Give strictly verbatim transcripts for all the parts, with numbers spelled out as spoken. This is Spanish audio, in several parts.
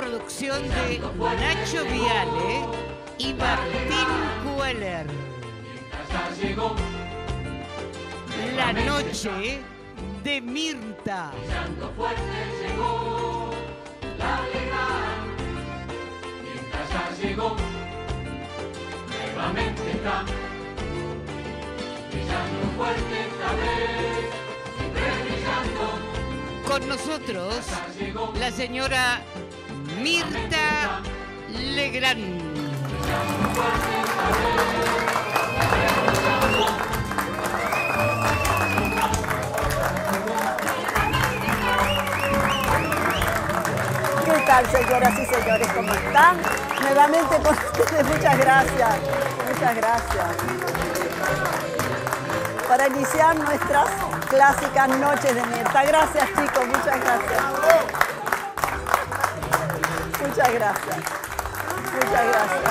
producción de Nacho Viale y Martín Cueller. La noche de Mirta. Nuevamente está brillando fuerte esta vez, siempre brillando. Con nosotros, la señora Mirta Legrand. Brillando fuerte esta vez, ¿Qué tal, señoras y señores? ¿Cómo están? Nuevamente con ustedes, muchas gracias. Muchas gracias. Para iniciar nuestras clásicas noches de Mirta. Gracias, chicos, muchas gracias. Muchas gracias. Muchas gracias.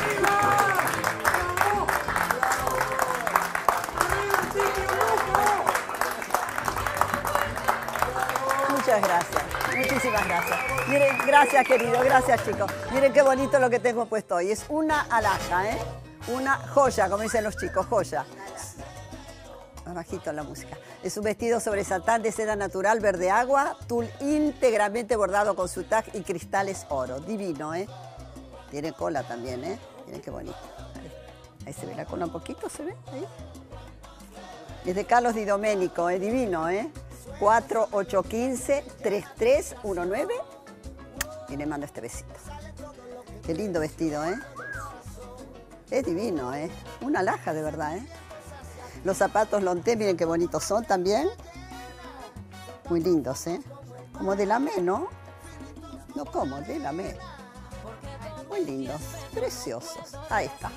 Muchas gracias. Muchísimas gracias. Miren, gracias, querido. Gracias, chicos. Miren qué bonito lo que tengo puesto hoy. Es una alhaja, ¿eh? Una joya, como dicen los chicos, joya. Bajito la música. Es un vestido sobresaltante de seda natural verde agua, tul íntegramente bordado con sutag y cristales oro. Divino, ¿eh? Tiene cola también, ¿eh? Miren qué bonito. Ahí, ahí se ve la cola un poquito, ¿se ve? Ahí. Es de Carlos Di Domenico, ¿eh? Divino, ¿eh? cuatro ocho uno cinco, tres tres uno nueve y le mando este besito. Qué lindo vestido, ¿eh? Es divino, ¿eh? Una alhaja de verdad, ¿eh? Los zapatos Lonté, miren qué bonitos son también. Muy lindos, ¿eh? Como de lamé, ¿no? No como, de lamé. Muy lindos, preciosos. Ahí está.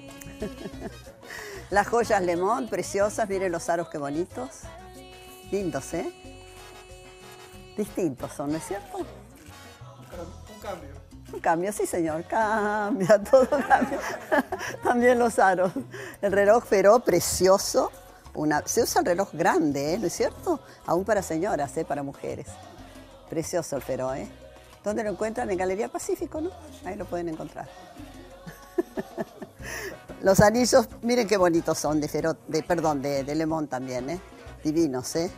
Las joyas Lemón, preciosas. Miren los aros qué bonitos. Lindos, ¿eh? Distintos son, ¿no es cierto? Un cambio. Un cambio, sí, señor. Cambia, todo cambia. También los aros. El reloj Feró, precioso. Una, se usa el reloj grande, ¿eh? ¿No es cierto? Aún para señoras, ¿eh? Para mujeres. Precioso el Feró, ¿eh? ¿Dónde lo encuentran? En Galería Pacífico, ¿no? Ahí lo pueden encontrar. Los anillos, miren qué bonitos son, de Feró, de, perdón, de, de Lemón también, ¿eh? Divinos, ¿eh?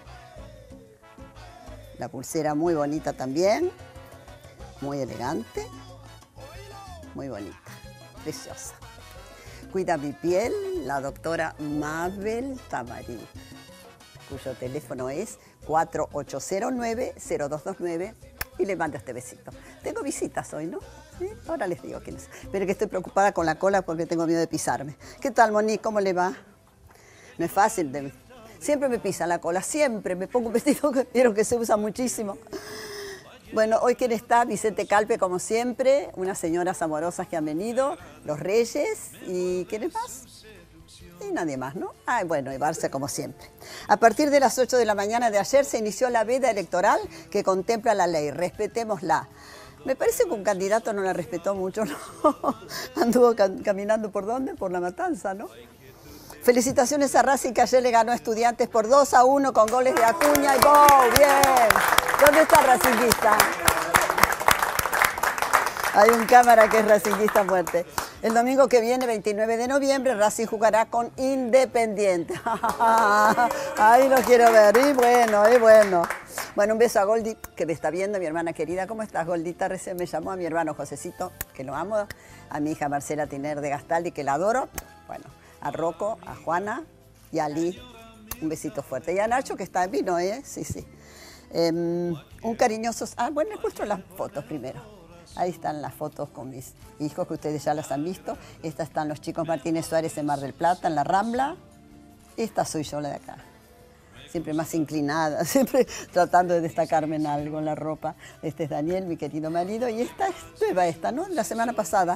La pulsera muy bonita también. Muy elegante. Muy bonita. Preciosa. Cuida mi piel, la doctora Mabel Tamarín, cuyo teléfono es cuatro ocho cero nueve, cero dos dos nueve y le mando este besito. Tengo visitas hoy, ¿no? ¿Sí? Ahora les digo quién es. Pero que estoy preocupada con la cola porque tengo miedo de pisarme. ¿Qué tal, Monique? ¿Cómo le va? No es fácil de... Siempre me pisa la cola, siempre me pongo un vestido que vieron que se usa muchísimo. Bueno, hoy quién está, Vicente Calpe, como siempre, unas señoras amorosas que han venido, los Reyes, y ¿quiénes más? Y nadie más, ¿no? Ah, bueno, y Barça como siempre. A partir de las ocho de la mañana de ayer se inició la veda electoral que contempla la ley, respetémosla. Me parece que un candidato no la respetó mucho, ¿no? Anduvo cam caminando por dónde, por La Matanza, ¿no? Felicitaciones a Racing, que ayer le ganó a Estudiantes por dos a uno con goles de Acuña y gol. ¡Bien! ¿Dónde está el racinguista? Hay un cámara que es racinguista muerte. El domingo que viene, veintinueve de noviembre, Racing jugará con Independiente. Ahí lo quiero ver. Y bueno, y bueno. Bueno, un beso a Goldi, que me está viendo, mi hermana querida. ¿Cómo estás, Goldita? Recién me llamó a mi hermano Josecito, que lo amo. A mi hija Marcela Tiner de Gastaldi, que la adoro. Bueno. A Rocco, a Juana y a Ali, un besito fuerte. Y a Nacho, que está en vino, ¿eh? Sí, sí. Eh, un cariñoso... Ah, bueno, les muestro las fotos primero. Ahí están las fotos con mis hijos, que ustedes ya las han visto. Estas están los chicos Martínez Suárez en Mar del Plata, en la Rambla. Esta soy yo, la de acá. Siempre más inclinada, siempre tratando de destacarme en algo, en la ropa. Este es Daniel, mi querido marido. Y esta es nueva, esta, ¿no? La semana pasada.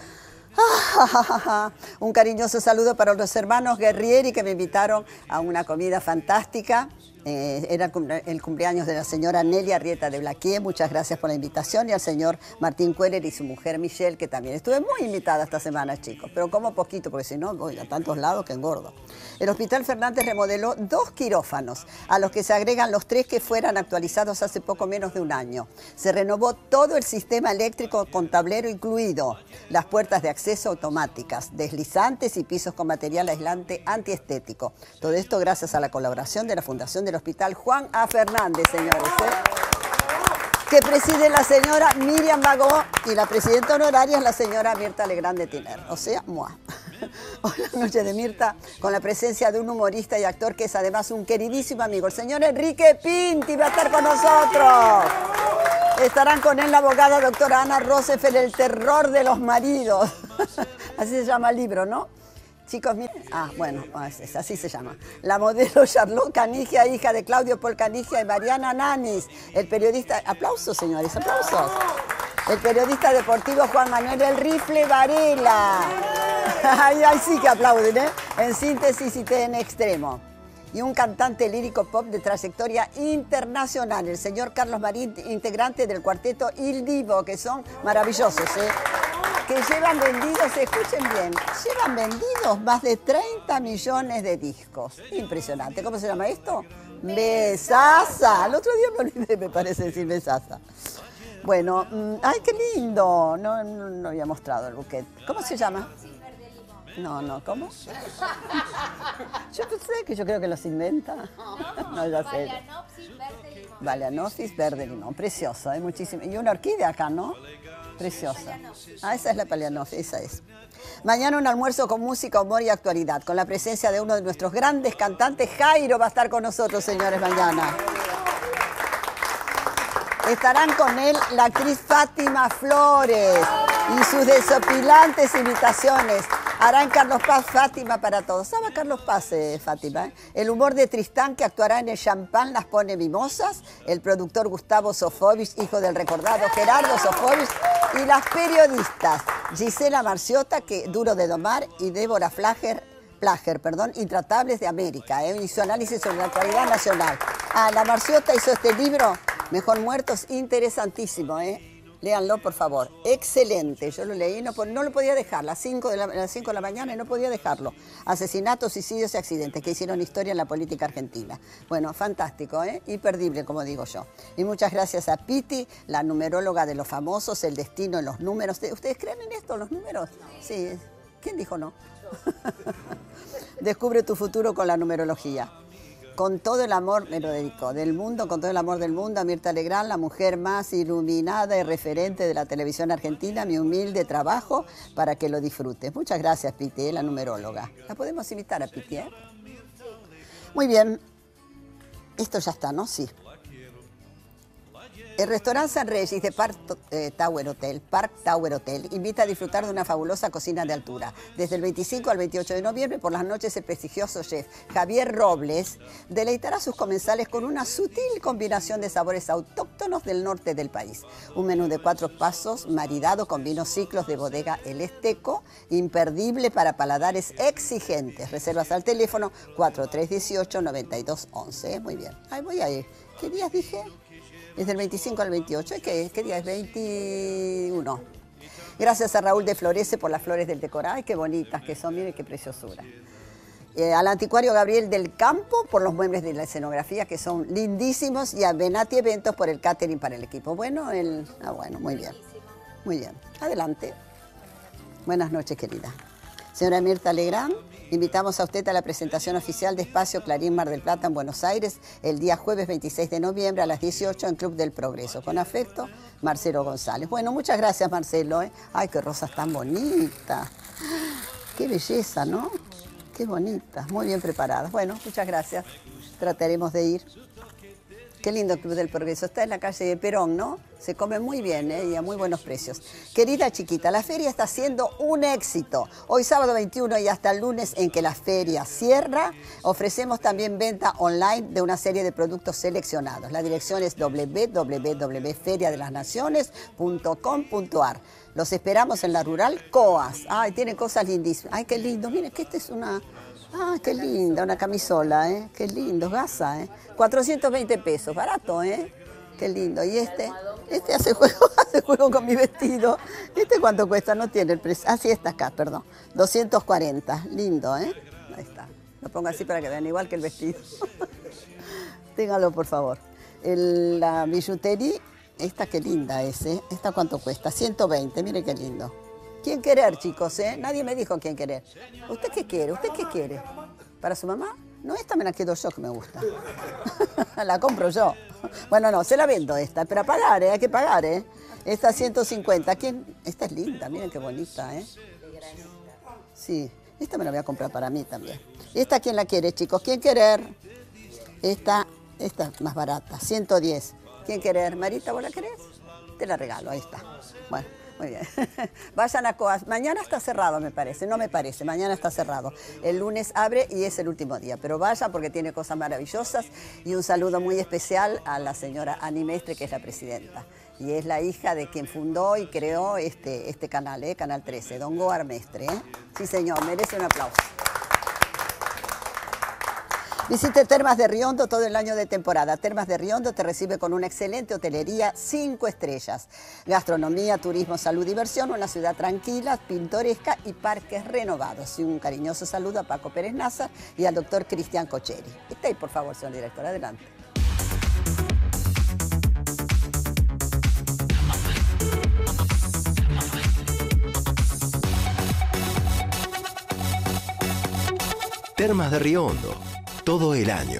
Un cariñoso saludo para los hermanos Guerrieri, que me invitaron a una comida fantástica Eh, era el, cumple, el cumpleaños de la señora Nelly Arrieta de Blaquier, muchas gracias por la invitación, y al señor Martín Cueller y su mujer Michelle, que también estuve muy invitada esta semana, chicos, pero como poquito, porque si no voy a tantos lados que engordo. El Hospital Fernández remodeló dos quirófanos, a los que se agregan los tres que fueran actualizados hace poco menos de un año. Se renovó todo el sistema eléctrico con tablero incluido, las puertas de acceso automáticas, deslizantes y pisos con material aislante antiestético. Todo esto gracias a la colaboración de la Fundación del Hospital Juan A. Fernández, señores, ¿eh? que preside la señora Miriam Bagó y la presidenta honoraria es la señora Mirta Legrand de Tiner, o sea, moi. Hoy la noche de Mirta, con la presencia de un humorista y actor que es además un queridísimo amigo, el señor Enrique Pinti va a estar con nosotros. Estarán con él la abogada doctora Ana Rosenfeld, el terror de los maridos. Así se llama el libro, ¿no? Chicos, miren, ah, bueno, así se llama. La modelo Charlotte Canigia, hija de Claudio Paul Canigia y Mariana Nanis. El periodista, aplausos señores, aplausos. El periodista deportivo Juan Manuel El Rifle Varela. Ay, ay, sí que aplauden, ¿eh? En síntesis y té en extremo. Y un cantante lírico pop de trayectoria internacional, el señor Carlos Marín, integrante del cuarteto Il Divo, que son maravillosos, ¿eh? Que llevan vendidos, escuchen bien, llevan vendidos más de treinta millones de discos. Impresionante. ¿Cómo se llama esto? Besaza. El otro día me olvidé, me parece decir Besaza. Bueno, ay, qué lindo. No, no, no había mostrado el buquet. ¿Cómo se llama? No, no, ¿cómo? Yo pensé que yo creo que los inventa. No, ya sé. Baleanopsis verde limón. Baleanopsis verde limón. Precioso, hay muchísimo. Y una orquídea acá, ¿no? Preciosa. Ah, esa es la Paleanopsis, esa es. Mañana un almuerzo con música, humor y actualidad, con la presencia de uno de nuestros grandes cantantes. Jairo va a estar con nosotros, señores, mañana. Estarán con él la actriz Fátima Flores y sus desopilantes invitaciones. Harán Carlos Paz, Fátima para todos. ¿Sabe Carlos Paz, eh, Fátima? El humor de Tristán, que actuará en el Champán Las Pone Mimosas. El productor Gustavo Sofovich, hijo del recordado Gerardo Sofovich. Y las periodistas Gisela Marciota, que duro de domar, y Débora Flager, Plager, perdón, Intratables de América, ¿eh? Y su análisis sobre la actualidad nacional. Ah, la Marciota hizo este libro, Mejor Muertos, interesantísimo, ¿eh? Léanlo, por favor. Excelente. Yo lo leí, no, no lo podía dejar. Las cinco de la, las cinco de la mañana y no podía dejarlo. Asesinatos, suicidios y accidentes que hicieron historia en la política argentina. Bueno, fantástico, ¿eh? Imperdible, como digo yo. Y muchas gracias a Piti, la numeróloga de los famosos, el destino en los números. ¿Ustedes creen en esto, los números? Sí. ¿Quién dijo no? Descubre tu futuro con la numerología. Con todo el amor, me lo dedico, del mundo, con todo el amor del mundo, a Mirta Legrand, la mujer más iluminada y referente de la televisión argentina, mi humilde trabajo para que lo disfrutes. Muchas gracias, Piti, la numeróloga. ¿La podemos invitar a Piti, eh? Muy bien. Esto ya está, ¿no? Sí. El restaurante San Regis de Park eh, Tower Hotel, Park Tower Hotel, invita a disfrutar de una fabulosa cocina de altura. Desde el veinticinco al veintiocho de noviembre, por las noches, el prestigioso chef Javier Robles deleitará a sus comensales con una sutil combinación de sabores autóctonos del norte del país. Un menú de cuatro pasos maridado con vinos ciclos de bodega El Esteco, imperdible para paladares exigentes. Reservas al teléfono cuatro tres uno ocho, nueve dos uno uno. ¿eh? Muy bien. Ahí voy a ir. ¿Qué días dije? Desde el veinticinco al veintiocho, ¿qué, qué día es? veintiuno. Gracias a Raúl de Florece por las flores del decorado. Ay, qué bonitas que son, miren qué preciosura. Eh, al anticuario Gabriel del Campo por los muebles de la escenografía, que son lindísimos, y a Benati Eventos por el catering para el equipo. Bueno, el... ah, bueno, muy bien. Muy bien. Adelante. Buenas noches, querida. Señora Mirta Legrand, invitamos a usted a la presentación oficial de Espacio Clarín Mar del Plata en Buenos Aires el día jueves veintiséis de noviembre a las dieciocho en Club del Progreso. Con afecto, Marcelo González. Bueno, muchas gracias, Marcelo. ¿eh? Ay, qué rosas tan bonitas. Qué belleza, ¿no? Qué bonitas, muy bien preparadas. Bueno, muchas gracias. Trataremos de ir. Qué lindo Club del Progreso. Está en la calle de Perón, ¿no? Se come muy bien, ¿eh? Y a muy buenos precios. Querida chiquita, la feria está siendo un éxito. Hoy sábado veintiuno y hasta el lunes en que la feria cierra, ofrecemos también venta online de una serie de productos seleccionados. La dirección es doble u doble u doble u punto feria de las naciones punto com punto ar. Los esperamos en la Rural Coas. Ay, tiene cosas lindísimas. Ay, qué lindo. Miren que esta es una... Ah, qué linda, una camisola, ¿eh? Qué lindo, gasa, ¿eh? cuatrocientos veinte pesos, barato, ¿eh? Qué lindo. ¿Y este? Este hace juego, hace juego con mi vestido. ¿Este cuánto cuesta? No tiene el precio. Ah, sí, está acá, perdón. doscientos cuarenta. Lindo, ¿eh? Ahí está. Lo pongo así para que vean igual que el vestido. Téngalo, por favor. El, la billutería, esta qué linda es, ¿eh? ¿Esta cuánto cuesta? ciento veinte, mire qué lindo. ¿Quién querer, chicos, eh? Nadie me dijo quién querer. ¿Usted qué quiere? ¿Usted qué quiere? ¿Para su mamá? No, esta me la quedo yo que me gusta. La compro yo. Bueno, no, se la vendo esta, pero a pagar, ¿eh? Hay que pagar, ¿eh? Esta ciento cincuenta. ¿Quién? Esta es linda, miren qué bonita, ¿eh? Sí, esta me la voy a comprar para mí también. ¿Esta quién la quiere, chicos? ¿Quién querer? Esta, esta es más barata, ciento diez. ¿Quién querer? Marita, ¿vos la querés? Te la regalo, ahí está. Bueno. Muy bien. Vayan a Coas. Mañana está cerrado, me parece. No me parece. Mañana está cerrado. El lunes abre y es el último día. Pero vayan porque tiene cosas maravillosas. Y un saludo muy especial a la señora Ani Mestre, que es la presidenta. Y es la hija de quien fundó y creó este, este canal, ¿eh? Canal trece. Don Goar Mestre, ¿eh? Sí, señor. Merece un aplauso. Visite Termas de Riondo todo el año de temporada. Termas de Riondo te recibe con una excelente hotelería cinco estrellas. Gastronomía, turismo, salud, diversión, una ciudad tranquila, pintoresca y parques renovados. Y un cariñoso saludo a Paco Pérez Naza y al doctor Cristian Cocheri. Está ahí, por favor, señor director, adelante. Termas de Riondo. Todo el año.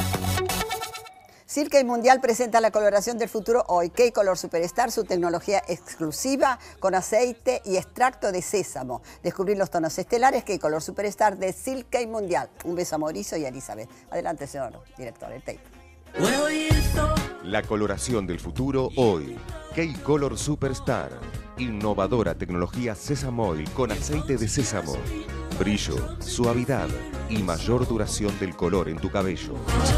Silkei Mundial presenta la coloración del futuro hoy. K-Color Superstar, su tecnología exclusiva con aceite y extracto de sésamo. Descubrir los tonos estelares K-Color Superstar de Silkei Mundial. Un beso a Mauricio y a Elizabeth. Adelante, señor director, el tape. La coloración del futuro hoy. K-Color Superstar. Innovadora tecnología Sésamo Oil con aceite de sésamo. Brillo, suavidad y mayor duración del color en tu cabello.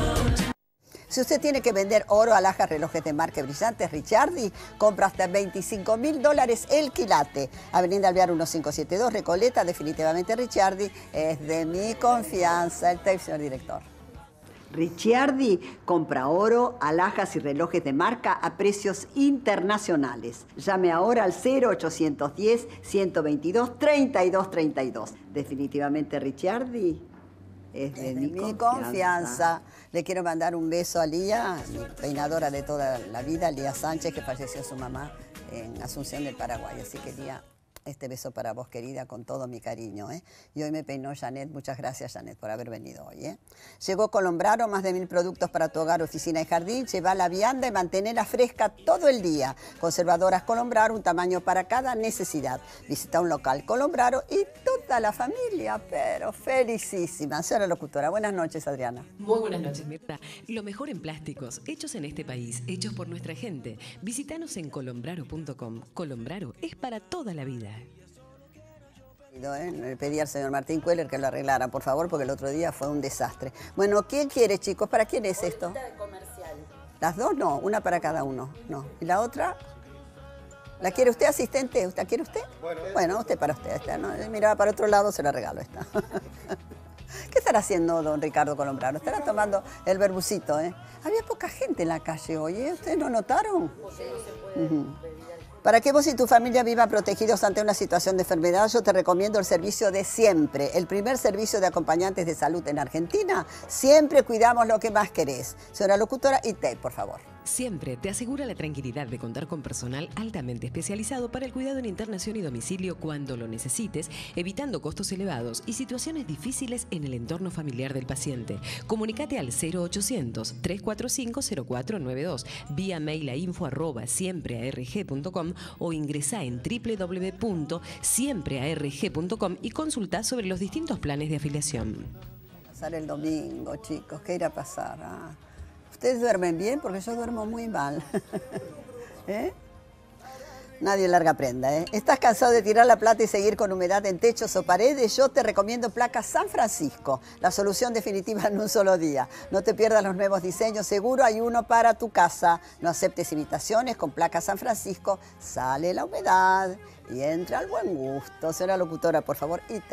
Si usted tiene que vender oro, alhajas, relojes de marca brillantes, Ricciardi, compra hasta veinticinco mil dólares el quilate. Avenida Alvear mil setenta y dos, Recoleta, definitivamente Ricciardi es de mi confianza. El tape, señor director. Ricciardi compra oro, alhajas y relojes de marca a precios internacionales. Llame ahora al cero ochocientos diez, ciento veintidós, treinta y dos treinta y dos. Definitivamente Ricciardi es de, es de mi, mi confianza. confianza. Le quiero mandar un beso a Lía, mi peinadora de toda la vida, Lía Sánchez, que falleció su mamá en Asunción del Paraguay. Así que Lía, este beso para vos, querida, con todo mi cariño, ¿eh? Y hoy me peinó Janet. Muchas gracias, Janet, por haber venido hoy, ¿eh? Llegó Colombraro, más de mil productos para tu hogar, oficina y jardín. Lleva la vianda y mantenerla fresca todo el día. Conservadoras Colombraro, un tamaño para cada necesidad. Visita un local Colombraro y toda la familia, pero felicísima. Señora locutora, buenas noches, Adriana. Muy buenas noches, Mirta. Lo mejor en plásticos, hechos en este país, hechos por nuestra gente. Visítanos en colombraro punto com. Colombraro es para toda la vida. ¿eh? Le pedí al señor Martín Cueller que lo arreglara, por favor, porque el otro día fue un desastre. Bueno, ¿quién quiere, chicos? ¿Para quién es esto? Comercial. Las dos no, una para cada uno. No. ¿Y la otra? ¿La quiere usted, asistente? ¿Usted quiere usted? Bueno, bueno usted para usted. Esta, ¿no? Mira, para otro lado se la regalo esta. ¿Qué estará haciendo don Ricardo Colombraro? Estará tomando el verbucito, ¿eh? Había poca gente en la calle hoy, ¿eh? ¿Ustedes no notaron? Porque no se puede Uh-huh. Para que vos y tu familia vivan protegidos ante una situación de enfermedad, yo te recomiendo el servicio de Siempre, el primer servicio de acompañantes de salud en Argentina. Siempre cuidamos lo que más querés. Señora locutora, y tape, por favor. Siempre te asegura la tranquilidad de contar con personal altamente especializado para el cuidado en internación y domicilio cuando lo necesites, evitando costos elevados y situaciones difíciles en el entorno familiar del paciente. Comunicate al cero ochocientos, tres cuatro cinco, cero cuatro nueve dos, vía mail a info arroba siempre a r g punto com o ingresá en doble u doble u doble u punto siempre a r g punto com y consultá sobre los distintos planes de afiliación. Pasar el domingo, chicos, ¿qué irá a pasar? Ah. ¿Ustedes duermen bien? Porque yo duermo muy mal. ¿Eh? Nadie larga prenda, ¿eh? ¿Estás cansado de tirar la plata y seguir con humedad en techos o paredes? Yo te recomiendo Placas San Francisco, la solución definitiva en un solo día. No te pierdas los nuevos diseños, seguro hay uno para tu casa. No aceptes imitaciones, con Placas San Francisco sale la humedad y entra el buen gusto. Señora locutora, por favor, y tape.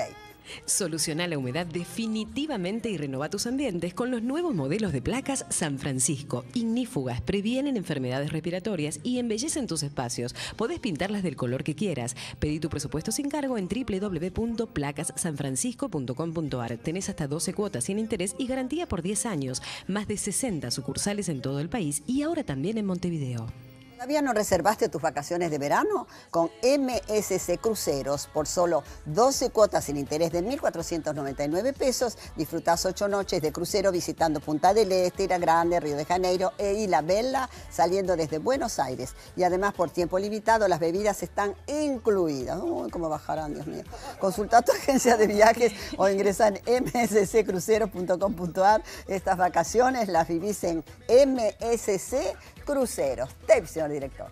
Soluciona la humedad definitivamente y renova tus ambientes con los nuevos modelos de placas San Francisco. Ignífugas, previenen enfermedades respiratorias y embellecen tus espacios. Podés pintarlas del color que quieras. Pedí tu presupuesto sin cargo en w w w punto placas san francisco punto com punto a r. Tenés hasta doce cuotas sin interés y garantía por diez años. Más de sesenta sucursales en todo el país y ahora también en Montevideo. ¿Todavía no reservaste tus vacaciones de verano? Con M S C Cruceros, por solo doce cuotas sin interés de mil cuatrocientos noventa y nueve pesos, disfrutás ocho noches de crucero visitando Punta del Este, Ira Grande, Río de Janeiro e Ilha Bella, saliendo desde Buenos Aires. Y además, por tiempo limitado, las bebidas están incluidas. Uy, cómo bajarán, Dios mío. Consulta tu agencia de viajes o ingresa en m s c cruceros punto com punto a r. Estas vacaciones las vivís en M S C Cruceros. Tape, señor director.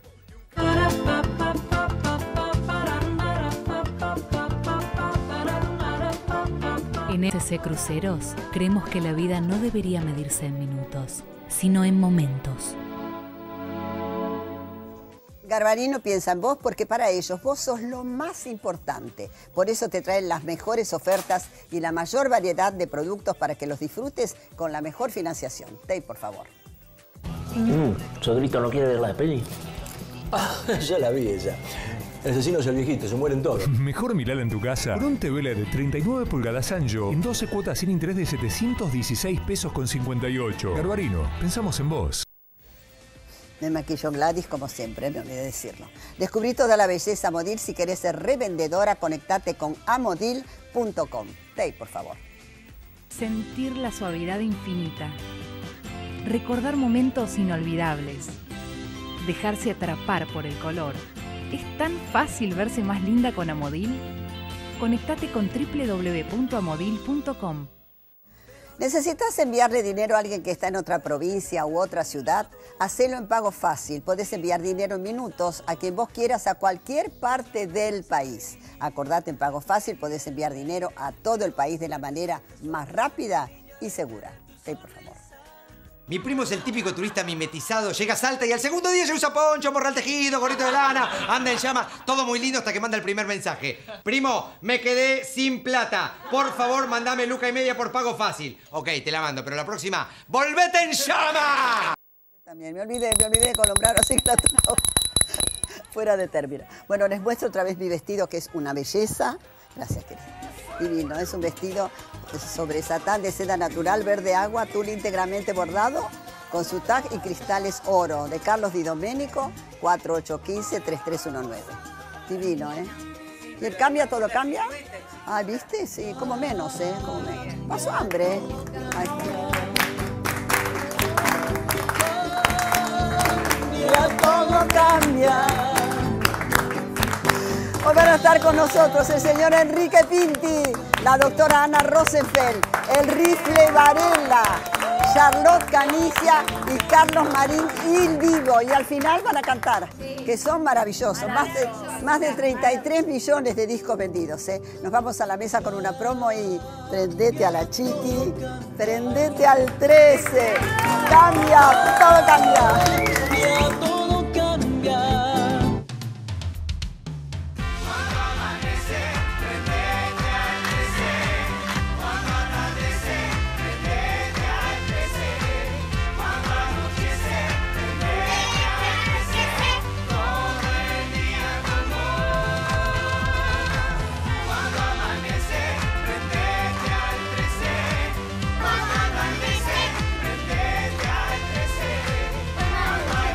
En M S C Cruceros creemos que la vida no debería medirse en minutos, sino en momentos. Garbarino piensa en vos porque para ellos vos sos lo más importante. Por eso te traen las mejores ofertas y la mayor variedad de productos para que los disfrutes con la mejor financiación. Tape, por favor. Mm, Sodrito, ¿no quiere ver la peli? Ah, ya la vi ella. El asesino es el viejito, se mueren todos. Mejor mirala en tu casa. Por un T V L E D de treinta y nueve pulgadas Sanyo en doce cuotas sin interés de setecientos dieciséis pesos con cincuenta y ocho. Garbarino, pensamos en vos. Me maquillo Gladys, como siempre, me olvidé decirlo. Descubrí toda la belleza Amodil. Si querés ser revendedora, conectate con amodil punto com. Tape, por favor. Sentir la suavidad infinita. Recordar momentos inolvidables. Dejarse atrapar por el color. ¿Es tan fácil verse más linda con Amodil? Conectate con w w w punto amodil punto com. ¿Necesitas enviarle dinero a alguien que está en otra provincia u otra ciudad? Hacelo en Pago Fácil. Podés enviar dinero en minutos a quien vos quieras a cualquier parte del país. Acordate, en Pago Fácil podés enviar dinero a todo el país de la manera más rápida y segura. Sí, por favor. Mi primo es el típico turista mimetizado, llega a Salta y al segundo día ya usa poncho, morral tejido, gorrito de lana, anda en llama, todo muy lindo hasta que manda el primer mensaje. Primo, me quedé sin plata. Por favor, mandame luca y media por Pago Fácil. Ok, te la mando, pero la próxima, ¡volvete en llama! También me olvidé, me olvidé de colombrar así la fuera de término. Bueno, les muestro otra vez mi vestido, que es una belleza. Gracias, querida. Divino, es un vestido sobre satán de seda natural, verde agua, tul íntegramente bordado, con su tag y cristales oro, de Carlos Di Domenico, cuatro ocho uno cinco, tres tres uno nueve. Divino, ¿eh? ¿Y el cambia, todo cambia? Ah, ¿viste? Sí, como menos, ¿eh? Como menos. Paso hambre, ¿eh? Ahí está. Ya todo cambia. Hoy van a estar con nosotros el señor Enrique Pinti, la doctora Ana Rosenfeld, el Rifle Varela, Charlotte Canigia y Carlos Marín Il Vivo. Y al final van a cantar, que son maravillosos. Más de, más de treinta y tres millones de discos vendidos. ¿eh? Nos vamos a la mesa con una promo y prendete a la chiqui, prendete al trece. Cambia, todo cambia. Todo cambia. Cuando amanece, prendete al trece.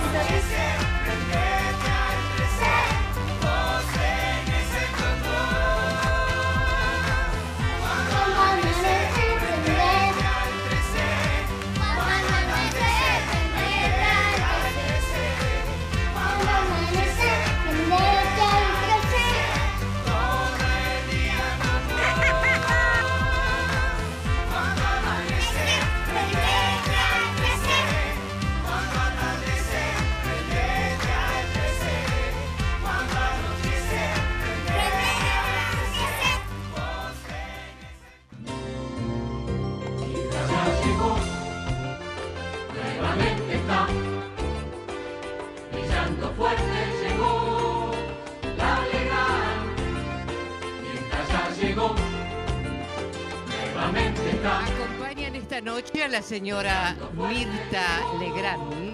esta noche a la señora Mirta Legrand,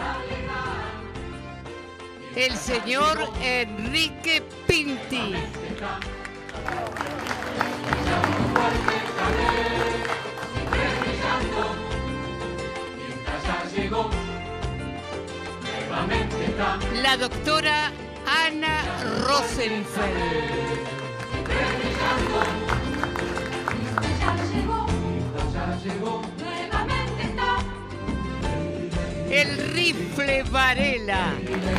el señor Enrique Pinti. La doctora Ana Rosenfeld. El rifle Varela.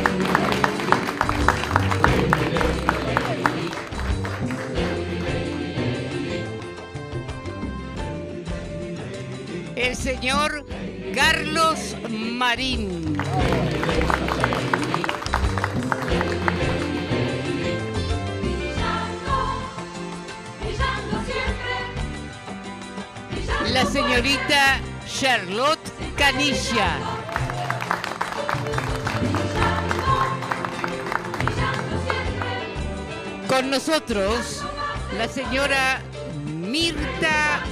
El señor Carlos Marín. La señorita Charlotte Canilla. Con nosotros, la señora Mirta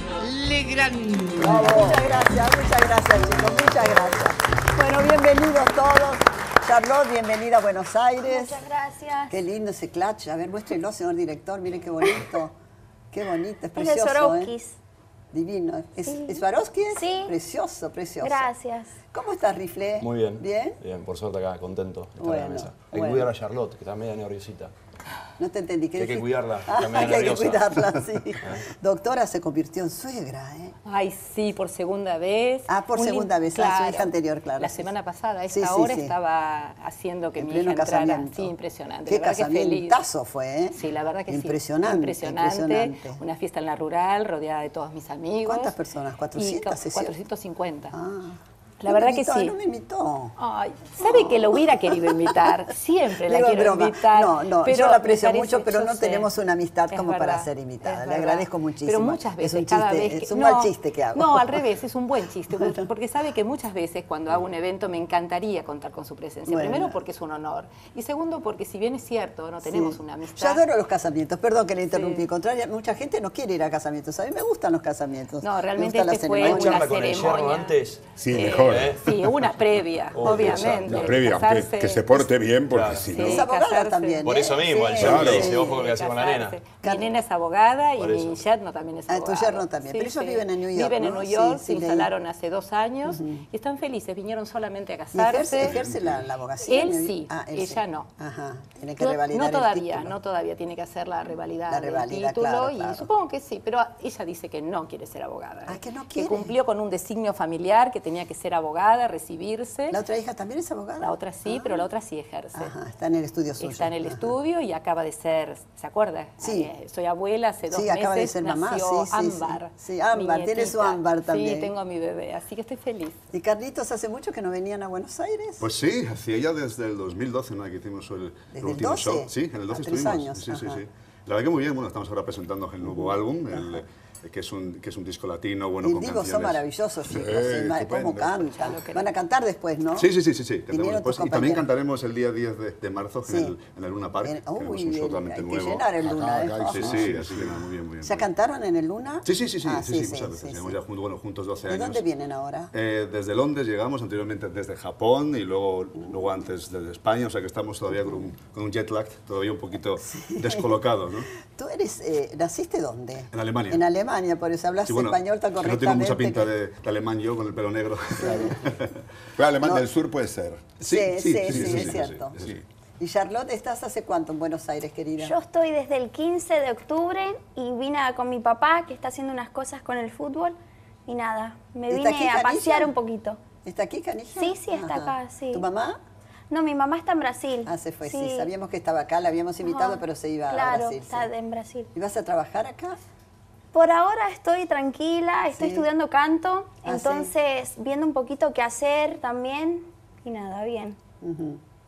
Legrand. Bravo. Muchas gracias, muchas gracias, chicos, muchas gracias. Bueno, bienvenidos todos. Charlotte, bienvenida a Buenos Aires. Muchas gracias. Qué lindo ese clutch. A ver, muéstrenlo, señor director. Miren qué bonito. Qué bonito, es Es de precioso. Swarovskis. ¿eh? Divino. ¿Es, Sí. ¿es Swarovski? Sí. Precioso, precioso. Gracias. ¿Cómo estás, Rifle? Muy bien. ¿Bien? Bien, por suerte acá, contento de estar Bueno, en la mesa. Hay bueno. que cuidar a Charlotte, que está media nerviosita. No te entendí. ¿Qué Que hay que dijiste? cuidarla, Ah, está media que hay que nerviosa. cuidarla, sí. Doctora, se convirtió en suegra, ¿eh? Ay, sí, por segunda vez. Ah, por Un segunda lin- vez, ah, su hija anterior, claro. La sí, semana pasada, a esta Sí, sí, hora sí. estaba haciendo que En mi pleno hija entrara. casamiento. Sí, impresionante. Qué la verdad que feliz. casamientazo fue, ¿eh? Sí, la verdad que Impresionante, sí. Impresionante. impresionante. Una fiesta en la rural, rodeada de todos mis amigos. ¿Cuántas personas? ¿cuatrocientas? Y ¿Es cierto? cuatrocientos cincuenta. Ah. La No verdad me que invitó, sí. No me invitó. Ay, sabe que lo hubiera querido invitar. Siempre la Digo, quiero broma. invitar. No, no, pero yo la aprecio me parece- mucho, pero yo no sé. tenemos una amistad Es como para verdad, ser invitada. es Le verdad. agradezco muchísimo. Pero muchas Es veces, un cada chiste, vez que- es un no, mal chiste que hago. No, al revés, es un buen chiste. Porque sabe que muchas veces cuando hago un evento me encantaría contar con su presencia. Bueno. Primero porque es un honor. Y segundo porque si bien es cierto, no tenemos Sí. una amistad. Yo adoro los casamientos, perdón que le interrumpí. Contraria, mucha gente no quiere ir a casamientos. A mí me gustan los casamientos. No, Me realmente gusta la este fue ceremonia. una ¿Charla con el yerno ceremonia. antes? Sí, Eh, mejor. Sí, una previa, Oh, obviamente. La previa, aunque Casarse- que se porte bien, porque Claro. si Sí, no... Es abogada casarse. también. Por ¿eh? eso mismo, el Sí, yerno le Claro. dice, ojo lo que hacía con la nena. Mi nena es abogada y Por mi eso. yerno también es Ah, tu abogado. yerno también. Pero ellos viven en New York, Viven en ¿no? New York, Sí, se sí, leí. instalaron hace dos años y están felices. Vinieron solamente a ¿Y casarse. ejerce, ejerce la, la abogacía? Él en New- sí, Ah, él ella sí. no. Ajá, tiene que No, revalidar no el todavía, título. no todavía tiene que hacer la revalidada La del revalida, título claro, y claro. supongo que sí, pero ella dice que no quiere ser abogada. Ah, que no Que quiere. cumplió con un designio familiar, que tenía que ser abogada, recibirse. ¿La otra hija también es abogada? La otra sí, pero la otra sí ejerce. Ajá, está en el estudio suyo. Está en el Ajá. estudio y acaba de ser, ¿se acuerda? Sí. Eh, soy abuela, hace dos Sí, acaba de meses ser mamá, nació sí, sí, sí. Ámbar. Sí, Ámbar, mi tiene su nietita. Ámbar también. Sí, tengo a mi bebé, así que estoy feliz. ¿Y Carlitos hace mucho que no venían a Buenos Aires? Pues sí, hacía ya desde el dos mil doce, ¿no? Que hicimos el, el ¿Desde el último doce? show. Sí, en el doce Ah, tres estuvimos. años, Sí, sí, ajá. sí. La verdad que muy bien. Bueno, estamos ahora presentando el nuevo álbum, el, eh, que, es un, que es un disco latino, bueno, Y con digo, canciones. son maravillosos, chicos. Sí, sí, ma- ¿Cómo estupendo. cantan? Van a cantar después, ¿no? Sí, sí, sí, sí, sí. Cantamos Vinieron después. tus Y también compañeros. cantaremos el día diez de, de marzo Sí. en, el, en el Luna Park. En- Tenemos uy, un show bien, totalmente hay que nuevo. llenar el Luna, Acá, ¿eh? acá, sí, sí, así que nada, muy bien, muy bien. ¿Ya cantaron en el Luna? Sí, sí, sí, sí, Ah, sí, sí, muchas veces. Llevamos ya juntos, bueno, juntos doce ¿De años. dónde vienen ahora? Eh, desde Londres llegamos, anteriormente desde Japón y luego, luego antes desde España, o sea que estamos todavía con un, con un jet lag, todavía un poquito descolocado, ¿no? ¿Tú eres, eh, naciste dónde? En Alemania. En Alemania, por eso hablas Sí, bueno, español tan que no correctamente. tengo mucha pinta de, de alemán yo con el pelo negro. Pero alemán No. del sur puede ser. Sí, sí, sí, sí, sí, es sí, cierto. sí, sí. ¿Y Charlotte, estás hace cuánto en Buenos Aires, querida? Yo estoy desde el quince de octubre y vine a- con mi papá, que está haciendo unas cosas con el fútbol. Y nada, me ¿Está aquí, vine a Canilla? pasear un poquito. ¿Está aquí, Canija? Sí, sí, está Ajá. acá, sí. ¿Tu mamá? No, mi mamá está en Brasil. Ah, se fue, sí. Sabíamos que estaba acá, la habíamos invitado, Ajá. pero se iba Claro, a Brasil. está sí. en Brasil. ¿Y vas a trabajar acá? Por ahora estoy tranquila, estoy Sí. estudiando canto, Ah, entonces viendo un poquito qué hacer también y nada, bien. Ujú.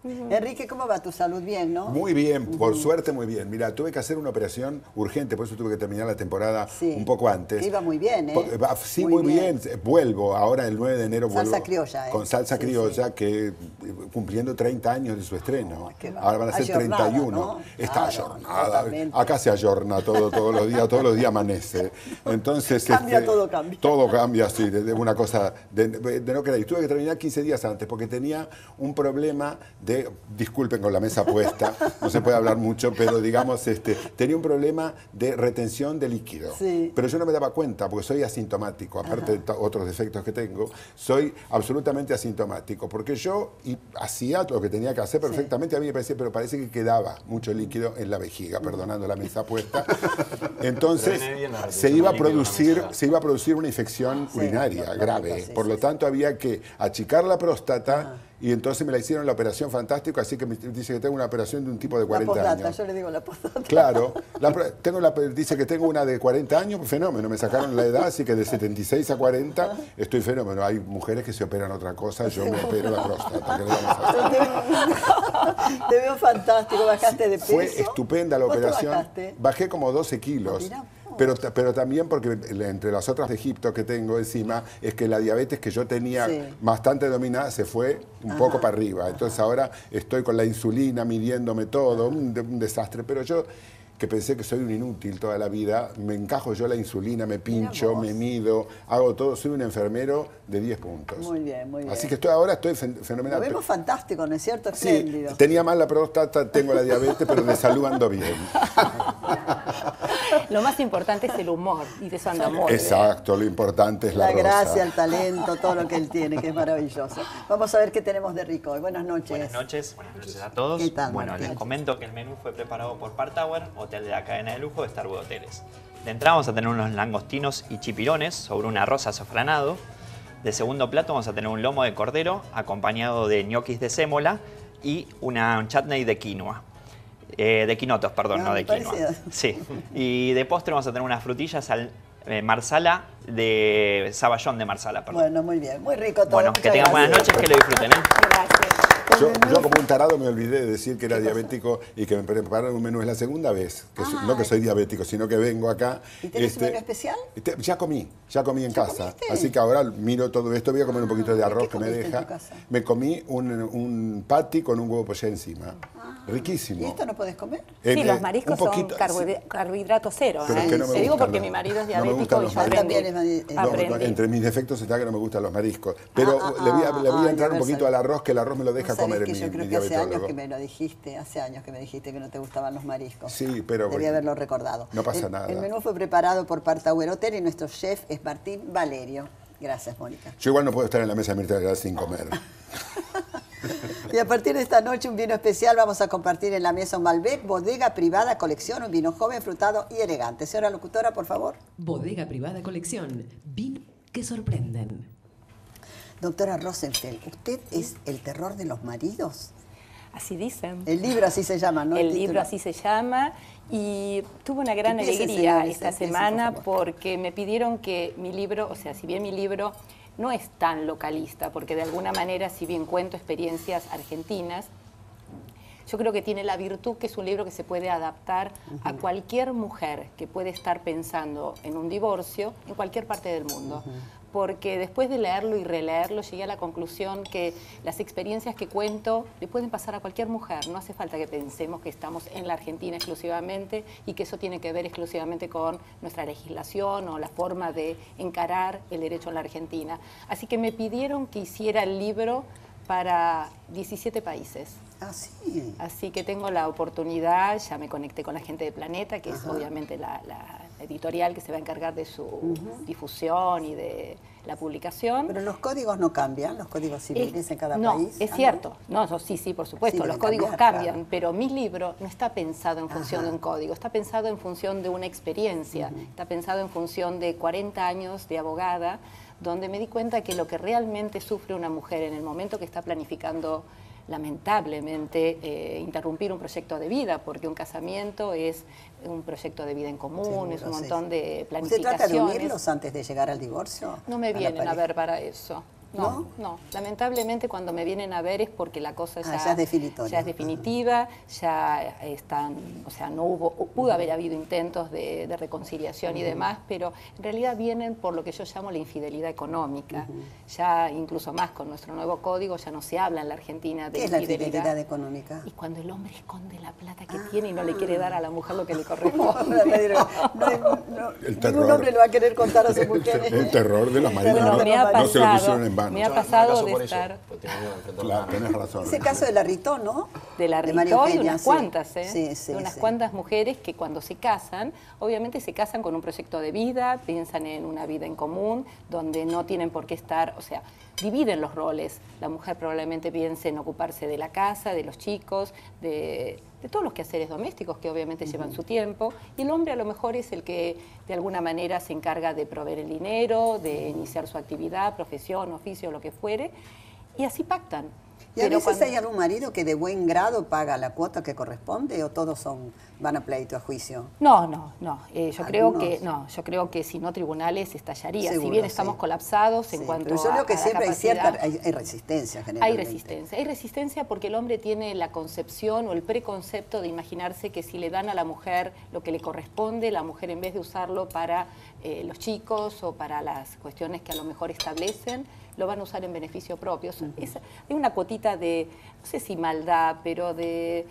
Uh-huh. Enrique, ¿cómo va tu salud? Bien, ¿no? Muy bien, por uh-huh. suerte muy bien. Mira, tuve que hacer una operación urgente, por eso tuve que terminar la temporada sí. un poco antes. Que iba muy bien, ¿eh? Sí, muy, muy bien. bien. Vuelvo, ahora el nueve de enero vuelvo. Salsa criolla, ¿eh? Con salsa sí, criolla, sí. que cumpliendo treinta años de su estreno. Oh, ahora van a ser treinta y uno. ¿No? Está claro, ayornada. Acá se ayorna todo, todos los días, todos los días amanece. Entonces, cambia, este, todo cambia. Todo cambia, sí, de, de una cosa de, de no creer. Tuve que terminar quince días antes porque tenía un problema de, disculpen con la mesa puesta, no se puede hablar mucho, pero digamos, este, tenía un problema de retención de líquido. Sí. Pero yo no me daba cuenta porque soy asintomático, aparte Ajá. de otros defectos que tengo, soy absolutamente asintomático, porque yo y hacía lo que tenía que hacer perfectamente, sí. a mí me parecía, pero parece que quedaba mucho líquido en la vejiga, perdonando la mesa puesta. Entonces, se iba a producir, se iba a producir una infección sí, urinaria no, grave, sí, por lo sí, tanto sí. había que achicar la próstata. Ajá. Y entonces me la hicieron la operación fantástica, así que me dice que tengo una operación de un tipo de cuarenta la postdata, años. Yo le digo la postdata. Claro, la, tengo la, dice que tengo una de cuarenta años, fenómeno, me sacaron la edad, así que de setenta y seis a cuarenta estoy fenómeno. Hay mujeres que se operan otra cosa, yo me opero la próstata. ¿Qué le vamos a hacer? Te veo fantástico, bajaste de peso. Fue estupenda la operación, bajaste? Bajé como doce kilos. Mirá. Pero, pero también porque entre las otras de Egipto que tengo encima es que la diabetes que yo tenía sí. bastante dominada se fue un Ajá. poco para arriba. Entonces ahora estoy con la insulina midiéndome todo, un, un desastre. Pero yo, que pensé que soy un inútil toda la vida, me encajo yo la insulina, me pincho, me mido, hago todo, soy un enfermero de diez puntos. Muy bien, muy bien. Así que estoy ahora estoy fenomenal. Lo vemos fantástico, ¿no es cierto? Espléndido. Sí, tenía mal la próstata, tengo la diabetes, pero de salud ando bien. Lo más importante es el humor y de eso andamos. Exacto, lo importante es la, la rosa. gracia, el talento, todo lo que él tiene, que es maravilloso. Vamos a ver qué tenemos de rico hoy. Buenas noches. Buenas noches, buenas noches a todos. ¿Qué tal? Bueno, les noches. comento que el menú fue preparado por Partower, hotel de la cadena de lujo de Starwood Hoteles. De entrada vamos a tener unos langostinos y chipirones sobre un arroz azafranado. De segundo plato vamos a tener un lomo de cordero acompañado de ñoquis de sémola y una chutney de quinoa. Eh, de quinotos, perdón, no, no de quinoa. Sí. Y de postre vamos a tener unas frutillas al eh, marsala de saballón de marsala, perdón. Bueno, muy bien, muy rico todo. Bueno, que tengan buenas noches, que lo disfruten, ¿eh? Gracias. Yo, yo como un tarado me olvidé de decir que era diabético y que me prepararon un menú. Es la segunda vez, que soy, no que soy diabético, sino que vengo acá. ¿Y tenés este, un menú especial? Este, ya comí, ya comí en ¿Ya casa. comiste? Así que ahora miro todo esto, voy a comer un poquito de arroz que me deja. En tu casa? Me comí un, un patty con un huevo poché encima. Ah. Riquísimo. ¿Y esto no podés comer? Sí, eh, los mariscos poquito, son carbohid carbohidratos cero. Pero ¿eh? es que no me Te digo porque los, mi marido es diabético no y yo aprendí. No, no, entre mis defectos está que no me gustan los mariscos. Pero ah, ah, le voy a, le voy a entrar ah, un poquito al arroz, que el arroz me lo deja comer en mi, yo creo mi que hace años que me lo dijiste, hace años que me dijiste que no te gustaban los mariscos. Sí, pero... Debí haberlo recordado. No pasa el, nada. El menú fue preparado por Partower Hotel y nuestro chef es Martín Valerio. Gracias, Mónica. Yo igual no puedo estar en la mesa de Mirta sin comer. Y a partir de esta noche un vino especial vamos a compartir en la mesa un Malbec, bodega privada colección, un vino joven, frutado y elegante. Señora locutora, por favor. Bodega privada colección, vino que sorprenden. Doctora Rosenfeld, ¿usted es el terror de los maridos? Así dicen. El libro así se llama, ¿no? El, el libro así se llama y tuve una gran empiece, alegría señor, esta empiece, semana por porque me pidieron que mi libro, o sea, si bien mi libro no es tan localista, porque de alguna manera, si bien cuento experiencias argentinas, yo creo que tiene la virtud que es un libro que se puede adaptar uh-huh. a cualquier mujer que puede estar pensando en un divorcio en cualquier parte del mundo. Uh-huh. Porque después de leerlo y releerlo llegué a la conclusión que las experiencias que cuento le pueden pasar a cualquier mujer. No hace falta que pensemos que estamos en la Argentina exclusivamente y que eso tiene que ver exclusivamente con nuestra legislación o la forma de encarar el derecho en la Argentina. Así que me pidieron que hiciera el libro para diecisiete países. Ah, sí. Así que tengo la oportunidad, ya me conecté con la gente de Planeta, que Ajá. es obviamente la, la editorial que se va a encargar de su uh-huh. difusión y de la publicación. Pero los códigos no cambian, los códigos civiles es, en cada no, país. Es cierto, no, no, sí, sí, por supuesto, sí, los códigos cambiar, cambian, claro. Pero mi libro no está pensado en función Ajá. de un código, está pensado en función de una experiencia, uh-huh. está pensado en función de cuarenta años de abogada, donde me di cuenta que lo que realmente sufre una mujer en el momento que está planificando lamentablemente eh, interrumpir un proyecto de vida, porque un casamiento es un proyecto de vida en común, Seguro, es un montón sí, sí. de planificaciones. ¿Usted trata de unirlos antes de llegar al divorcio? No me vienen a ver para eso. no, no. Lamentablemente cuando me vienen a ver es porque la cosa ya, ah, ya es definitoria. Ya es definitiva, ya están, o sea, no hubo, pudo haber habido intentos de, de reconciliación uh-huh. y demás, pero en realidad vienen por lo que yo llamo la infidelidad económica. Uh-huh. Ya incluso más con nuestro nuevo código ya no se habla en la Argentina de ¿Qué infidelidad. es la infidelidad económica? Y cuando el hombre esconde la plata que ah. tiene y no le quiere dar a la mujer lo que le corresponde. No, no, no, el terror. Ningún hombre lo va a querer contar a su mujer. El terror de los maridos. Bueno, no, me ha pasado, no se lo pusieron en vano. Me ha pasado de estar... Claro, tenés razón. Ese caso de la Ritó, ¿no? De la de Ritó y unas sí. cuantas, ¿eh? Sí, sí, de unas sí. cuantas mujeres que cuando se casan, obviamente se casan con un proyecto de vida, piensan en una vida en común, donde no tienen por qué estar, o sea, dividen los roles. La mujer probablemente piense en ocuparse de la casa, de los chicos, de, de todos los quehaceres domésticos que obviamente uh-huh. llevan su tiempo, y el hombre a lo mejor es el que de alguna manera se encarga de proveer el dinero, de iniciar su actividad, profesión, oficio, lo que fuere, y así pactan. ¿Y a Pero veces cuando... hay algún marido que de buen grado paga la cuota que corresponde o todos son van a pleito, a juicio? No, no, no. Eh, yo Algunos. creo que no. Yo creo que si no tribunales estallaría. Seguro, si bien estamos sí. colapsados sí, en cuanto pero yo a, creo que a la siempre hay capacidad, cierta hay, hay resistencia generalmente. Hay resistencia. Hay resistencia porque el hombre tiene la concepción o el preconcepto de imaginarse que si le dan a la mujer lo que le corresponde, la mujer en vez de usarlo para eh, los chicos o para las cuestiones que a lo mejor establecen, lo van a usar en beneficio propio. Uh-huh. Es, hay una cuotita de, no sé si maldad, pero de,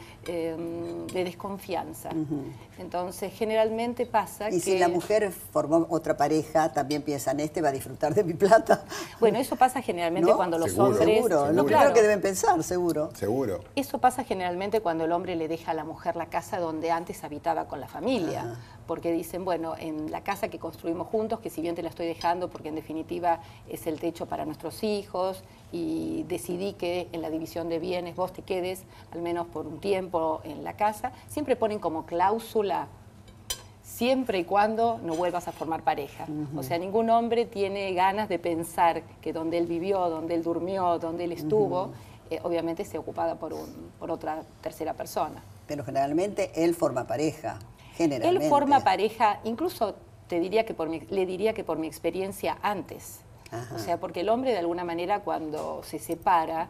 eh, de desconfianza. Uh-huh. Entonces, generalmente pasa y que... Y si la mujer formó otra pareja, también piensan, este va a disfrutar de mi plata. Bueno, eso pasa generalmente ¿no? cuando los seguro, hombres... Seguro, seguro. lo primero que deben pensar, seguro. Seguro. Eso pasa generalmente cuando el hombre le deja a la mujer la casa donde antes habitaba con la familia. Ajá. Porque dicen, bueno, en la casa que construimos juntos, que si bien te la estoy dejando porque en definitiva es el techo para nuestros hijos y decidí que en la división de bienes vos te quedes al menos por un tiempo en la casa, siempre ponen como cláusula siempre y cuando no vuelvas a formar pareja. Uh-huh. O sea, ningún hombre tiene ganas de pensar que donde él vivió, donde él durmió, donde él estuvo, uh-huh. eh, obviamente esté ocupada por, un, por otra tercera persona. Pero generalmente él forma pareja. Él forma pareja, incluso te diría que por mi, le diría que por mi experiencia antes. Ajá. O sea, porque el hombre de alguna manera cuando se separa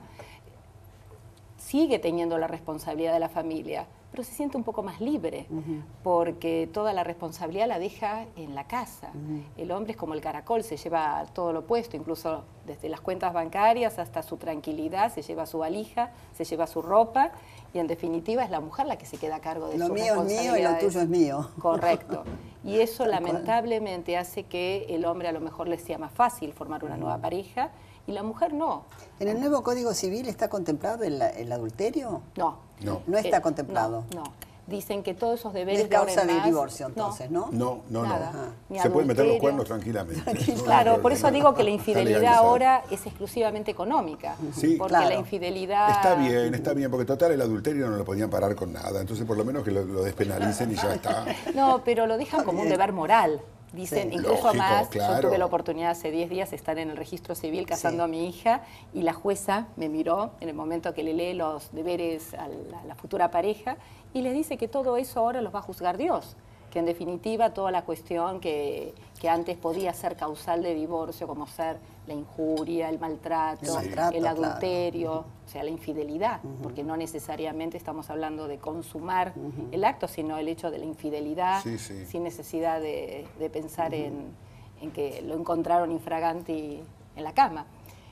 sigue teniendo la responsabilidad de la familia, pero se siente un poco más libre, uh-huh. porque toda la responsabilidad la deja en la casa. Uh-huh. El hombre es como el caracol, se lleva todo lo opuesto, incluso desde las cuentas bancarias hasta su tranquilidad, se lleva su valija, se lleva su ropa, y en definitiva es la mujer la que se queda a cargo de sus responsabilidades. Lo mío es mío y lo tuyo es mío. Correcto. Y eso lamentablemente hace que el hombre a lo mejor le sea más fácil formar una nueva pareja y la mujer no. ¿En el nuevo Código Civil está contemplado el, el adulterio? No. No, no está eh, contemplado. No, no. Dicen que todos esos deberes... No es causa de más, divorcio, entonces, ¿no? No, no, nada, no. no. Se pueden meter los cuernos tranquilamente. Tranquilo. Claro, por eso digo que la infidelidad ahora es exclusivamente económica. Sí, porque claro. la infidelidad... Está bien, está bien, porque total el adulterio no lo podían parar con nada. Entonces, por lo menos que lo, lo despenalicen y ya está. No, pero lo dejan como un deber moral. Dicen, sí, incluso lógico, más, claro. Yo tuve la oportunidad hace diez días de estar en el registro civil casando sí. a mi hija y la jueza me miró en el momento que le lee los deberes a la, a la futura pareja y les dice que todo eso ahora los va a juzgar Dios, que en definitiva toda la cuestión que, que antes podía ser causal de divorcio, como ser la injuria, el maltrato, el, maltrato, el adulterio, claro. o sea, la infidelidad, uh-huh. porque no necesariamente estamos hablando de consumar uh-huh. el acto, sino el hecho de la infidelidad, sí, sí. sin necesidad de, de pensar uh-huh. en, en que lo encontraron infraganti en la cama.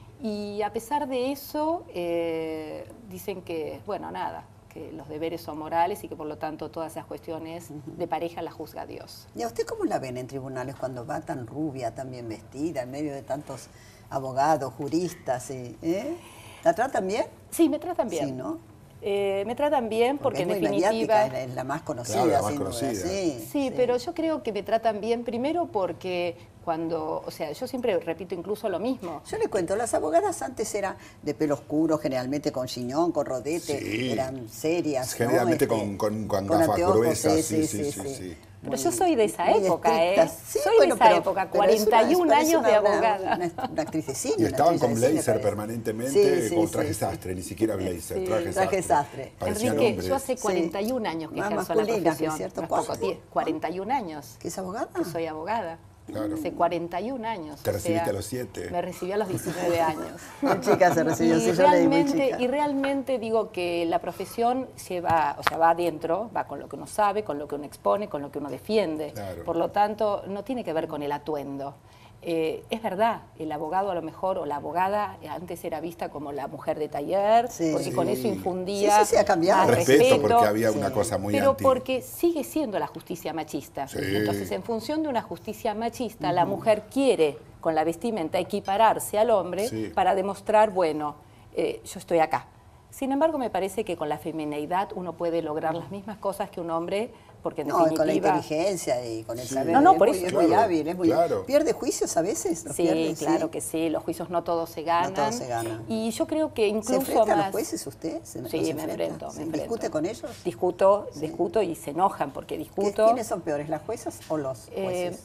Y a pesar de eso, eh, dicen que, bueno, nada, que los deberes son morales y que por lo tanto todas esas cuestiones uh-huh. de pareja las juzga Dios. ¿Y a usted cómo la ven en tribunales cuando va tan rubia, tan bien vestida, en medio de tantos abogados, juristas? ¿eh? ¿La tratan bien? Sí, me tratan bien. Sí, ¿no? Eh, me tratan bien porque, porque en es muy definitiva... mediática, es la más conocida, claro, la más sin conocida. duda. Sí, sí, sí, pero yo creo que me tratan bien primero porque cuando, o sea, yo siempre repito incluso lo mismo. Yo le cuento, las abogadas antes eran de pelo oscuro, generalmente con chiñón, con rodete, sí. eran serias, generalmente ¿no? con, con, con, con gafas anteojos, gruesas, sí, sí, sí, sí, sí. sí. sí. Pero Muy, yo soy de esa época, ¿eh? Sí, soy bueno, de esa pero, época, pero cuarenta y un una, años una, de una, abogada. Una, una actriz de cine. Y estaban con blazer blazer permanentemente, sí, sí, con sí, traje sí. sastre, ni siquiera blazer, Sí, traje, traje sastre. sastre. Parecían Enrique, hombres. yo hace cuarenta y un años que Más ejerzo la masculina, profesión. ¿cierto? No es poco, ¿Cuánto? cuarenta y un años. ¿Que es abogada? Que soy abogada. Claro. Hace cuarenta y un años. Te o recibiste sea, a los siete. Me recibí a los diecinueve años. Muy chica se recibió, y sí, yo leí muy realmente, chica. y realmente digo que la profesión se va, o sea, va adentro, va con lo que uno sabe, con lo que uno expone, con lo que uno defiende. Claro. Por lo tanto, no tiene que ver con el atuendo. Eh, es verdad, el abogado a lo mejor, o la abogada, antes era vista como la mujer de taller, Sí. porque Sí. con eso infundía Sí, sí, sí, ha cambiado. más Respeto, respeto. porque había una cosa muy Pero anti. porque sigue siendo la justicia machista. Sí. Entonces, en función de una justicia machista, la mujer quiere, con la vestimenta, equipararse al hombre Sí. para demostrar, bueno, eh, yo estoy acá. Sin embargo, me parece que con la femineidad uno puede lograr las mismas cosas que un hombre, porque en No, y definitiva... con la inteligencia y con el Sí. saber. No, no, es por muy- eso. Es muy Claro, hábil, es muy... claro. ¿Pierde juicios a veces? ¿Los Sí, pierde? claro que sí, los juicios no todos se ganan. No todos se ganan. Y yo creo que ¿Se incluso enfrenta a los más... jueces usted? ¿Se- no Sí, se me enfrenta? enfrento, ¿Sí? me enfrento. ¿Discute con ellos? Discuto, discuto y se enojan porque ¿Qué- discuto. ¿Quiénes son peores, las juezas o los Eh, jueces?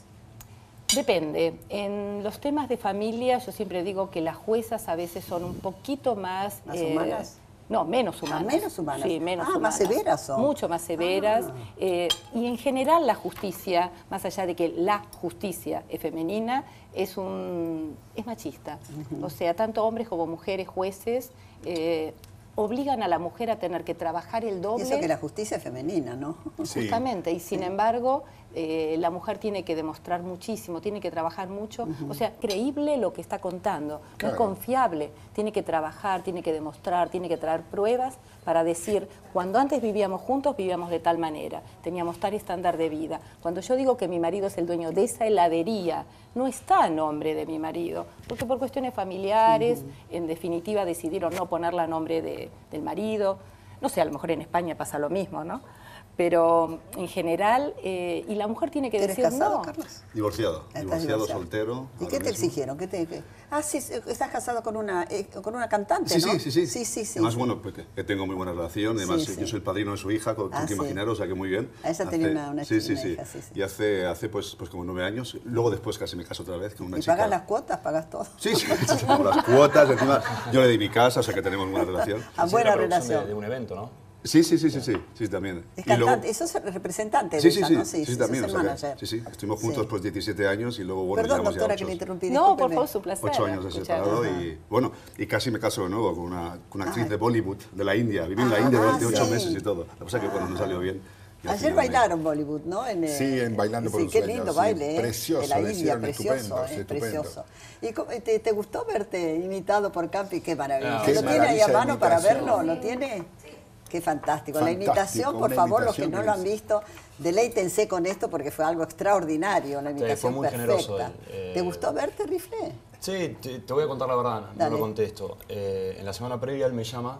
Depende. En los temas de familia yo siempre digo que las juezas a veces son un poquito más... ¿Más eh, humanas? No, menos Ah, humanas. menos humanas. Sí, menos Ah, más humanas. severas son. Mucho más severas. Ah. Eh, y en general la justicia, más allá de que la justicia es femenina, es, un, es machista. O sea, tanto hombres como mujeres, jueces, eh, obligan a la mujer a tener que trabajar el Y doble. eso que la justicia es femenina, ¿no? Justamente, y sin embargo, eh, la mujer tiene que demostrar muchísimo, tiene que trabajar mucho, o sea, creíble lo que está contando, no Claro. es confiable, tiene que trabajar, tiene que demostrar, tiene que traer pruebas para decir, cuando antes vivíamos juntos, vivíamos de tal manera, teníamos tal estándar de vida. Cuando yo digo que mi marido es el dueño de esa heladería, no está a nombre de mi marido, porque por cuestiones familiares, en definitiva, decidieron no ponerla a nombre de, del marido. No sé, a lo mejor en España pasa lo mismo, ¿no? Pero en general, eh, y la mujer tiene que ¿Eres decir casado, no. Carlos? Divorciado, Estás divorciado, divorciado. soltero. ¿Y ahora qué te mismo. exigieron? ¿Qué te, qué? Ah, sí, estás casado con una, eh, con una cantante, Sí, ¿no? sí, sí, sí. Sí, sí, sí. Además, sí. bueno, pues, que- que tengo muy buena relación. Además, Sí, sí. yo soy el padrino de su hija, como Ah, tú que sí. imaginaros, o sea que muy bien. Ah, esa tenía una- una sí, sí, una sí. hija, sí, sí. Y hace, hace pues, pues como nueve años. Luego después casi me caso otra vez con una ¿Y chica. pagas las cuotas? ¿Pagas todo? Sí, sí, con las cuotas. Encima, yo le di mi casa, o sea que tenemos buena relación. Ah, buena relación. De un evento, ¿no? Sí, sí, sí, sí, sí, sí, también. Es Y luego- cantante, eso es representante de Sí, sí, ella, sí, ¿no? sí, sí, también. sos o el sea que- manager. sí, sí, estuvimos juntos Sí. pues diecisiete años y luego, bueno, Perdón, llevamos ya doctora, ocho, que le interrumpí. No, por discúlpeme. favor, su placer. ocho años de escuchar. separado Ajá. y, bueno, y casi me caso de nuevo con una, con una actriz Ay. de Bollywood, de la India. Viví en la Ah, India ah, durante ocho sí. meses y todo. Lo que pasa es que, bueno, no salió bien. Y al Ayer final me- bailaron Bollywood, ¿no? En, eh, Sí, en Bailando por sí, un qué Sueño, lindo sí. baile, ¿eh? Precioso, De la lo India, hicieron precioso, estupendo, ¿eh? sí, estupendo. Precioso. ¿Y cómo- te, te gustó verte imitado por Campi? Qué maravilla. Ah, ¿Lo qué tiene ahí a maravilla de mano para imitación. verlo? ¿Lo tiene? Qué fantástico. La Fantástico, imitación, por una favor, los que imitación no que lo han es- visto, deleítense con esto porque fue algo extraordinario, una Sí, imitación fue muy perfecta. generoso él, eh, ¿Te gustó verte, Rifle? Sí, te, te voy a contar la verdad, no Dale. lo contesto. Eh, en la semana previa él me llama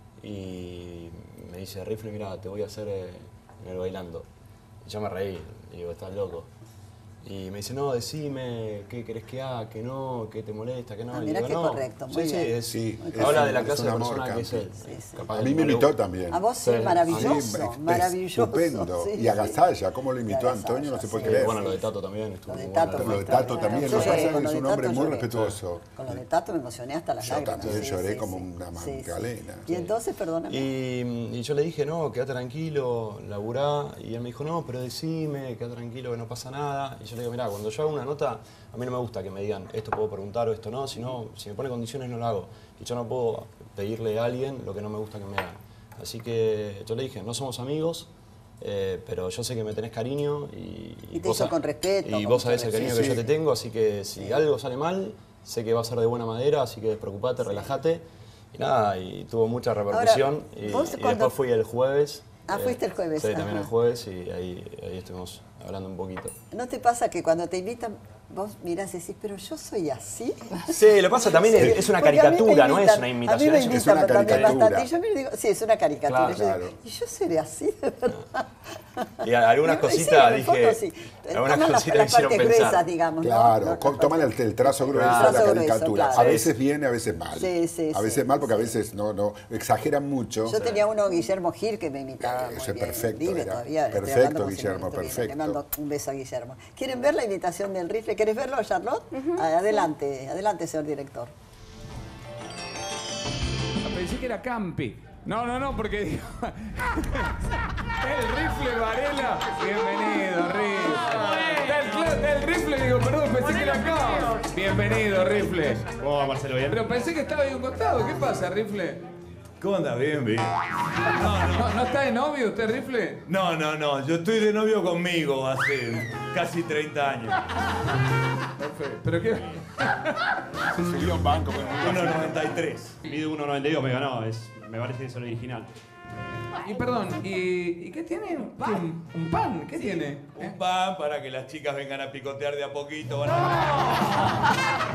y me dice, Rifle, mira, te voy a hacer eh, en el bailando. Y yo me reí, y digo, estás loco. Y me dice, no, decime, ¿qué querés que haga? ¿Qué no? ¿Qué te molesta? ¿Qué no? Ah, Y mirá digo, qué no. correcto, Sí, muy sí, bien. es, Sí, habla es de la un- clase es de un amor, persona que es él. Campi. Capaz A que mí me no le imitó gusta. también. A vos sí, Sí. maravilloso, Sí, maravilloso. estupendo. Sí, Y sí. Agasalla, ¿cómo lo Y imitó Agasalla, Antonio? No se puede sí. creer. Bueno, lo de Tato también estuvo Lo de muy Tato bueno. fue Lo de Tato extraordinario. también, Yo lo que lloré, pasa con es lo que es de un hombre Tato muy lloré. respetuoso. Con lo de Tato me emocioné hasta las Yo lágrimas. también sí, lloré sí, como sí. una Sí, sí. magdalena. Y entonces, perdóname. Y, y yo le dije, no, quédate tranquilo, laburá. Y él me dijo, no, pero decime, quédate tranquilo, que no pasa nada. Y yo le digo, mirá, cuando yo hago una nota, a mí no me gusta que me digan, esto puedo preguntar o esto no, sino, si me pone condiciones no lo hago. Y yo no puedo pedirle a alguien lo que no me gusta que me hagan. Así que yo le dije, no somos amigos, eh, pero yo sé que me tenés cariño y, Y te vos hizo sa- con respeto, Y con vos sabés mucho el cariño respeto. que yo Sí. te tengo, así que si algo sale mal, sé que va a ser de buena madera, así que despreocupate, relájate. Y nada, y tuvo mucha repercusión. Ahora, y, vos y cuando- después fui el jueves. Ah, fuiste el jueves, Sí, también ajá. el jueves y ahí, ahí estuvimos hablando un poquito. ¿No te pasa que cuando te invitan, vos mirás y decís, pero yo soy así? Sí, lo pasa también, es, es una Porque a mí me caricatura, no es invitan- una A mí imitación. me es invitan Es una también caricatura. bastante. Y yo me digo, sí, es una caricatura. Claro, Y yo digo, claro. ¿y yo seré así de verdad? Y a- algunas Y sí, cositas en el fondo dije, sí. algunas Toman las- cositas me las hicieron partes pensar. gruesas, digamos, ¿no? Claro, Las- con- las toman partes- el, el trazo grueso Claro. de la Trazo grueso, caricatura. claro. A veces bien, a veces mal. Sí, sí, a veces sí, mal porque a sí. veces no, no, exageran mucho. Yo tenía uno, Guillermo Gil, que me imitaba Ese muy es bien. perfecto, Vive era. todavía. estoy Perfecto, hablando como si Guillermo, no estuviera. perfecto. Le mando un beso a Guillermo. ¿Quieren ver la imitación del rifle? ¿Querés verlo, Charlotte? Adelante, adelante, señor director. Pensé que era Campi. No, no, no, porque digo... El rifle Varela. Bienvenido, rifle. Está el, cla- está el rifle, digo, perdón, pensé que era acá. Bienvenido, rifle. ¿Cómo va, Marcelo? ¿Bien? Pero pensé que estaba ahí a un costado. ¿Qué pasa, rifle? ¿Cómo anda? Bien, bien. No, no, ¿no está de novio usted, rifle? No, no, no. Yo estoy de novio conmigo hace casi treinta años. Perfecto. ¿Pero qué? Se subió un banco. uno noventa y tres. Mide uno noventa y dos, me ganó. Es, me parece que es el original. Y perdón, ¿y, ¿y qué tiene? ¿Un pan? ¿Un pan? ¿Qué tiene? Un pan para que las chicas vengan a picotear de a poquito. Van a...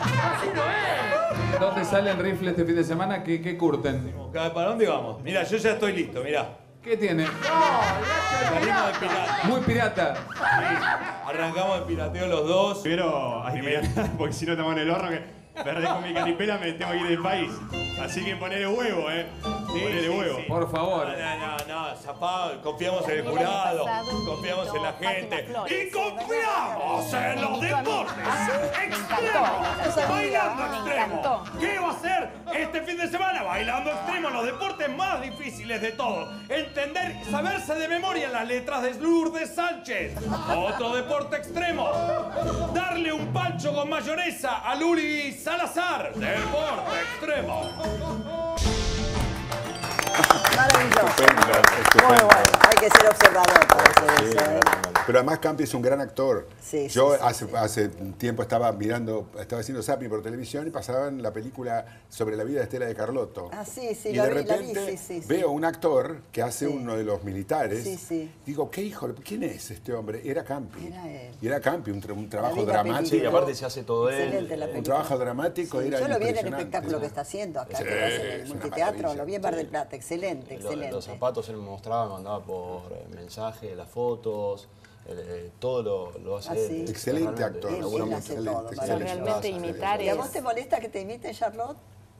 ¿Dónde sale el rifle este fin de semana? ¿Qué, qué curten? ¿Para dónde vamos? Mira, yo ya estoy listo, mira. ¿Qué tiene? Salimos de pirata. Muy pirata. Sí, arrancamos el pirateo los dos. Primero hay que porque si no estamos en el horno que perdés con mi caripela me tengo que ir del país. Así que ponele huevo, eh. Sí, ponele sí, huevo. sí. Por favor. No, no, no, no, zapado. Confiamos en el jurado, confiamos en la gente y confiamos en los deportes extremos. Bailando extremo. ¿Qué va a ser este fin de semana? Bailando extremo, los deportes más difíciles de todos. Entender, saberse de memoria las letras de Lourdes Sánchez. Otro deporte extremo. Darle un pancho con mayonesa a Luli Salazar. Deporte extremo. Maravilloso. Estupendo, Muy estupendo. bueno. Hay que ser observador para hacer Sí, eso, ¿eh? pero además Campi es un gran actor. Sí, Yo sí, sí, hace, hace un tiempo estaba mirando, estaba haciendo zapping por televisión y pasaban la película sobre la vida de Estela de Carlotto. Ah, sí, sí, y la de vi, la vi, repente sí, sí, sí. veo un actor que hace Sí. uno de los militares. Sí, sí. Digo, ¿qué hijo? ¿Quién es este hombre? Era Campi. Era él. Y era Campi, un, tra- un trabajo vi la dramático. película. Sí, aparte se hace todo Excelente la él. película. Un trabajo dramático Sí, era yo lo vi en el impresionante. espectáculo que está haciendo acá, Sí, que va a ser el es una multiteatro, maravilla. lo vi en Mar del Plata, excelente, Lo- excelente. Los zapatos él me mostraba, me mandaba por eh, mensaje, las fotos, el- eh, todo lo, lo hace Ah, él. sí. Excelente Realmente, actor. Él, labura él mucho. hace excelente, todo, excelente. Realmente imitar ¿Y a es... vos te molesta que te imiten, Charlotte?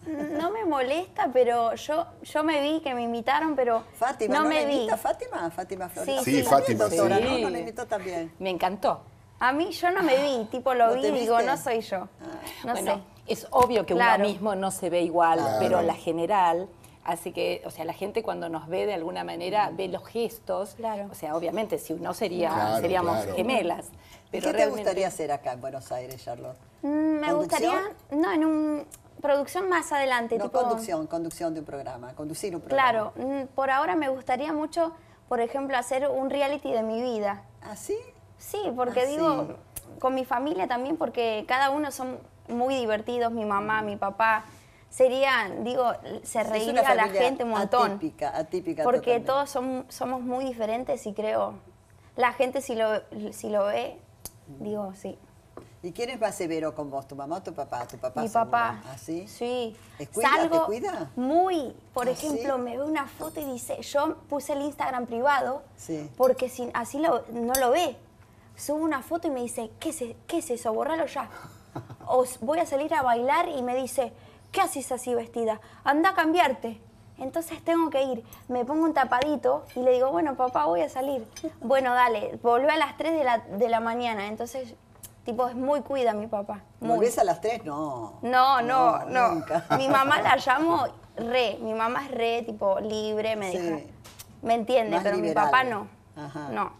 No me molesta, pero yo, yo me vi que me invitaron, pero Fátima, no, ¿no, me la vi. imita Fátima? Fátima Flores. Sí, Sí, sí. Fátima, sí. Doctora, ¿no? Sí. ¿No la imitó también? Me encantó. A mí yo no me vi, tipo lo ¿No vi te y digo, viste? no soy yo. No Bueno, sé. es obvio que Claro. uno mismo no se ve igual, Claro. pero la general hace que, o sea, la gente cuando nos ve de alguna manera ve los gestos. Claro. O sea, obviamente, si no sería, Claro, seríamos claro. gemelas. ¿Y Pero qué te realmente- gustaría hacer acá en Buenos Aires, Charlotte? Mm, Me ¿Conducción? gustaría, no, en un producción más adelante. No, tipo, conducción, conducción de un programa, conducir un programa. Claro, mm, por ahora me gustaría mucho, por ejemplo, hacer un reality de mi vida. ¿Ah, sí? Sí, porque Ah, digo, sí. con mi familia también, porque cada uno son muy divertidos, mi mamá, mi papá. Sería, digo, se Es una reiría a la familia gente un montón. Atípica, atípica Porque totalmente. todos son- somos muy diferentes y creo, la gente si lo, si lo ve, digo, sí. ¿Y quién es más severo con vos, tu mamá o tu papá? ¿Tu papá Mi seguro? papá. ¿Ah, sí? Sí. ¿Te cuida? Salgo ¿Te cuida? muy, por ¿Ah, ejemplo, sí? me ve una foto y dice, yo puse el Instagram privado Sí. porque si, así lo, no lo ve. Subo una foto y me dice, ¿qué es, qué es eso? Borralo ya. O s- voy a salir a bailar y me dice, ¿qué haces así vestida? Anda a cambiarte. Entonces tengo que ir. Me pongo un tapadito y le digo, bueno, papá, voy a salir. Bueno, dale, volví a las tres de la, de la mañana. Entonces, tipo, es muy cuida mi papá. Muy. ¿Volvés a las tres? No. No, no, no. nunca. Mi mamá la llamo re. Mi mamá es re, tipo, libre, me Sí. deja. Me entiende, Más pero mi liberal. papá no. Ajá. No.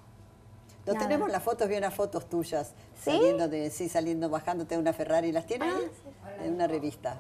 No Nada. tenemos las fotos, vi unas fotos tuyas. ¿Sí? Saliendo de, sí, saliendo, bajándote de una Ferrari. ¿Las tienes Ah, ahí? En una revista.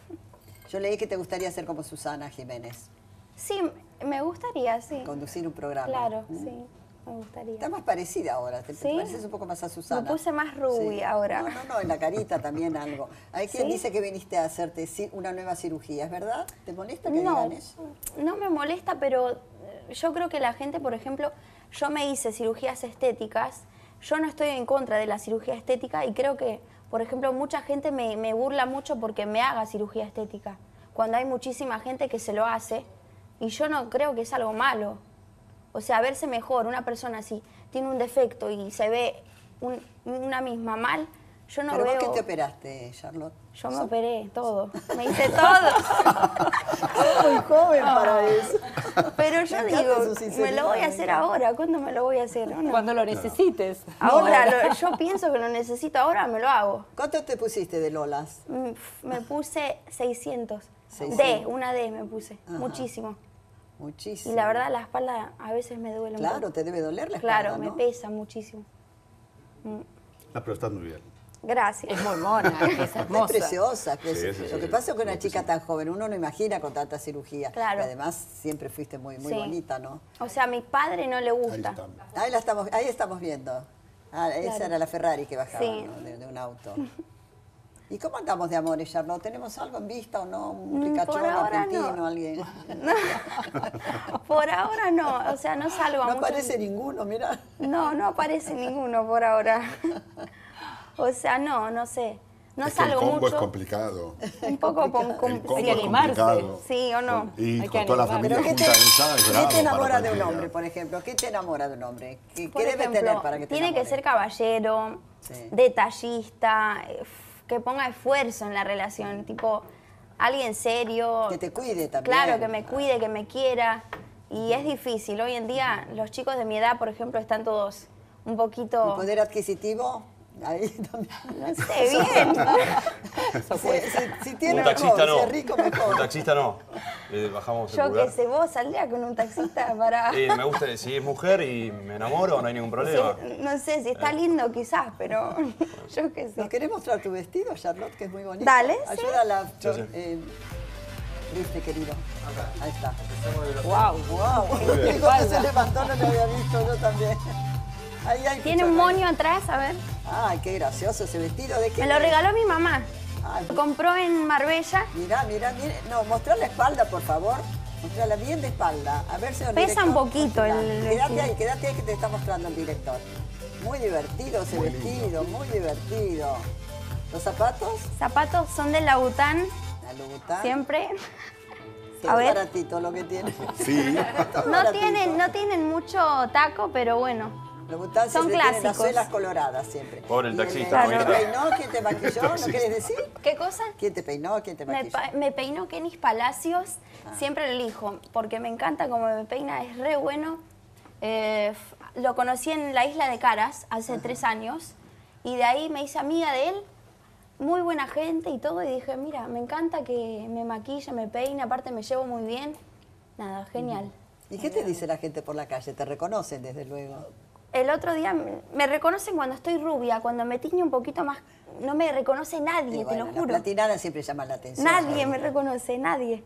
Yo leí que te gustaría ser como Susana Jiménez. Sí, me gustaría, sí. Conducir un programa. Claro, Mm. sí, me gustaría. Está más parecida ahora, te, te ¿Sí? pareces un poco más a Susana. Me puse más rubia ahora. No, no, no, en la carita también algo. Hay quien ¿Sí? dice que viniste a hacerte ci- una nueva cirugía, ¿es verdad? ¿Te molesta que No, digan eso? no me molesta, pero eh, yo creo que la gente, por ejemplo, yo me hice cirugías estéticas, yo no estoy en contra de la cirugía estética y creo que, por ejemplo, mucha gente me, me burla mucho porque me haga cirugía estética, cuando hay muchísima gente que se lo hace y yo no creo que es algo malo. O sea, verse mejor, una persona si tiene un defecto y se ve un- una misma mal, yo no ¿Pero veo... vos qué te operaste, Charlotte? Yo me operé todo, me hice todo. Sos muy joven para eso. Pero yo Me encanta digo, su me sinceridad, lo voy a me hacer encanta. ahora. ¿Cuándo me lo voy a hacer? No, no. Cuando lo necesites. Ahora, lo- yo pienso que lo necesito ahora, me lo hago. ¿Cuánto te pusiste de Lolas? Mm, Me puse seiscientos. seiscientos. D, una D me puse. Ajá. Muchísimo. Muchísimo. Y la verdad, la espalda a veces me duele Claro, un poco. te debe doler la espalda, Claro, ¿no? me pesa muchísimo. Mm. Ah, pero estás muy bien. Gracias. Es muy mona, es hermosa. Es preciosa. que Sí, es- sí, lo sí, que sí. pasa es que una chica tan joven, uno no imagina con tanta cirugía. Claro. Y además siempre fuiste muy, muy Sí. bonita, ¿no? O sea, a mi padre no le gusta. Ahí, la estamos, ahí estamos viendo. Ah, esa Claro. era la Ferrari que bajaba, Sí. ¿no? de, de un auto. ¿Y cómo andamos de amores, Charlotte? ¿Tenemos algo en vista o no? ¿Un Mm, ricachón por ahora argentino, no. alguien? Por ahora no, o sea, no salgo a No muchos- aparece ninguno, mira. No, no aparece ninguno por ahora. O sea, no, no sé. No Es que el salgo combo mucho. es complicado. Un poco con, con- El combo hay que es animarse. complicado. Sí o no. Y Hay con que toda la animarse. familia ¿Pero qué junta te, en esa, es qué bravo te para enamora de un cualquiera. hombre, por ejemplo? ¿Qué te enamora de un hombre? ¿Qué, Por qué debe ejemplo, tener para que te tiene que enamore? ser caballero, Sí. detallista, eh, f- que ponga esfuerzo en la relación, tipo alguien serio. Que te cuide también. Claro, que me cuide, que me quiera. Y es difícil. Hoy en día los chicos de mi edad, por ejemplo, están todos un poquito... ¿Y poder adquisitivo? Ahí también. No sé, bien. Si, si, si tiene Un taxista mejor, no. si es rico, mejor. Un taxista no. Le bajamos el Yo pulgar. que sé, vos saldría con un taxista para... Y me gusta, si es mujer y me enamoro, no hay ningún problema. Sí, no sé, si está lindo quizás, pero yo qué sé. ¿Nos querés mostrar tu vestido, Charlotte, que es muy bonito? Dale, sí. Ayúdala, Sí, sí. eh, Rifle, querido. Ahí está. Wow, Wow. Muy bien. Cuando se levantó no lo había visto yo también. Ahí hay Tiene un moño atrás, a ver. Ay, qué gracioso ese vestido. ¿De qué? Me lo es? regaló mi mamá. Ay, Lo compró en Marbella. Mirá, mirá, mirá. No, mostrá la espalda, por favor. Mostrala bien de espalda. A ver si el Pesa director- un poquito el Quédate vestido. ahí, quédate ahí que te está mostrando el director. Muy divertido ese Muy vestido, muy divertido. ¿Los zapatos? Zapatos son de Louboutin, La Louboutin. siempre. Qué A ver. baratito lo que tiene. Sí. No tienen, no tienen mucho taco, pero bueno. Louboutin Son siempre tiene las clásicos. suelas coloradas siempre. Pobre el ¿Y taxista, ¿Quién te ¿no? peinó? ¿Quién te maquilló? ¿No querés decir? ¿Qué cosa? ¿Quién te peinó? ¿Quién te Me, maquilló? pa- me peinó Kenis Palacios, Ah. siempre lo elijo, porque me encanta cómo me peina, es re bueno. Eh, f- lo conocí en la Isla de Caras hace tres años y de ahí me hice amiga de él, muy buena gente y todo, y dije, mira, me encanta que me maquille, me peine, aparte me llevo muy bien. Nada, genial. ¿Y qué te dice la gente por la calle? ¿Te reconocen, desde luego? El otro día me- me reconocen cuando estoy rubia, cuando me tiño un poquito más, no me reconoce nadie, Y bueno, te lo las juro. platinadas siempre llaman la atención. Nadie me reconoce, nadie.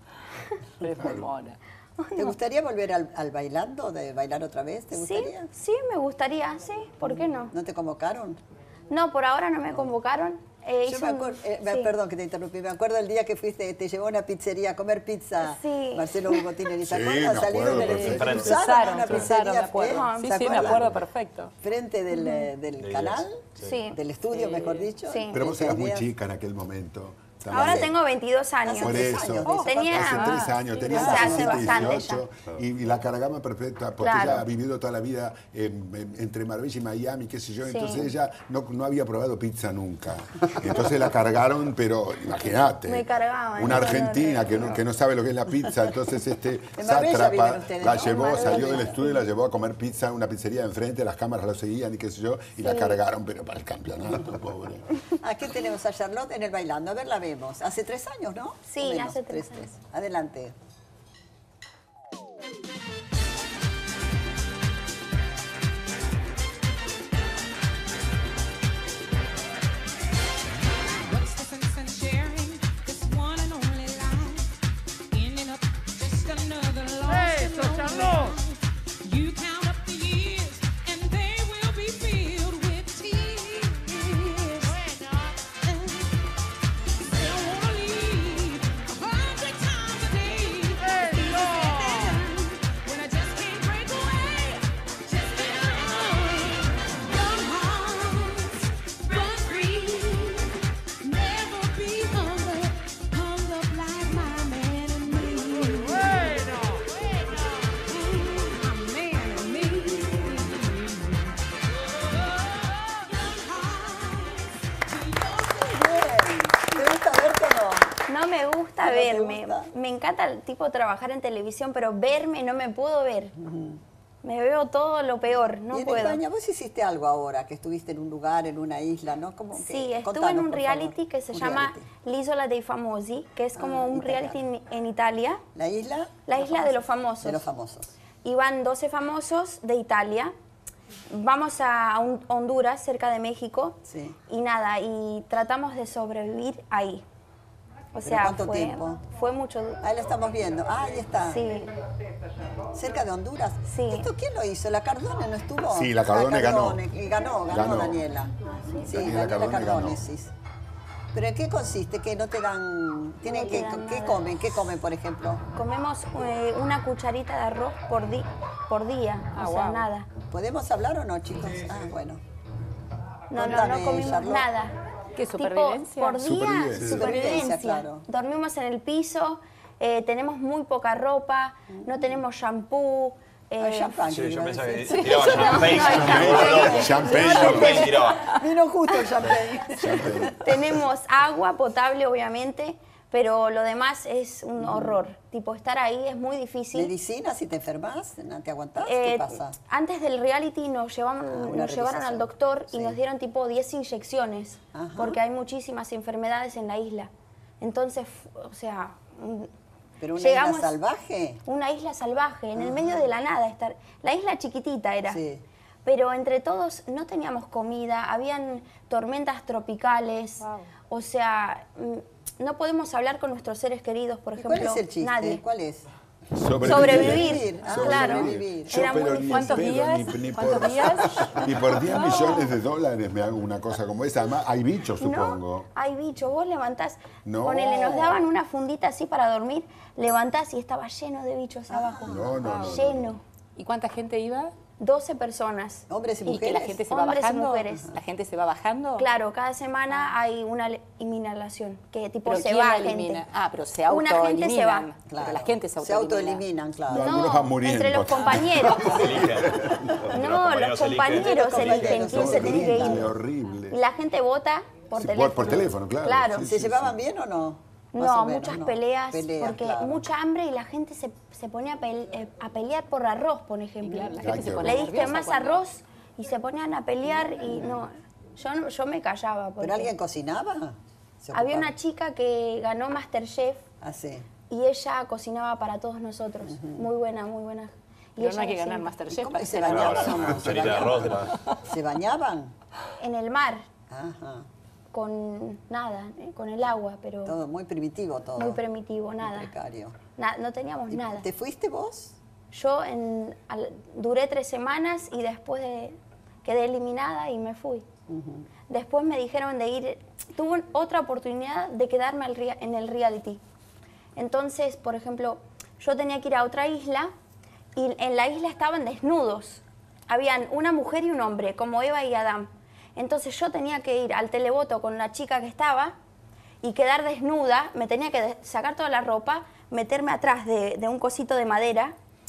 Es muy mona. ¿Te gustaría volver al, al bailando, de bailar otra vez? ¿Te Sí, gustaría? sí, me gustaría, sí, ¿por qué no? ¿No te convocaron? No, por ahora no me convocaron. Eh, Yo hice me un- acuerdo, eh, sí. perdón que te interrumpí, me acuerdo el día que fuiste, te llevó a una pizzería a comer pizza, Sí. Marcelo Hugo Tinelli, ¿te Sí, acuerdas? me Salieron acuerdo en el perfecto. cruzaron Cruzaron, una cruzaron, pizzería, me acuerdo. ¿eh? Sí, ¿Se sí, me acuerdan? acuerdo perfecto. Frente del, eh, del De canal, Díaz. Sí. del estudio, Sí. mejor dicho. Sí. Pero vos eras muy Díaz. chica en aquel momento. Ahora También. tengo veintidós años. Por tres eso, años de eso. Tenía- hace tres años, tenía hace- hace diecisiete, bastante dieciocho, y, y la cargaba perfecta, porque Claro. ella ha vivido toda la vida en- en- entre Marbella y Miami, qué sé yo, Sí. entonces ella no, no había probado pizza nunca. Entonces la cargaron, pero imagínate, Me cargaban, una no, no, argentina no. que, no, que no sabe lo que es la pizza, entonces este En Marbella sátrapa viven ustedes, la ¿no? llevó, En salió del Marbella. estudio y la llevó a comer pizza en una pizzería de enfrente, las cámaras lo seguían y qué sé yo, y la Sí. cargaron, pero para el campeonato, pobre. Aquí tenemos a Charlotte en el bailando, a ver, la vemos. Hace tres años, ¿no? Sí, O menos, hace tres años. Adelante. ¡Eso, Charlotte! Bien. ¿Te gusta verte o no? No me gusta ¿No te verme. gusta? Me encanta el tipo trabajar en televisión, pero verme no me puedo ver. Me veo todo lo peor, no y en puedo. España vos hiciste algo ahora, que estuviste en un lugar, en una isla, ¿no? Como Sí, que, estuve contanos, en un por reality favor. que se Un llama reality. L'Isola dei Famosi, que es como Ah, un italiano. reality en, en Italia. ¿La isla? La isla de los famosos. De los famosos. Y van doce famosos de Italia. Vamos a Hon- Honduras, cerca de México. Sí. Y nada, y tratamos de sobrevivir ahí. O ¿Pero sea, cuánto fue, tiempo? fue mucho. Ahí la estamos viendo. Ah, ahí está. Sí. Cerca de Honduras. Sí. ¿Esto quién lo hizo? ¿La Cardone no estuvo? Sí, la Cardone ganó. Y ganó, ganó, Ganó. Daniela. Sí, Daniela Daniela Cardone Cardone, ganó. sí. ¿Pero en qué consiste? ¿Que no te dan...? ¿Tienen No te que, dan ¿Qué nada. comen? ¿Qué comen, por ejemplo? Comemos eh, una cucharita de arroz por, di- por día, Ah, o sea, guau. nada. ¿Podemos hablar o no, chicos? Ah, bueno. No, no, Contame, no comimos Charlotte. nada. ¿Qué, Tipo, supervivencia? por día, Supervivencia. supervivencia. Claro. Dormimos en el piso, eh, tenemos muy poca ropa, no tenemos shampoo. Eh, champán, Sí, yo pensaba que Sí. tiraba champagne. No, Champagne. Champagne tiraba. Vino justo el champagne. Tenemos agua potable, obviamente, pero lo demás es un horror. Tipo, estar ahí es muy difícil. ¿Medicina si te enfermas? ¿No te aguantás? Eh, ¿Qué pasa? Antes del reality nos, llevaban, una nos llevaron revisación. al doctor y Sí. nos dieron tipo diez inyecciones, Ajá. porque hay muchísimas enfermedades en la isla. Entonces, o sea, mm, ¿Pero una llegamos- isla salvaje? una isla salvaje, en el medio de la nada. Estar, la isla chiquitita era. Sí. Pero entre todos no teníamos comida, habían tormentas tropicales, o sea, mm, no podemos hablar con nuestros seres queridos, por ¿Y ejemplo, cuál es el chiste? nadie. ¿Cuál es? Sobrevivir, ah, claro. Sobrevivir. Yo, Era muy pero difícil. ni en ¿Cuántos pedo, días? Ni, ni ¿Cuántos por, días? ni por diez No. millones de dólares me hago una cosa como esa. Además, hay bichos, supongo. No, hay bicho, vos levantás, No. ponele, nos daban una fundita así para dormir, levantás y estaba lleno de bichos abajo. No, no, no, Lleno. ¿Y cuánta gente iba? doce personas. ¿Hombres y ¿Y que la mujeres? gente se va Hombres y bajando? mujeres. ¿La gente se va bajando? Claro, cada semana hay una le- inhalación, que tipo ¿Pero se quién va la gente. elimina? Ah, pero se Una gente se va. autoeliminan. Pero la gente se Se autoelimina. autoeliminan, claro. No, algunos van muriendo. entre los compañeros. No, los compañeros eligen. eligen quién se tiene que horrible, ir. horrible. Y la gente vota por Sí, teléfono. por- por teléfono, claro. Claro. Sí, ¿Se llevaban bien o no? Más No, o menos, muchas no. peleas, Peleas, porque claro. mucha hambre y la gente se, se pone a, pel- eh, a pelear por arroz, por ejemplo. claro, la gente se pone Le diste nerviosa más cuando- arroz y se ponían a pelear y no, yo, no- yo me callaba. porque ¿Pero alguien cocinaba? ¿Se había ocupaba? una chica que ganó MasterChef Ah, sí. y ella cocinaba para todos nosotros. Muy buena, muy buena. Y Pero ella no hay que lo ganar hacía. Masterchef ¿Cómo para que se ser la bañaban? mejor. ¿Se Cucharita de arroz de la- ¿Se bañaban? En el mar, Ajá. con nada, eh, con el agua, pero Todo muy primitivo todo. muy primitivo, Muy nada. precario. Na- no teníamos ¿Y nada. ¿Te fuiste vos? Yo en, al- duré tres semanas y después de- quedé eliminada y me fui. Después me dijeron de ir, tuve otra oportunidad de quedarme al rea- en el reality. Entonces, por ejemplo, yo tenía que ir a otra isla y en la isla estaban desnudos. Habían una mujer y un hombre, como Eva y Adán. Entonces yo tenía que ir al televoto con la chica que estaba y quedar desnuda, me tenía que de- sacar toda la ropa, meterme atrás de, de un cosito de madera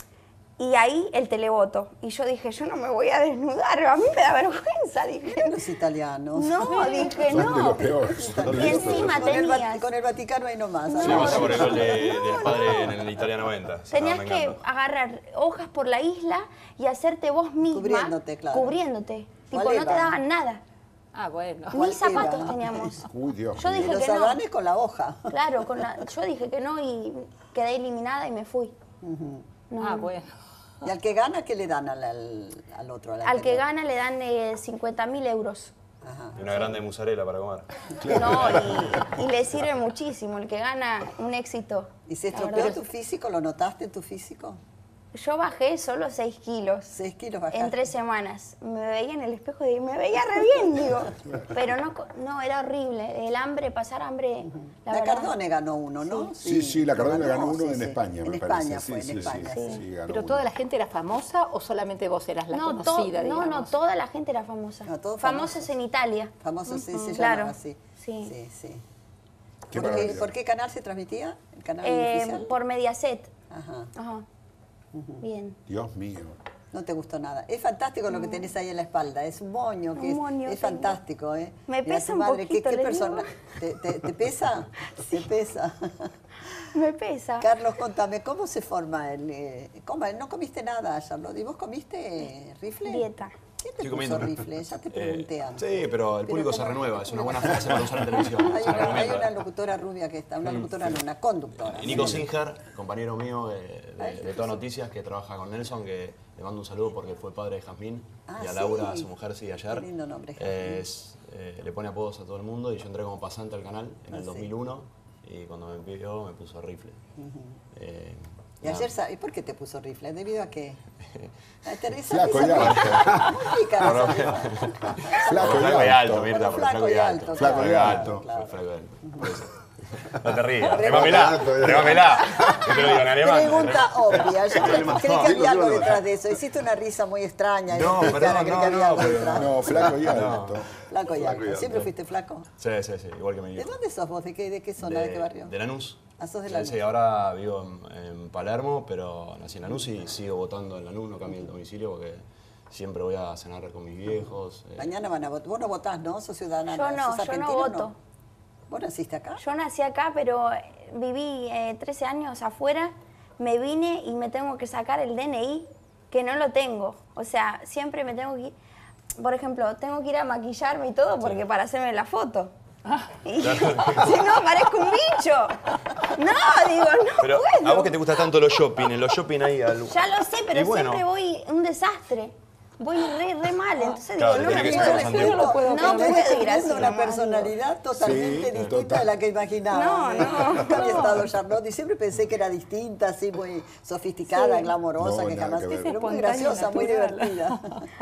y ahí el televoto. Y yo dije, yo no me voy a desnudar, a mí me da vergüenza, dije. Los italianos. No, dije, Son de no. lo peor. son de lo Y peor. encima Con el, Va- tenías, con el Vaticano ahí nomás. Sí, ¿no? pasa por el gol de- del padre en el Italia noventa. Se tenías estaban que vengando. agarrar hojas por la isla y hacerte vos misma. Cubriéndote, claro. Cubriéndote. Tipo, ¿Cuál no te era? daban nada. Ah, bueno. Ni ¿Cuál zapatos era? teníamos. Uy, Dios. Yo Y dije los que no. adanes con la hoja. Claro, con la- yo dije que no y quedé eliminada y me fui. No, Ah, no. bueno. ¿Y al que gana qué le dan al, al, al otro? Al, Al que anterior? gana le dan eh, cincuenta mil euros. Ajá. Y una grande mozzarella para comer. No, y, y le sirve muchísimo. El que gana, un éxito. ¿Y se La estropeó verdad. tu físico? ¿Lo notaste en tu físico? Yo bajé solo seis kilos. Seis kilos bajaste. En tres semanas. Me veía en el espejo y me veía re bien, digo. Pero no, co- no, era horrible. El hambre, pasar hambre, la, La, verdad. Cardone ganó uno, ¿no? Sí, sí, la Cardone ganó uno sí, en sí. España, En me España parece. fue, Sí, en sí, España. sí, sí, ganó ¿Pero uno. toda la gente era famosa o solamente vos eras la No, to- conocida, no, digamos? no, toda la gente era famosa. No, todos Famosos famosos. en Italia. Famoso sí, se Claro. llamaba así. Sí. Sí, sí. Qué ¿Por, qué, maravilla. por qué canal se transmitía? ¿El canal Eh, oficial? por Mediaset. Ajá. Ajá. Bien. Dios mío. No te gustó nada. Es fantástico lo que tenés ahí en la espalda. Es un moño, que Un es, moño es tengo. fantástico, ¿eh? Me Mirá pesa tu un madre, ¿qué, poquito, qué le persona? digo. ¿Te, te, te pesa? ¿Te pesa? Me pesa. Carlos, contame, ¿cómo se forma el... Eh, ¿cómo? No comiste nada, Charlotte. ¿Y vos comiste eh, rifle? Dieta. ¿Quién te Estoy puso comiendo. rifle? Ya te pregunté Eh, antes. sí, pero el público Pero se ¿cómo? renueva. Es una buena frase para usar en televisión. Hay Se una, hay recomiendo. una locutora rubia que está, una locutora no, una conductora. Y Nico Singer, compañero mío de, de, de Todas Noticias, que trabaja con Nelson, que le mando un saludo porque fue padre de Jazmín. Ah, y a sí. Laura, su mujer, sí, ayer. Qué lindo nombre, Jazmín. Es, eh, le pone apodos a todo el mundo y yo entré como pasante al canal en Ah, el sí. dos mil uno y cuando me pidió me puso rifle. Ujú. Eh, Y ayer, sa- ¿y por qué te puso rifle? ¿Debido a qué? Ay, Teresa, Flaco esa y alto. risa- Muy rica esa Por- risa. Flaco y Flaco y alto. alto, Mirta, por Flaco flaco y y alto, alto. Flaco y alto. Flaco y alto. Por eso. No te rías, Pregunta- remámela, remámela. Yo te lo digo en alemán. Pregunta obvia. Yo Alemán. creí que había algo No, detrás de eso. Hiciste una risa muy extraña. y No, explicar, perdón, creí no, que había no, algo pero- detrás. No, flaco y alto. Flaco y Flaco y alto. alto. ¿Siempre fuiste flaco? Sí, sí, sí, igual que mi ¿De viejo. dónde sos vos? ¿De qué, de qué zona? ¿De, qué barrio? De Lanús. Ah, sos de Sí, Lanús. sí, ahora vivo en, en Palermo, pero nací en Lanús y sigo votando en Lanús, no cambié el domicilio porque siempre voy a cenar con mis viejos. eh. Mañana van a votar. Vos no votás, ¿no? Sos ciudadana. Yo no, ¿Sos yo no argentino, voto. ¿Vos naciste acá? Yo nací acá, pero viví eh, trece años afuera, me vine y me tengo que sacar el D N I, que no lo tengo. O sea, siempre me tengo que ir, por ejemplo, tengo que ir a maquillarme y todo porque para hacerme la foto. Y- si no, parezco un bicho. No, digo, no Pero puedo. a vos que te gusta tanto los shopping, en los shopping ahí al... Ya lo sé, pero Y bueno. siempre voy un desastre. Voy re, re mal, entonces Claro, digo, no, tenés que no, ser no, bastante- no lo puedo No, creer, me no puedo estoy ir así viendo una nomás, personalidad totalmente Sí, distinta total. de la que imaginaba. No, ¿eh? no, Nunca había no. estado Charlotte y siempre pensé que era distinta, así muy sofisticada, Sí. glamorosa, No, que nada jamás... que ver. Pero muy Espontánea, graciosa, muy natural. divertida.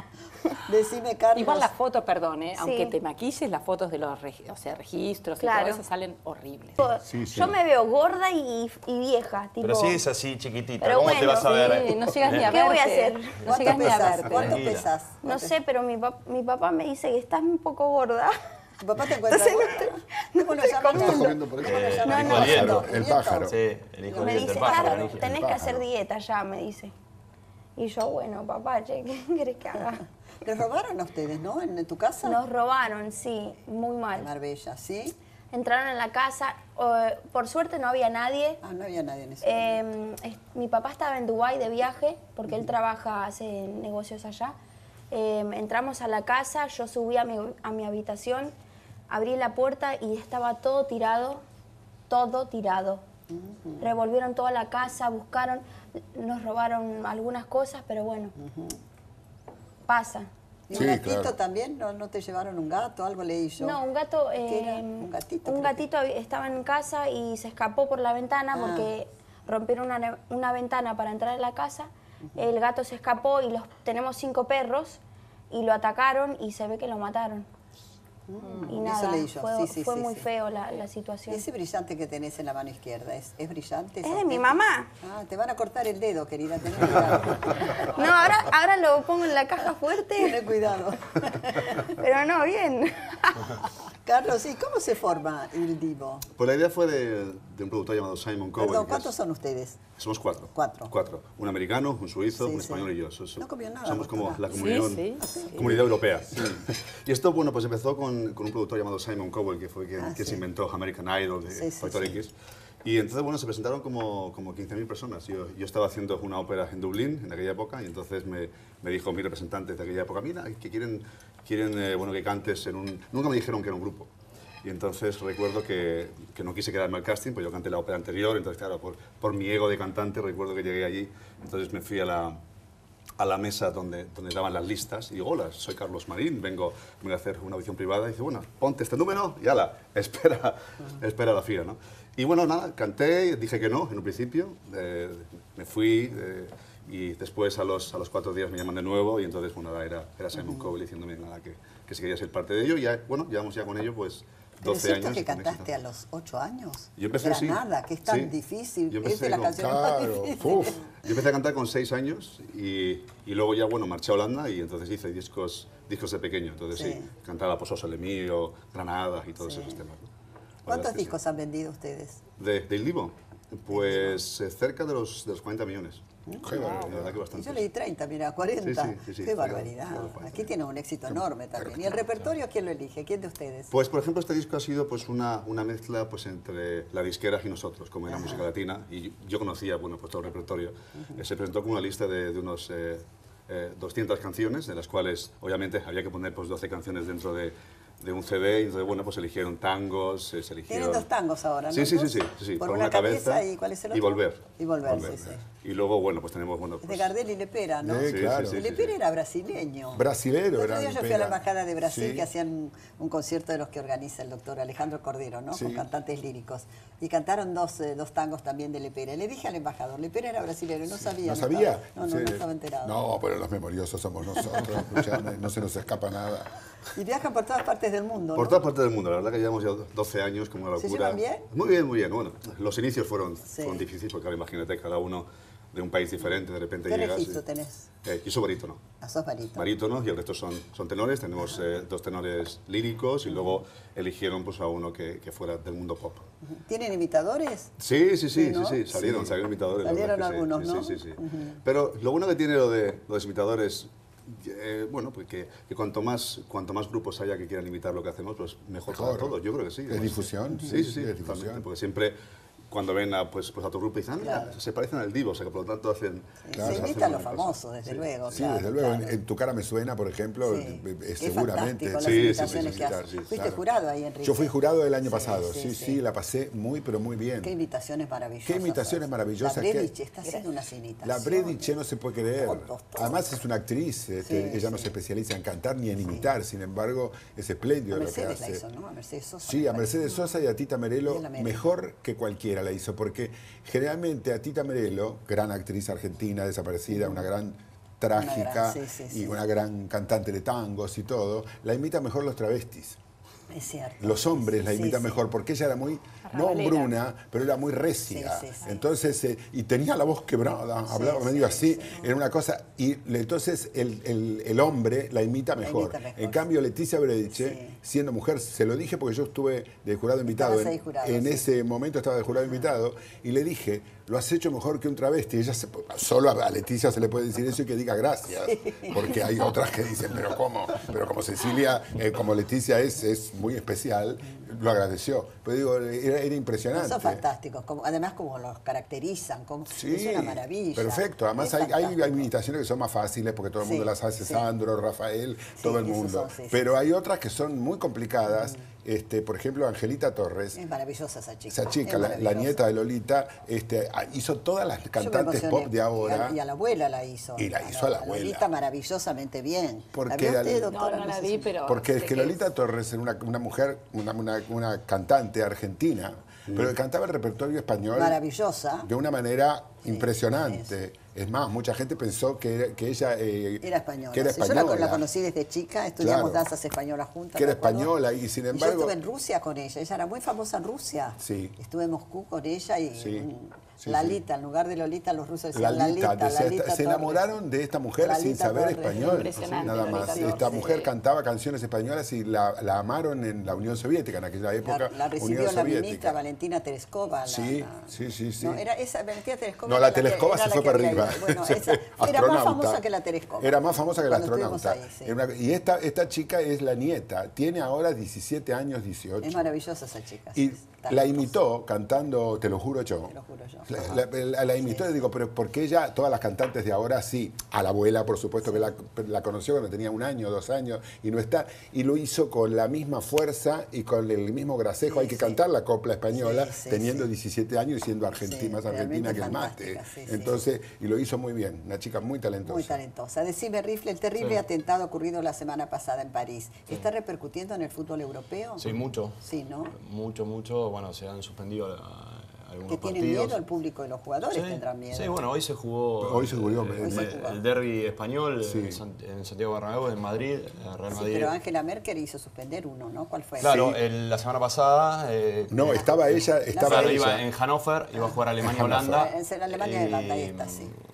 Decime, Carlos. Igual las fotos, perdón, ¿eh? Sí. aunque te maquilles, las fotos de los regi- o sea, registros y Claro. todo eso salen horribles. Sí, sí. Yo me veo gorda y, y vieja, tipo... Pero si es así chiquitita, Pero ¿cómo te bueno, vas a ver? Sí, no llegas ni a ¿Qué voy a verte. hacer? No ¿Cuánto llegas ni a pesas? verte. ¿Cuánto Tranquila. pesas? No sé, pero mi, pap- mi papá me dice que estás un poco gorda. ¿Tu papá te encuentra gorda? ¿Cómo lo llaman? Estás comiendo por eso. ¿Cómo lo Eh, llaman? el No, hijo del no, viento. El pájaro. Sí, el hijo Me del dice, del pájaro, claro, Canigia. tenés El que hacer pájaro. dieta ya, me dice. Y yo, bueno, papá, che, ¿qué querés que haga? Les robaron a ustedes, ¿no? ¿En tu casa? Nos robaron, sí, muy En mal. Marbella, ¿sí? Entraron en la casa, eh, por suerte no había nadie. Ah, no había nadie en ese Eh, es- mi papá estaba en Dubái de viaje, porque él trabaja, hace negocios allá. Eh, entramos a la casa, yo subí a mi, a mi habitación, abrí la puerta y estaba todo tirado, todo tirado. Revolvieron toda la casa, buscaron, nos robaron algunas cosas, pero bueno, pasa. ¿Y Sí, un gatito claro. también? ¿No, ¿No te llevaron un gato? Algo leí yo. No, un gato, ¿Qué era? eh, Un gatito. un creo gatito había- estaba en casa y se escapó por la ventana Ah. porque rompieron una, ne- una ventana para entrar a la casa. El gato se escapó y los tenemos cinco perros y lo atacaron y se ve que lo mataron. Mm, Y eso nada, leí yo. fue, Sí, sí, fue sí, muy sí. feo la, la situación. Ese brillante que tenés en la mano izquierda, ¿es, es brillante? Es ese de mi objeto? mamá. Ah, te van a cortar el dedo, querida. Tené cuidado. No, ahora, ahora lo pongo en la caja fuerte, Tené cuidado. pero no, bien. Carlos, ¿y cómo se forma el Divo? Pues la idea fue de, de un productor llamado Simon Cowell. Perdón, que ¿cuántos es- son ustedes? Somos cuatro. Cuatro. Cuatro. Un americano, un suizo, Sí, un sí. español y yo. So- so- No comió nada, Somos como doctora. la comunidad, Sí, sí, sí. comunidad europea. Y esto, bueno, pues empezó con, con un productor llamado Simon Cowell, que fue quien, Ah, quien sí. se inventó American Idol de Sí, sí, Factor sí. X. Y entonces, bueno, se presentaron como, como quince mil personas. Yo, yo estaba haciendo una ópera en Dublín en aquella época y entonces me, me dijo mi representante de aquella época, mira, que quieren, quieren eh, bueno, que cantes en un... Nunca me dijeron que era un grupo. Y entonces recuerdo que, que no quise quedarme al casting, pues yo canté la ópera anterior, entonces claro, por, por mi ego de cantante recuerdo que llegué allí, entonces me fui a la, a la mesa donde, donde daban las listas y digo, hola, soy Carlos Marín, vengo, vengo a hacer una audición privada y dice, bueno, ponte este número y ala, espera, espera la fila, ¿no? Y bueno, nada, canté, dije que no en un principio, eh, me fui eh, y después a los, a los cuatro días me llaman de nuevo y entonces, bueno, era, era Simon Cowell diciéndome nada, que, que si quería ser parte de ello y ya, bueno, llevamos ya con ello pues ¿Pero es doce cierto años. que y con éxito. cantaste a los ocho años? Yo empecé, de sí. Granada, que es tan Sí. difícil. Yo Es empecé de las con- canciones más Claro, difíciles. uf. Yo empecé a cantar con seis años y, y luego ya, bueno, marché a Holanda y entonces hice discos, discos de pequeño. Entonces sí, Sí. cantaba Pozo Sole Mío, Granada y todos esos temas. ¿no? La verdad ¿Cuántos es que discos han vendido ustedes? sí. ¿De, ¿Del Divo? Pues eh, cerca de los, de los cuarenta millones. Qué La verdad que bastante. Yo leí treinta, mira, cuarenta. Sí, sí, sí, sí. Qué barbaridad. Aquí tiene un éxito enorme también. ¿Y el repertorio quién lo elige? ¿Quién de ustedes? Pues, por ejemplo, este disco ha sido pues, una, una mezcla pues, entre la disquera y nosotros, como era música latina. Y yo conocía bueno, pues, todo el repertorio. Uh-huh. eh, se presentó con una lista de, de unos eh, eh, doscientas canciones, de las cuales, obviamente, había que poner pues, doce canciones dentro de... de un C D, y entonces, bueno, pues eligieron tangos, se eligieron... Tienen dos tangos ahora, ¿no? Sí, sí, sí, sí, sí, sí. Por, por una, una cabeza, cabeza y ¿cuál es el otro? Y Volver. Y Volver, Volver. sí, sí. Y luego, bueno, pues tenemos... Bueno, Es pues, de Gardel y Lepera, ¿no? Sí, claro. sí, sí, Lepera sí. era brasileño. Brasilero El otro era día yo fui a Lepera. la Embajada de Brasil, Sí. que hacían un, un concierto de los que organiza el doctor Alejandro Cordero, ¿no? Sí. Con cantantes líricos. Y cantaron dos, eh, dos tangos también de Lepera. Y le dije al embajador, Lepera era brasilero, y no sabía. ¿No sabía? Estaba, no, no, Sí. no estaba enterado. No, pero los memoriosos somos nosotros. Escuchame, no se nos escapa nada. Y viajan por todas partes del mundo, Por ¿no? todas partes del mundo, la verdad que llevamos ya doce años, como una ¿Se locura. llevan bien? Muy bien, muy bien. Bueno, los inicios fueron, Sí. fueron difíciles, porque ahora imagínate, cada uno de un país diferente, de repente ¿Qué llegas... registro y- tenés? Eh, yo soy barítono. Ah, sos barítono. Barítonos, y el resto son, son tenores. Tenemos eh, dos tenores líricos, y luego eligieron pues, a uno que, que fuera del mundo pop. ¿Tienen imitadores? Sí, sí, sí, Sí, sí, ¿no? sí, salieron, Sí. salieron imitadores. la Salieron verdad que sí, algunos, sí, ¿no? Sí, sí, sí. Ujú. Pero lo bueno que tiene lo de los imitadores, eh, bueno, pues que, que cuanto más cuanto más grupos haya que quieran imitar lo que hacemos, pues mejor, Mejor. para todos. Yo creo que sí. ¿Es además. difusión? Sí, sí, sí, Sí, es totalmente, difusión. porque siempre cuando ven a, pues, pues a tu grupo dicen, ah, mira, Claro. se parecen al Divo, o sea que por lo tanto hacen... Claro. Se hacen imita a los una cosa. famosos, desde luego. Sí, claro, desde luego. claro. En, en Tu cara me suena, por ejemplo, Sí. eh, eh, Es seguramente. fantástico las Sí, sí, imitaciones sí, que sí, haces. sí, Fuiste claro. jurado ahí, Enrique. Yo fui jurado el año Sí, pasado, sí, sí, sí. sí, la pasé muy, pero muy bien. Qué imitaciones maravillosas. Qué imitaciones maravillosas. La que- Brediche está haciendo unas imitaciones. La Brediche no se puede creer. Todos, todos. Además es una actriz, este, Sí, ella no sí. se especializa en cantar ni en imitar, sin embargo es espléndido A lo que Mercedes la hace. hizo, ¿no? A Mercedes Sosa. Sí, me a parece. Mercedes Sosa y a Tita Merelo Ella la merece. mejor que cualquiera la hizo, porque generalmente a Tita Merelo, gran actriz argentina desaparecida, una gran trágica gran, sí, sí, y sí. una gran cantante de tangos y todo, la imitan mejor los travestis. Es cierto. Los hombres la Sí, imitan sí. mejor, porque ella era muy, no Arrabalera. hombruna, pero era muy recia. Sí, sí, sí. Entonces, eh, y tenía la voz quebrada, hablaba sí, medio sí, así, era una cosa, y le- entonces el, el- el hombre la imita mejor. imita mejor, En cambio, Leticia Brediche, Sí. siendo mujer, se lo dije porque yo estuve de jurado invitado, Estabas en, ahí jurado, en sí. ese momento estaba de jurado invitado, y le dije, lo has hecho mejor que un travesti. Ella se- solo a Leticia se le puede decir eso y que diga gracias, porque hay otras que dicen, pero cómo, pero como Cecilia, eh, como Leticia es, es muy especial, lo agradeció. Pero digo, era, era impresionante. Son fantásticos, como, además como los caracterizan, como, Sí, es una maravilla. perfecto. Además Es hay, hay, fantástico. hay imitaciones que son más fáciles porque todo el mundo Sí, las hace, sí. Sandro, Rafael, todo el esos mundo. son, sí, sí, Pero sí. hay otras que son muy complicadas. Este, por ejemplo, Angelita Torres, Es maravillosa esa chica. esa chica, es la, la maravillosa. nieta de Lolita, este, a- hizo todas las Yo me cantantes emocioné. pop de ahora. Y a, y a la abuela la hizo. Y la hizo a la abuela. Lolita maravillosamente bien. Porque ¿La vio la- usted, No, doctora? no la sé vi, si- pero... Porque es sé que Lolita Torres era una, una mujer, una, una- una cantante argentina, pero que cantaba el repertorio español Maravillosa. de una manera impresionante. Es más, mucha gente pensó que, era- que ella eh, Era española. que era Sí, yo la, española, la conocí desde chica, estudiamos Claro. danzas españolas juntas. que era me acuerdo. española y sin Y yo embargo... estuve en Rusia con ella, ella era muy famosa en Rusia. Sí. Estuve en Moscú con ella y Sí, mm, sí, Lalita, en lugar de Lolita, los rusos decían Lalita, Lalita, decía, Lalita se Torres. enamoraron de esta mujer sin Lalita saber Torres. español. Impresionante, Nada Lalita más. Torres. Esta Sí. mujer cantaba canciones españolas y la, la amaron en la Unión Soviética, en aquella época. La, la recibió Unión la Soviética. ministra Valentina Tereskova. la- Sí, la- sí, sí, sí. No, era esa Valentina Tereskova. No, era la que- Tereskova era se la fue que para había arriba. ido. Bueno, Se esa fue era más astronauta. famosa que la Tereskova. Era más famosa que la Cuando estuvimos astronauta. ahí, sí. Era una- y esta, esta chica es la nieta, tiene ahora diecisiete años, dieciocho. Es maravillosa esa chica. Y sí, la talentosa. imitó cantando Te lo juro yo. Te lo juro yo. La, la- la- la imitó y digo, pero porque ella, todas las cantantes de ahora sí, a la abuela por supuesto que la, la conoció cuando tenía un año, dos años y no está, y lo hizo con la misma fuerza y con el mismo gracejo. Sí, Hay que sí. cantar la copla española Sí, sí, teniendo sí. diecisiete años y siendo argentina, Sí, más argentina realmente que el mate. fantástica, sí, sí. Entonces, y lo hizo muy bien, una chica muy talentosa. Muy talentosa. Decime, Rifle, el terrible Sí. atentado ocurrido la semana pasada en París, ¿está repercutiendo en el fútbol europeo? Sí, mucho. Sí, ¿no? Mucho, mucho. Bueno, se han suspendido ah, algunos Que tienen partidos. miedo el público y los jugadores Sí, tendrán miedo. sí, bueno, hoy se jugó, Hoy se jugó, eh, hoy se el, jugó. el derbi español Sí. en San- en Santiago Bernabéu, en Madrid, eh, Real Sí, Madrid. pero Angela Merkel hizo suspender uno, ¿no? ¿Cuál fue? Claro, Sí. el- la semana pasada... eh, No, estaba ella, estaba claro, ella. iba en Hannover, iba a jugar Alemania-Holanda. Es en Alemania y Holanda, ahí está, sí.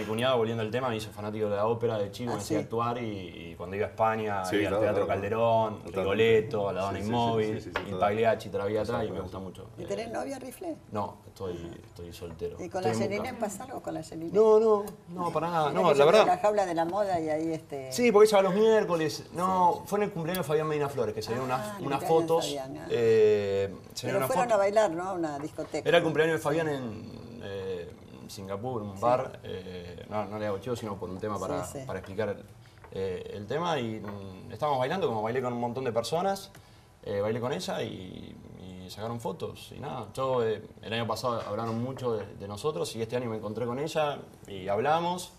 mi cuñado, volviendo al tema, me hizo fanático de la ópera de chico, Ah, me hacía sí. actuar y, y cuando iba a España, Sí, iba claro, al Teatro claro, Calderón, totalmente. Rigoletto, a la Dona Sí, sí, Inmóvil, sí, sí, sí, y total. Pagliari mariachi, traviata y me gusta mucho. ¿Y tenés novia, Rifle? No, estoy, estoy soltero. ¿Y con Estoy la en Celine busca. pasa algo con la Celine? No, no, no, para nada. Mira No, que la yo verdad. fui a la jaula de la moda y ahí este... Sí, porque ella va los miércoles. No, fue en el cumpleaños de Fabián Medina Flores, que se dieron Ah, unas, el unas cumpleaños de fotos. Fabián, ah. eh, se Pero dieron fueron unas a bailar, ¿no? A una discoteca. Era el cumpleaños de Fabián en eh, Singapur, un bar. Eh, no, no le hago chivo, sino por un tema para, Sí, sí. para explicar eh, el tema. Y mm, estábamos bailando, como bailé con un montón de personas. Eh, bailé con ella y, y sacaron fotos. Y nada, yo eh, el año pasado hablaron mucho de, de nosotros y este año me encontré con ella y hablamos.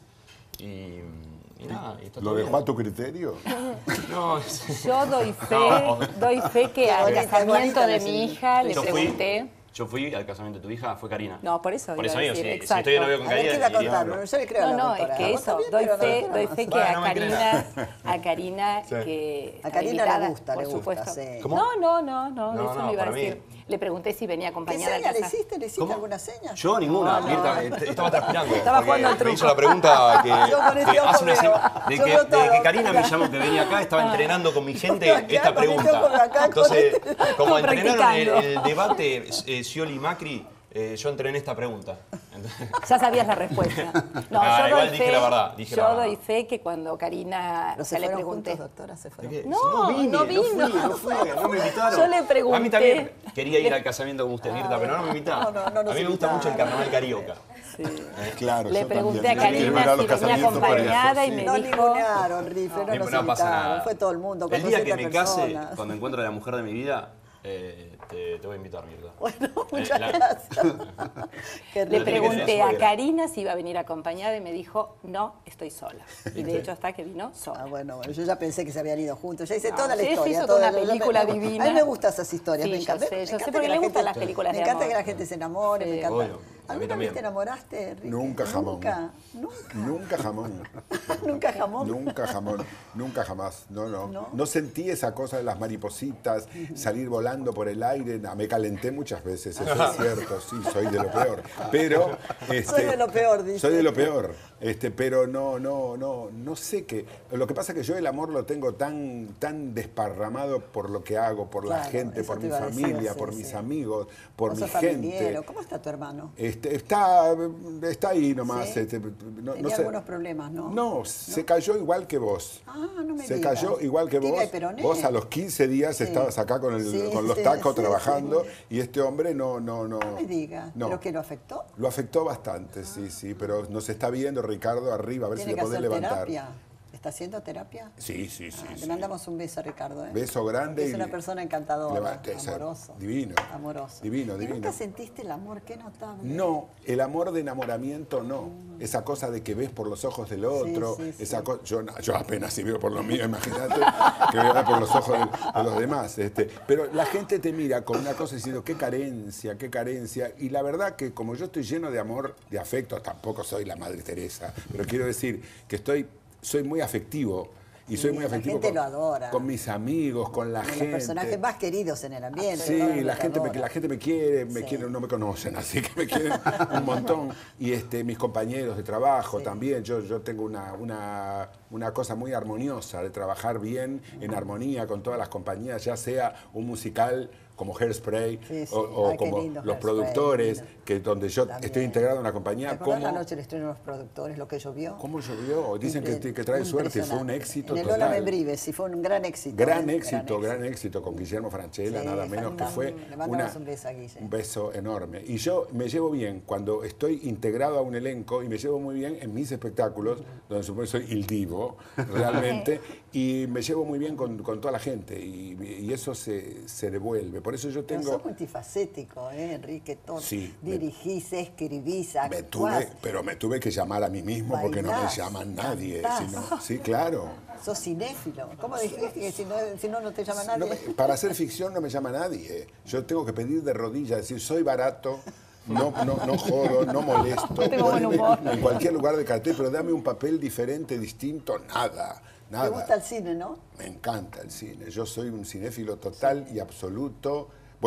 Y, y nada, y está ¿Lo todo dejó bien. a tu criterio? No, Yo doy fe, No. doy fe que al Qué casamiento bonita de la mi Celine. hija le Yo fui- pregunté. Yo fui al casamiento de tu hija, fue Karina. No, por eso Por iba eso a digo, decir, si, si exacto. estoy de novio con A ver, ¿qué Karina, iba a diría, contar? hablo. No, yo le creo a No, la no, doctora. es que Vos eso, también, doy pero no fe, le creo doy más. fe que Bueno, a no me cree Karina, nada. a Karina Sí. que A está Karina le invitada, gusta, por le gusta, supuesto. sí. ¿Cómo? No, no, no, no, No, eso no, me iba a para mí- decir. Le pregunté si venía ¿Qué acompañada seña a le casa. hiciste? ¿Le hiciste ¿Cómo? alguna seña? Yo ninguna, No, no, Mirta, no. est- estaba transpirando. Estaba porque jugando al me truco. hizo la pregunta que, Yo con este que ojo hace una veo. semana, de Yo que, veo de todo. que Karina me llamó que venía acá, estaba entrenando con mi gente Acá, esta con este ojo de pregunta. acá, con Entonces, este- como Estoy entrenaron el, practicando. el debate eh, Scioli Macri, eh, yo entrené esta pregunta. Ya sabías la respuesta. No, Ah, yo igual doy dije fe, la verdad, dije yo la verdad. doy fe que cuando Karina, ¿Pero o se sea, le fueron pregunté. juntos, doctora? ¿Se fueron? ¿Qué? No, vine, no vino. No, fui, no, fui, no me invitaron. Yo le A mí pregunté. también quería ir al casamiento con usted, Mirta, pero no me invitaron. No, no, no nos a mí me gusta invitaron. mucho el carnaval carioca. Claro, Le yo pregunté también. a Karina Quiero ver a los si venía casamientos por eso, acompañada y sí. me No dijo... ningunearon, Rifle, no No, nos no pasa invitaron. nada. Fue todo el mundo. El día que cuatrocientas me case, personas. cuando encuentre a la mujer de mi vida, eh, te, te voy a invitar, Mirta. Bueno, muchas la- gracias. Qué Le rico. pregunté a Karina si iba a venir acompañada y me dijo, no, estoy sola. Y de hecho hasta que vino sola. Ah, bueno, bueno, yo ya pensé que se habían ido juntos. Ya hice No, toda la sí, se historia. hizo toda toda una yo- yo- película me- divina. A mí me gustan esas historias, Sí, me yo encanta. sé, me yo sé, encanta porque que le la gustan gente- las películas Me de encanta amor. que la gente se enamore, me encanta. Obvio, a mí ¿Alguna vez también. te enamoraste, Enrique? Nunca jamón. Nunca, nunca, Nunca jamón. nunca jamón. Nunca jamón. Nunca jamás. No, no, ¿No? no. sentí esa cosa de las maripositas, salir volando por el aire. No, me calenté muchas veces, eso es cierto. Sí, soy de lo peor. Pero. este, Soy de lo peor, dice. Soy de lo peor. Este, pero no, no, no, no sé qué. Lo que pasa es que yo el amor lo tengo tan, tan desparramado por lo que hago, por la Claro, gente, eso por te mi iba a decir, familia, sí, por sí. mis amigos, por Vos mi sos familiero. gente. ¿Cómo está tu hermano? Este, está, está ahí nomás. ¿Sí? Este, no, Tenía no sé. algunos problemas, ¿no? No, se cayó igual que vos. Ah, no me Se digas. cayó igual que Tina vos. y Peroné. Vos a los quince días Sí. estabas acá con, el- Sí, con los sí, tacos sí, trabajando y este hombre no, no, no. No me diga. No. ¿Pero que lo afectó? Lo afectó bastante, sí, sí, pero nos está viendo Ricardo arriba, a ver si Tiene le que podés hacer levantar. terapia. ¿Está haciendo terapia? Sí, sí, sí. Ah, sí. Le mandamos un beso a Ricardo. ¿eh? Beso grande. Es y una persona encantadora, levante, esa- amoroso. Divino. Amoroso. Divino, ¿Y divino. nunca sentiste el amor? Qué notable. No, el amor de enamoramiento no. Esa cosa de que ves por los ojos del otro, sí, sí. esa co- yo, no- yo apenas si veo por los míos, imagínate que voy a ver por los ojos de, de los demás. Este. Pero la gente te mira con una cosa diciendo qué carencia, qué carencia. Y la verdad que como yo estoy lleno de amor, de afecto, tampoco soy la Madre Teresa, pero quiero decir que estoy, soy muy afectivo. Y soy Sí, muy la afectivo gente con, lo adora. con mis amigos, con la Uno de gente. los personajes más queridos en el ambiente. Sí, todo el mundo la te gente, me, adora. la gente me quiere, me Sí. quiere, no me conocen, así que me quieren un montón. Y este, mis compañeros de trabajo Sí. también, yo, yo tengo una, una, una cosa muy armoniosa de trabajar bien, en armonía con todas las compañías, ya sea un musical como Hairspray Sí, sí. o, o Ay, qué como lindo los Hairspray, productores, lindo. que donde yo También. estoy integrado en una ¿Te compañía, acordás como... la noche del estreno de los productores, lo que llovió? ¿Cómo llovió? Dicen que, que trae suerte y fue un éxito En el total. Lola Membrives, sí, fue un gran éxito. Gran ¿eh? éxito, gran éxito con Guillermo Franchella, Sí, nada menos que fantástico. fue Le mandamos una- un beso a Guille. un beso enorme. Y yo me llevo bien cuando estoy integrado a un elenco y me llevo muy bien en mis espectáculos, donde supongo que soy el divo, realmente, y me llevo muy bien con, con toda la gente y, y eso se, se devuelve. Por eso yo Pero tengo... sos multifacético, ¿eh, Enrique? Todo. Sí, me- Dirigís, escribís, Me actuás. tuve, pero me tuve que llamar a mí mismo porque no me Bailás, llama nadie. cantás. sino- sí, claro. Sos cinéfilo. ¿Cómo dijiste que si no, si no, no te llama No nadie? me- para hacer ficción no me llama nadie. Yo tengo que pedir de rodillas, decir, soy barato, no, no, no jodo, no molesto. Tengo buen Poneme humor. en cualquier lugar de cartel, pero dame un papel diferente, distinto, nada. Nada. Te gusta el cine, ¿no? Me encanta el cine. Yo soy un cinéfilo total y absoluto. Bueno,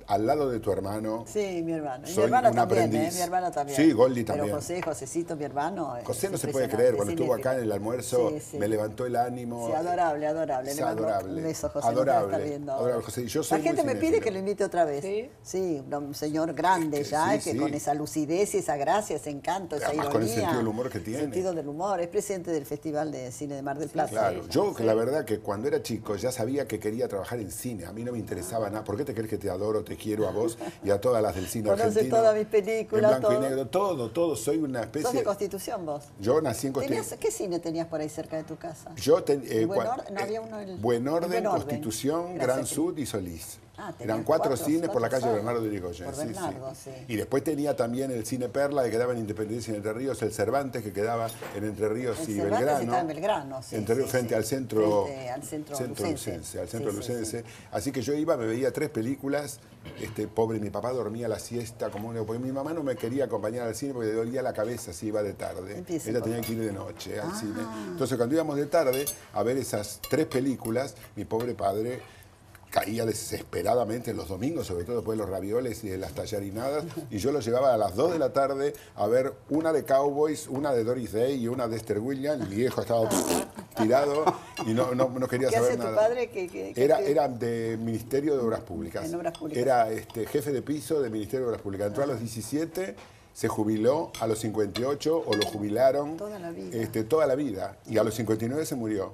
al lado de tu hermano. Sí, mi hermano. Y mi Soy hermana un también, aprendiz. ¿eh? Mi hermana también. Sí, Goldi también. Pero José, Josecito, mi hermano. José es no se puede impresionante, creer, cuando es estuvo acá en inédito. el almuerzo, Sí, sí. me levantó el ánimo. Sí, adorable, adorable. Es Le mando adorable. un beso, José. Adorable, no te va a estar viendo ahora. adorable, José. Y yo soy La gente muy me pide cinéfilo. que lo invite otra vez. Sí, sí, un señor grande ya, sí, que sí. con esa lucidez y esa gracia, ese encanto, esa Además, ironía. con el sentido del humor que tiene. Sentido del humor. Es presidente del Festival de Cine de Mar del Plata. Claro, ella. yo que la verdad que cuando era chico ya sabía que quería trabajar en cine. A mí no me interesaba nada. ¿Por qué te crees que te adoro, te quiero a vos y a todas las del cine Conoce argentino? todas mis películas, En blanco todo. y negro, todo, todo. Soy una ¿Sos especie... de Constitución vos? Yo nací en ¿Tenías, Constitución. ¿Qué cine tenías por ahí cerca de tu casa? Yo ten- eh, ¿El Buen cua- Orden? No, había uno en el- Buen Orden, Buen Orden. Constitución, Gracias, Gran querido. Sud y Solís. Ah, tenías Eran cuatro, cuatro- cines por la cuatro calle salas. Bernardo de Irigoyen. Por sí, Bernardo, sí. sí. Y después tenía también el cine Perla que quedaba en Independencia y Entre Ríos, el Cervantes que quedaba en Entre Ríos El y Cervantes Belgrano. estaba en Belgrano, sí, Entre Ríos, sí, frente sí. al centro, Frente al centro centro lucense. lucense, al centro Sí, sí, lucense. Así que yo iba, me veía tres películas, este pobre, mi papá dormía la siesta, como una, porque mi mamá no me quería acompañar al cine porque le dolía la cabeza si iba de tarde. Empiece, Ella por tenía favor. que ir de noche al Ah. cine. Entonces cuando íbamos de tarde a ver esas tres películas, mi pobre padre caía desesperadamente los domingos, sobre todo después de los ravioles y de las tallarinadas, y yo lo llevaba a las dos de la tarde a ver una de Cowboys, una de Doris Day y una de Esther Williams. El viejo estaba tirado y no, no, no quería ¿Qué saber hace tu nada. padre? ¿Qué- qué- qué Era, hacía? era de Ministerio de Obras Públicas. En Obras Públicas. Era este, jefe de piso del Ministerio de Obras Públicas. Entró a los diecisiete, se jubiló a los cincuenta y ocho, o lo jubilaron Toda la vida. este, toda la vida. Y a los cincuenta y nueve se murió.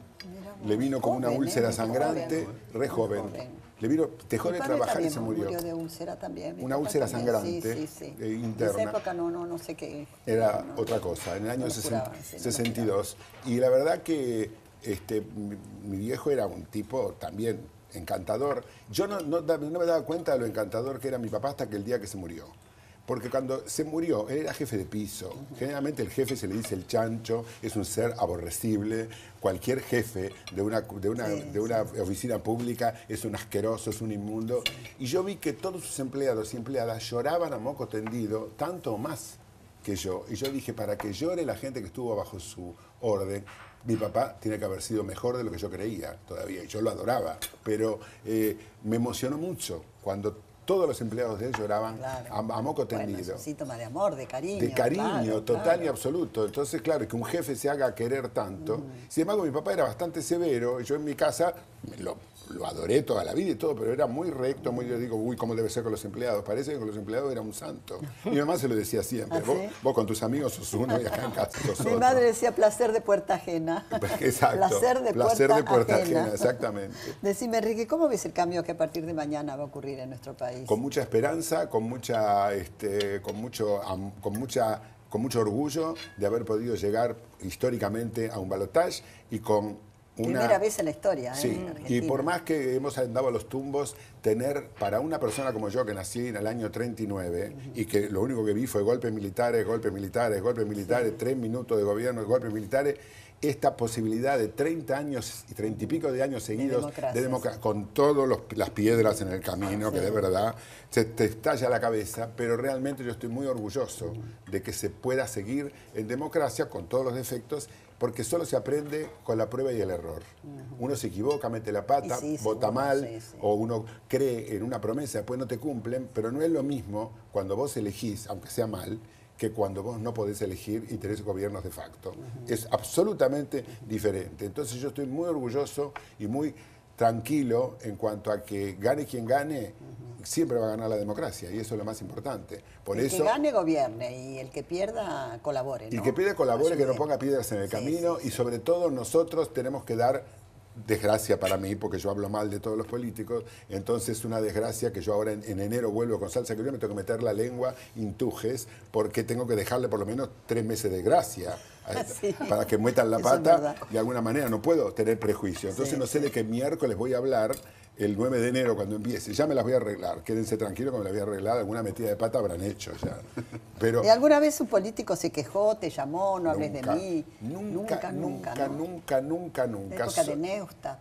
Le vino con una Joven, úlcera ¿eh? sangrante, Joven. re joven. Joven. Le vino, dejó Mi de padre trabajar y también se murió. murió de úlcera también. Mi Una papá úlcera también. sangrante, Sí, sí, sí. eh, En interna. esa época no, no, no sé qué. Era no, no, otra cosa, en el año lo sesenta, curaban, sí, no lo sesenta y dos. Y la verdad que este, mi, mi viejo era un tipo también encantador. Yo no, no, da- no me daba cuenta de lo encantador que era mi papá hasta que el día que se murió. Porque cuando se murió, él era jefe de piso. Generalmente el jefe se le dice el chancho, es un ser aborrecible. Cualquier jefe de una, de una, Sí, de una oficina pública es un asqueroso, es un inmundo. Y yo vi que todos sus empleados y empleadas lloraban a moco tendido, tanto o más que yo. Y yo dije, para que llore la gente que estuvo bajo su orden, mi papá tiene que haber sido mejor de lo que yo creía todavía. Y yo lo adoraba. Pero eh, me emocionó mucho cuando todos los empleados de él lloraban Claro. a, a moco Bueno, tendido. es un síntoma de amor, de cariño. De cariño claro, total claro. y absoluto. Entonces, claro, que un jefe se haga querer tanto. Sin embargo, mi papá era bastante severo. Yo en mi casa lo, lo adoré toda la vida y todo, pero era muy recto, muy, yo digo, uy, ¿cómo debe ser con los empleados? Parece que con los empleados era un santo. Mi mamá se lo decía siempre. ¿Ah, vos, sí? vos con tus amigos sos uno y acá en casa sos Mi otro. madre decía placer de puerta ajena. Exacto. Placer de Placer puerta, de puerta ajena. ajena, exactamente. Decime, Enrique, ¿cómo ves el cambio que a partir de mañana va a ocurrir en nuestro país? Con mucha esperanza, con mucha, este, con mucho, am- con mucha, con mucho orgullo de haber podido llegar históricamente a un balotaje y con una Primera vez en la historia, ¿eh? Sí, en y Argentina. por más que hemos andado a los tumbos, tener para una persona como yo que nací en el año treinta y nueve y que lo único que vi fue golpes militares, golpes militares, golpes militares, tres minutos de gobierno, golpes militares, esta posibilidad de treinta años y treinta y pico de años seguidos democracia, de democracia, con todas las piedras en el camino, que de verdad se te estalla la cabeza, pero realmente yo estoy muy orgulloso de que se pueda seguir en democracia con todos los defectos, porque solo se aprende con la prueba y el error. Uno se equivoca, mete la pata, Y sí, vota seguro, mal, sí, sí. o uno cree en una promesa, después no te cumplen, pero no es lo mismo cuando vos elegís, aunque sea mal, que cuando vos no podés elegir y tenés gobiernos de facto. Es absolutamente diferente. Entonces yo estoy muy orgulloso y muy tranquilo en cuanto a que gane quien gane, siempre va a ganar la democracia, y eso es lo más importante. Por el eso, que gane, gobierne, y el que pierda, colabore. y ¿no? que pide colabore, que no Ayude. ponga piedras en el Sí, camino, sí, y sobre todo nosotros tenemos que dar, desgracia para mí, porque yo hablo mal de todos los políticos, entonces una desgracia que yo ahora en, en enero vuelvo con salsa criolla, me tengo que meter la lengua, intujes, porque tengo que dejarle por lo menos tres meses de gracia. Sí. Para que metan la Eso es pata, verdad. de alguna manera no puedo tener prejuicio. Entonces Sí, no sé sí. de qué miércoles voy a hablar el nueve de enero cuando empiece. Ya me las voy a arreglar. Quédense tranquilos que me las voy a arreglar. Alguna metida de pata habrán hecho ya. Pero ¿Y alguna vez un político se quejó, te llamó, no hables de Nunca, mí? nunca, nunca, nunca, ¿no? nunca, nunca, La nunca. época de So- Neusta.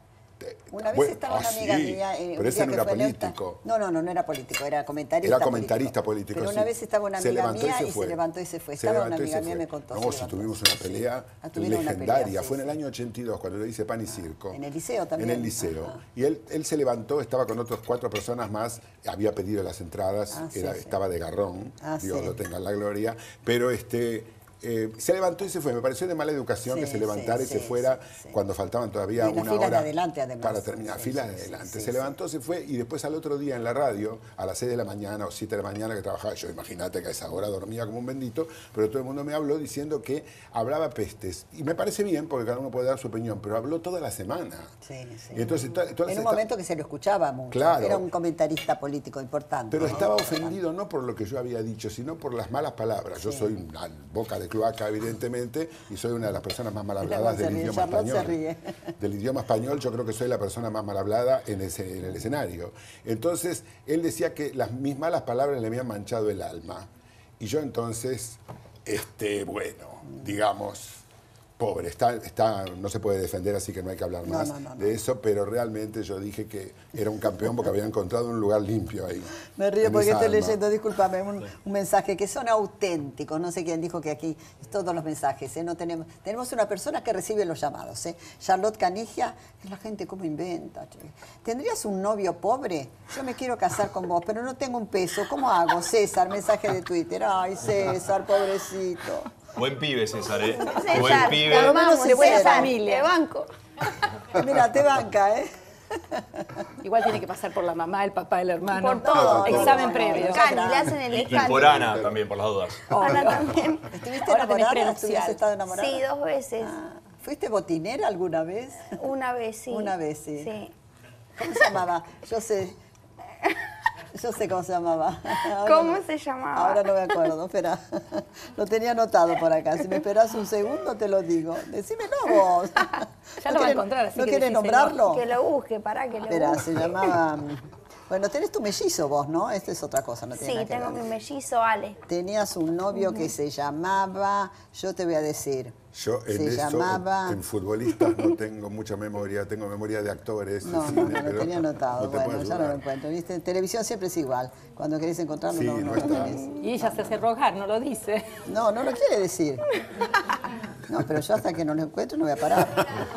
Una vez Bueno, estaba una ah, amiga sí, mía. eh, un pero ese día no que era fue electa. político. No, no, no, no era político, era comentarista. Era comentarista político, Pero sí. una vez estaba una Se amiga levantó y mía se y fue. se levantó y se fue. Se Estaba una levantó y amiga se mía fue. me contó. No, se si levantó. tuvimos una pelea Ah, tuvieron una legendaria. pelea, sí, Fue en sí. el año ochenta y dos, cuando le hice Pan y Circo. En el liceo también. En el liceo. Y él, él se levantó, estaba con otras cuatro personas más, había pedido las entradas, Ah, sí, era, sí. estaba de garrón, Ah, Dios sí. lo tenga en la gloria, pero este... Eh, se levantó y se fue. Me pareció de mala educación Sí, que se levantara sí, y se sí, fuera sí, sí. cuando faltaban todavía Y en las una filas de hora adelante, además. para terminar. Sí, Fila sí, de sí, adelante. sí, se sí. levantó, se fue y después al otro día en la radio, a las seis de la mañana o siete de la mañana que trabajaba, yo imagínate que a esa hora dormía como un bendito, pero todo el mundo me habló diciendo que hablaba pestes. Y me parece bien porque cada uno puede dar su opinión, pero habló toda la semana. Sí, sí. Y entonces, to- todas En un esta- momento que se lo escuchaba mucho. Claro. Era un comentarista político importante. Pero ¿no? estaba ofendido no por lo que yo había dicho, sino por las malas palabras. Yo Sí. soy una boca de cloaca, evidentemente, y soy una de las personas más mal Mira habladas cómo se del ríe, idioma Charlotte se español. ríe. Del idioma español, yo creo que soy la persona más mal hablada en, ese- en el escenario. Entonces, él decía que las mis malas palabras le habían manchado el alma. Y yo entonces, este, bueno, digamos... Pobre, está, está, no se puede defender, así que no hay que hablar No, más no, no, no. de eso, pero realmente yo dije que era un campeón porque había encontrado un lugar limpio ahí. Me río en porque esa estoy alma. leyendo, discúlpame, un, un mensaje que son auténticos. No sé quién dijo que aquí todos los mensajes, ¿eh? No tenemos, tenemos una persona que recibe los llamados, ¿eh? Charlotte Canigia, es la gente cómo inventa. Che. ¿Tendrías un novio pobre? Yo me quiero casar con vos, pero no tengo un peso. ¿Cómo hago? César, mensaje de Twitter. Ay, César, pobrecito. Buen pibe, César, ¿eh? César, Buen pibe. por lo menos de buena sincera. familia. De banco. Mira, te banca, ¿eh? Igual tiene que pasar por la mamá, el papá, el hermano. Por todo. Examen No, previo. no, Cani, le hacen el Y escándalo. por Ana también, por las dudas. Ana también. ¿Estuviste Ahora tenés enamorada? prenupcial. ¿Estuviste estado enamorada? Sí, dos veces. ¿Fuiste botinera alguna vez? Una vez, sí. Una vez, sí. Sí. ¿Cómo se llamaba? Yo sé. Yo sé cómo se llamaba. Ahora ¿Cómo no- se llamaba? Ahora no me acuerdo, espera. Lo tenía anotado por acá. Si me esperas un segundo, te lo digo. Decímelo vos. Ya ¿No lo va a querés- encontrar, así ¿No que querés decíselo. nombrarlo? Que lo busque, pará, que lo Espera, busque. se llamaba... Bueno, tenés tu mellizo vos, ¿no? Esto es otra cosa, no tiene Sí, nada que tengo ver. mi mellizo Ale. Tenías un novio que se llamaba... Yo te voy a decir. Yo en Se eso, llamaba- en futbolistas no tengo mucha memoria, tengo memoria de actores. No, cine, no, no, pero lo tenía anotado. no te Bueno, puedo ya no lo ayudar. encuentro. ¿Viste? En televisión siempre es igual. Cuando querés encontrarlo, Sí, no, no no lo está. tenés. Y ella se hace rogar, no lo dice. No, no lo quiere decir. No, pero yo hasta que no lo encuentro no voy a parar.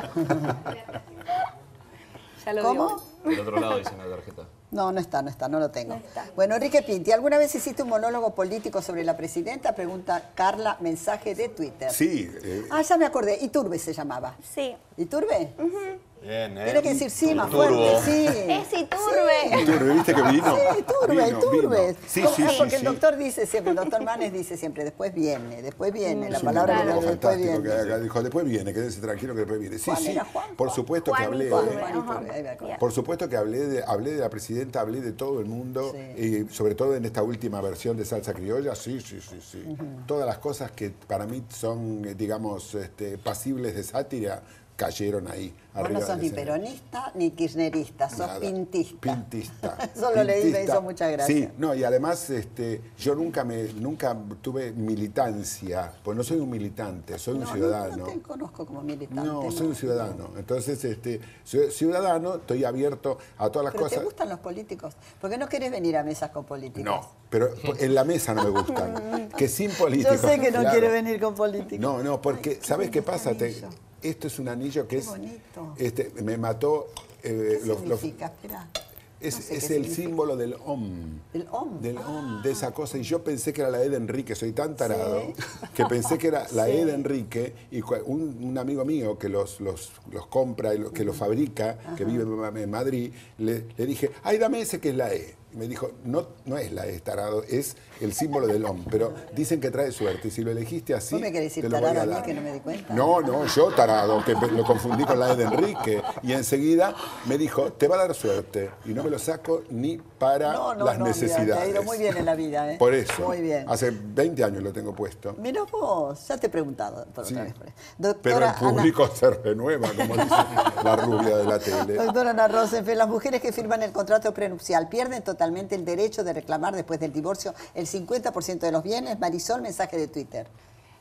Ya lo ¿Cómo? digo. Del otro lado dice la tarjeta. No, no está, no está, no lo tengo. Bueno, Enrique Pinti, ¿alguna vez hiciste un monólogo político sobre la presidenta? Pregunta Carla, mensaje de Twitter. Sí. eh, Ah, ya me acordé. Iturbe se llamaba. Sí. ¿Iturbe? Bien, ¿eh? Tiene que decir sí, más Turbo. fuerte. Sí. Es Iturbe. Iturbe, ¿viste que vino? Sí, Iturbe, Vino, Iturbe. vino. Sí, ¿Cómo? sí, Ah, sí, porque sí. el doctor dice siempre, el doctor Manes dice siempre, después viene, después viene. La Es un palabra que monólogo viene después fantástico que viene. acá dijo, después viene, quédense tranquilo que después viene. Sí, ¿Juan sí, era Juan? por supuesto que Juan hablé. Iturbe, ¿eh? ajá. Iturbe, ahí me acuerdo. Por supuesto que hablé de, hablé de la presidenta, hablé de todo el mundo, y sobre todo en esta última versión de Salsa Criolla, sí, sí, sí, sí. Todas las cosas que para mí son, eh, digamos, este, pasibles de sátira, cayeron ahí. Vos arriba no sos del ni escenario. peronista ni kirchnerista, sos Nada. pintista. Pintista. Eso lo leí y me Pintista. hizo mucha gracia. Sí, no, y además este, yo nunca me nunca tuve militancia, pues no soy un militante, soy un No, no, ciudadano. No te conozco como militante. No, soy un ciudadano. Entonces, este, soy ciudadano, estoy abierto a todas las ¿Pero cosas. te gustan los políticos? ¿Por qué no querés venir a mesas con políticos? No, pero en la mesa no me gustan. Que sin políticos. Yo sé que no claro. quiere venir con políticos. No, no, porque, Ay, ¿sabes qué bonito pasa? Te- anillo. esto es un anillo que Qué es. bonito. Este, me mató. eh, ¿Qué los- los- significa? Espera. es No sé es qué el significa. símbolo del OM. ¿Del OM? Del OM, de esa cosa. Y yo pensé que era la E de Enrique, soy tan tarado, que pensé que era la E de Enrique. Y cua- un, un amigo mío que los, los, los compra y lo- que los fabrica, que vive en en Madrid, le, le dije, ay, dame ese que es la E. Y me dijo, no, no es la E, tarado, es el símbolo del OM. Pero dicen que trae suerte. Y si lo elegiste así, ¿Vos me querés decir te lo voy tarado a a mí dar. que no me di cuenta? No, no, yo tarado, que lo confundí con la E de Enrique. Y enseguida me dijo, te va a dar suerte. Y no me lo saco ni para No, no, las no, mira, necesidades. te ha ido muy bien en la vida, ¿eh? Por eso. Muy bien. Hace veinte años lo tengo puesto. Mira vos, ya te he preguntado por Sí. otra vez. por eso. Pero Doctora el público se renueva, como dice la rubia de la tele. Ana, doctora Ana Rosenfeld, las mujeres que firman el contrato prenupcial pierden totalmente el derecho de reclamar después del divorcio el cincuenta por ciento de los bienes. Marisol, mensaje de Twitter.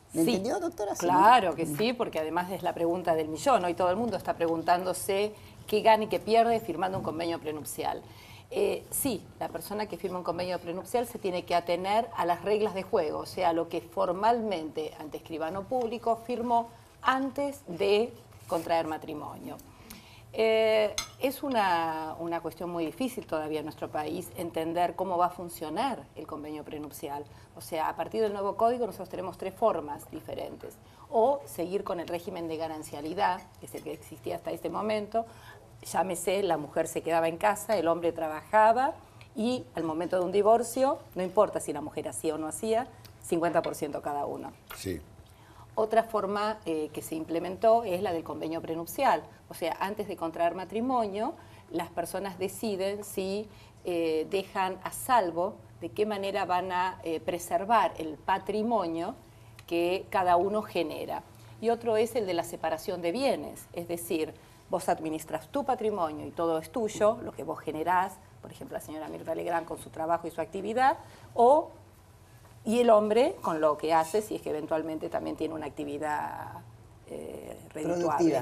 ¿Me Sí, entendió, doctora? ¿Sí? Claro que sí, porque además es la pregunta del millón. Hoy todo el mundo está preguntándose qué gana y qué pierde firmando un convenio prenupcial. Eh, sí, la persona que firma un convenio prenupcial se tiene que atener a las reglas de juego, o sea, lo que formalmente ante escribano público firmó antes de contraer matrimonio. Eh, es una, una cuestión muy difícil todavía en nuestro país entender cómo va a funcionar el convenio prenupcial. O sea, a partir del nuevo código nosotros tenemos tres formas diferentes. O seguir con el régimen de ganancialidad, que es el que existía hasta este momento. Llámese, la mujer se quedaba en casa, el hombre trabajaba y al momento de un divorcio, no importa si la mujer hacía o no hacía, cincuenta por ciento cada uno. Sí. Otra forma eh, que se implementó es la del convenio prenupcial. O sea, antes de contraer matrimonio, las personas deciden si eh, dejan a salvo de qué manera van a eh, preservar el patrimonio que cada uno genera. Y otro es el de la separación de bienes, es decir, vos administras tu patrimonio y todo es tuyo, lo que vos generás, por ejemplo, la señora Mirta Legrand con su trabajo y su actividad, o y el hombre con lo que hace, si es que eventualmente también tiene una actividad eh, redituable.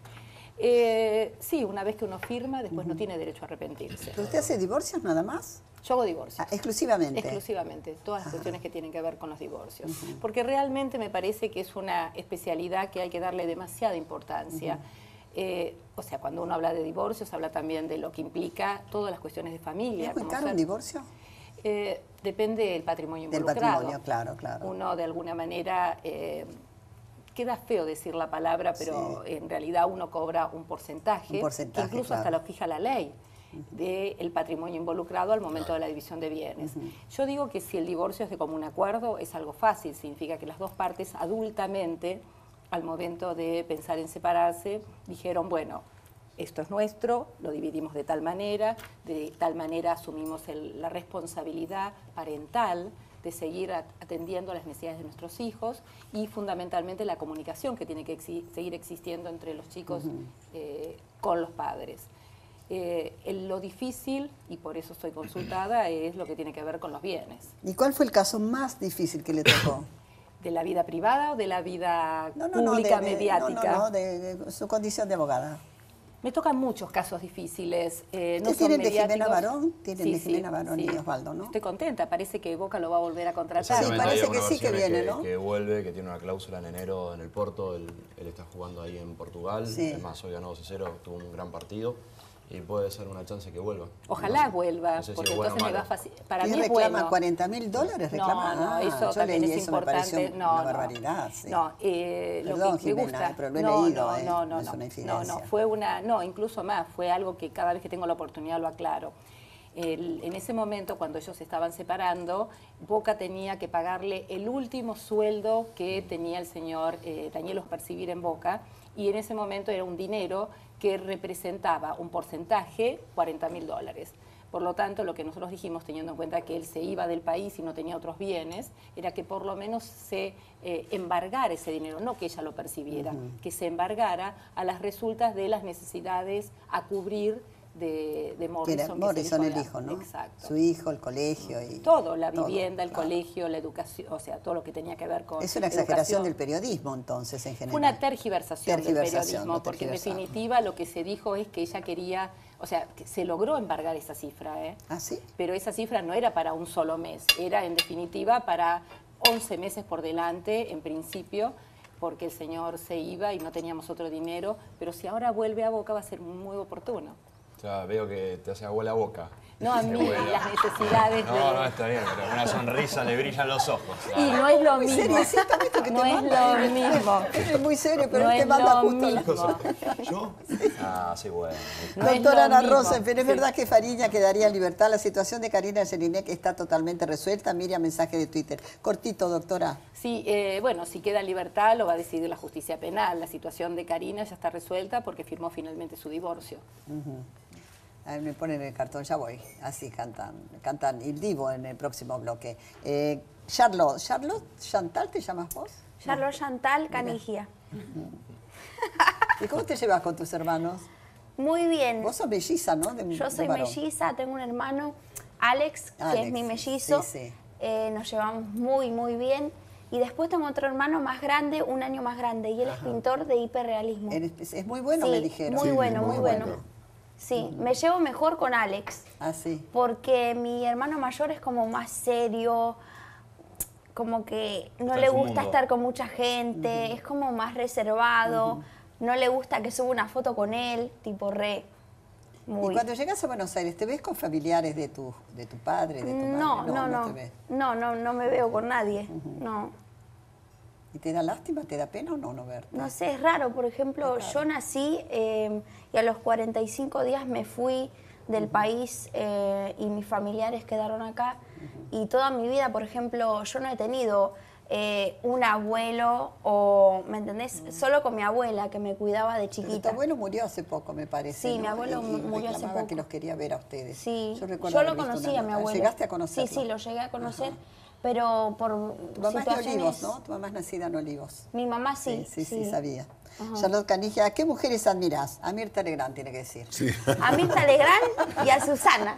Eh, sí, una vez que uno firma, después uh-huh. no tiene derecho a arrepentirse. ¿Pero usted hace divorcios nada más? Yo hago divorcios. Ah, ¿exclusivamente? Exclusivamente, todas las Ajá. cuestiones que tienen que ver con los divorcios. Uh-huh. Porque realmente me parece que es una especialidad que hay que darle demasiada importancia. Uh-huh. eh, o sea, cuando uno habla de divorcios, habla también de lo que implica todas las cuestiones de familia. ¿Es muy caro un divorcio? Eh, depende del patrimonio involucrado. Del patrimonio, claro, claro. Uno, de alguna manera, eh, queda feo decir la palabra, pero sí. en realidad uno cobra un porcentaje, un porcentaje que incluso claro. hasta lo fija la ley, uh-huh. del patrimonio involucrado al momento de la división de bienes. Uh-huh. Yo digo que si el divorcio es de común acuerdo, es algo fácil, significa que las dos partes adultamente, al momento de pensar en separarse, dijeron, bueno, esto es nuestro, lo dividimos de tal manera, de tal manera asumimos el, la responsabilidad parental de seguir atendiendo a las necesidades de nuestros hijos y fundamentalmente la comunicación que tiene que exi- seguir existiendo entre los chicos uh-huh. eh, con los padres. Eh, el, lo difícil, y por eso estoy consultada, es lo que tiene que ver con los bienes. ¿Y cuál fue el caso más difícil que le tocó? ¿De la vida privada o de la vida no, no, pública, no, de, de, mediática? No, no, no de, de su condición de abogada. Me tocan muchos casos difíciles. Eh, no ¿Tienen son de Jimena Barón? Tienen sí, de Jimena sí, Barón sí. y Osvaldo, ¿no? Estoy contenta, parece que Boca lo va a volver a contratar. Sí, parece que sí que viene, que, ¿no? Que vuelve, que tiene una cláusula en enero en el Porto, él, él está jugando ahí en Portugal, sí. además hoy ganó dos a cero, tuvo un gran partido. Y puede ser una chance que vuelva. Ojalá no sé, vuelva, no sé si porque es bueno entonces me va malo. a facilitar. Para ¿Y mí es reclama bueno. cuarenta mil dólares? Reclama. No, no, ah, eso también leí es eso, importante. Me pareció no, una no. barbaridad. Sí. No, eh, Perdón, lo que Jimena, me gusta. pero lo he no, leído, no, eh, no, no, no es no, una no, infidencia. no, fue una, no, incluso más, fue algo que cada vez que tengo la oportunidad lo aclaro. El, en ese momento, cuando ellos se estaban separando, Boca tenía que pagarle el último sueldo que tenía el señor eh, Danielos percibir en Boca, y en ese momento era un dinero que representaba un porcentaje, cuarenta mil dólares. Por lo tanto, lo que nosotros dijimos, teniendo en cuenta que él se iba del país y no tenía otros bienes, era que por lo menos se eh, embargara ese dinero, no que ella lo percibiera, uh-huh. que se embargara a las resultas de las necesidades a cubrir de, de Morrison. Que era Morrison, el hijo, ¿no? Exacto. Su hijo, el colegio y... Todo, la todo, vivienda, el claro. colegio, la educación, o sea, todo lo que tenía que ver con Es una exageración educación. del periodismo, entonces, en general. Fue una tergiversación, tergiversación del periodismo, porque en definitiva lo que se dijo es que ella quería, o sea, que se logró embargar esa cifra, ¿eh? ¿Ah, sí? Pero esa cifra no era para un solo mes, era en definitiva para once meses por delante, en principio, porque el señor se iba y no teníamos otro dinero, pero si ahora vuelve a Boca va a ser muy oportuno. O sea, veo que te hace agua la boca. No, a mí las necesidades no, de... No, no, está bien, pero una sonrisa le brillan los ojos. Y no es lo muy mismo. Serio, exactamente que no te es manda, lo ¿eh? mismo. Es muy serio, pero no él te es manda lo justo la mismo. cosa. ¿Yo? Ah, sí, bueno. No Doctora es lo Ana mismo. Rosa, pero es Sí. verdad que Fariña quedaría en libertad. La situación de Karina Jelinek está totalmente resuelta. Miriam, mensaje de Twitter. Cortito, doctora. Sí, eh, bueno, si queda en libertad lo va a decidir la justicia penal. La situación de Karina ya está resuelta porque firmó finalmente su divorcio. Uh-huh. A ver, me ponen el cartón, ya voy. Así cantan, cantan Il Divo en el próximo bloque. Eh, Charlotte, Charlotte, Chantal, ¿te llamas vos? Charlotte Chantal Canigia. ¿Y cómo te llevas con tus hermanos? Muy bien. Vos sos melliza, ¿no? De, Yo soy de varón. melliza, tengo un hermano, Alex, que Alex, es mi mellizo. sí, sí. Eh, nos llevamos muy, muy bien. Y después tengo otro hermano más grande, un año más grande, y él es pintor de hiperrealismo. Es, es muy bueno, Sí, me dijeron. muy Sí, bueno, muy muy bueno. bueno. Sí, me llevo mejor con Alex. Ah, sí. Porque mi hermano mayor es como más serio, como que no Está le en su gusta mundo. estar con mucha gente, es como más reservado, no le gusta que suba una foto con él, tipo re. Muy. Y cuando llegas a Buenos Aires, ¿te ves con familiares de tu, de tu padre, de tu madre? No, no, no, te ves. no, no, no me veo con nadie, no. ¿Y te da lástima, te da pena o no no verte? No sé, es raro. Por ejemplo, yo nací eh, y a los cuarenta y cinco días me fui del país eh, y mis familiares quedaron acá. Y toda mi vida, por ejemplo, yo no he tenido eh, un abuelo o, ¿me entendés? Solo con mi abuela que me cuidaba de chiquita. Tu abuelo murió hace poco, me parece. Sí, ¿no? mi abuelo Y- y murió hace reclamaba poco. que los quería ver a ustedes. Sí, yo, yo, recuerdo haber lo visto conocí una a mi nota. abuelo. ¿Llegaste a conocerlo? Sí, sí, lo llegué a conocer, pero por Tu mamá es de situaciones... Olivos, ¿no? Tu mamá es nacida en Olivos. Mi mamá sí. Sí, sí, sí, sabía. Ajá. Charlotte Canigia, ¿a qué mujeres admirás? A Mirta Legrand tiene que decir. A Mirta Legrand y a Susana.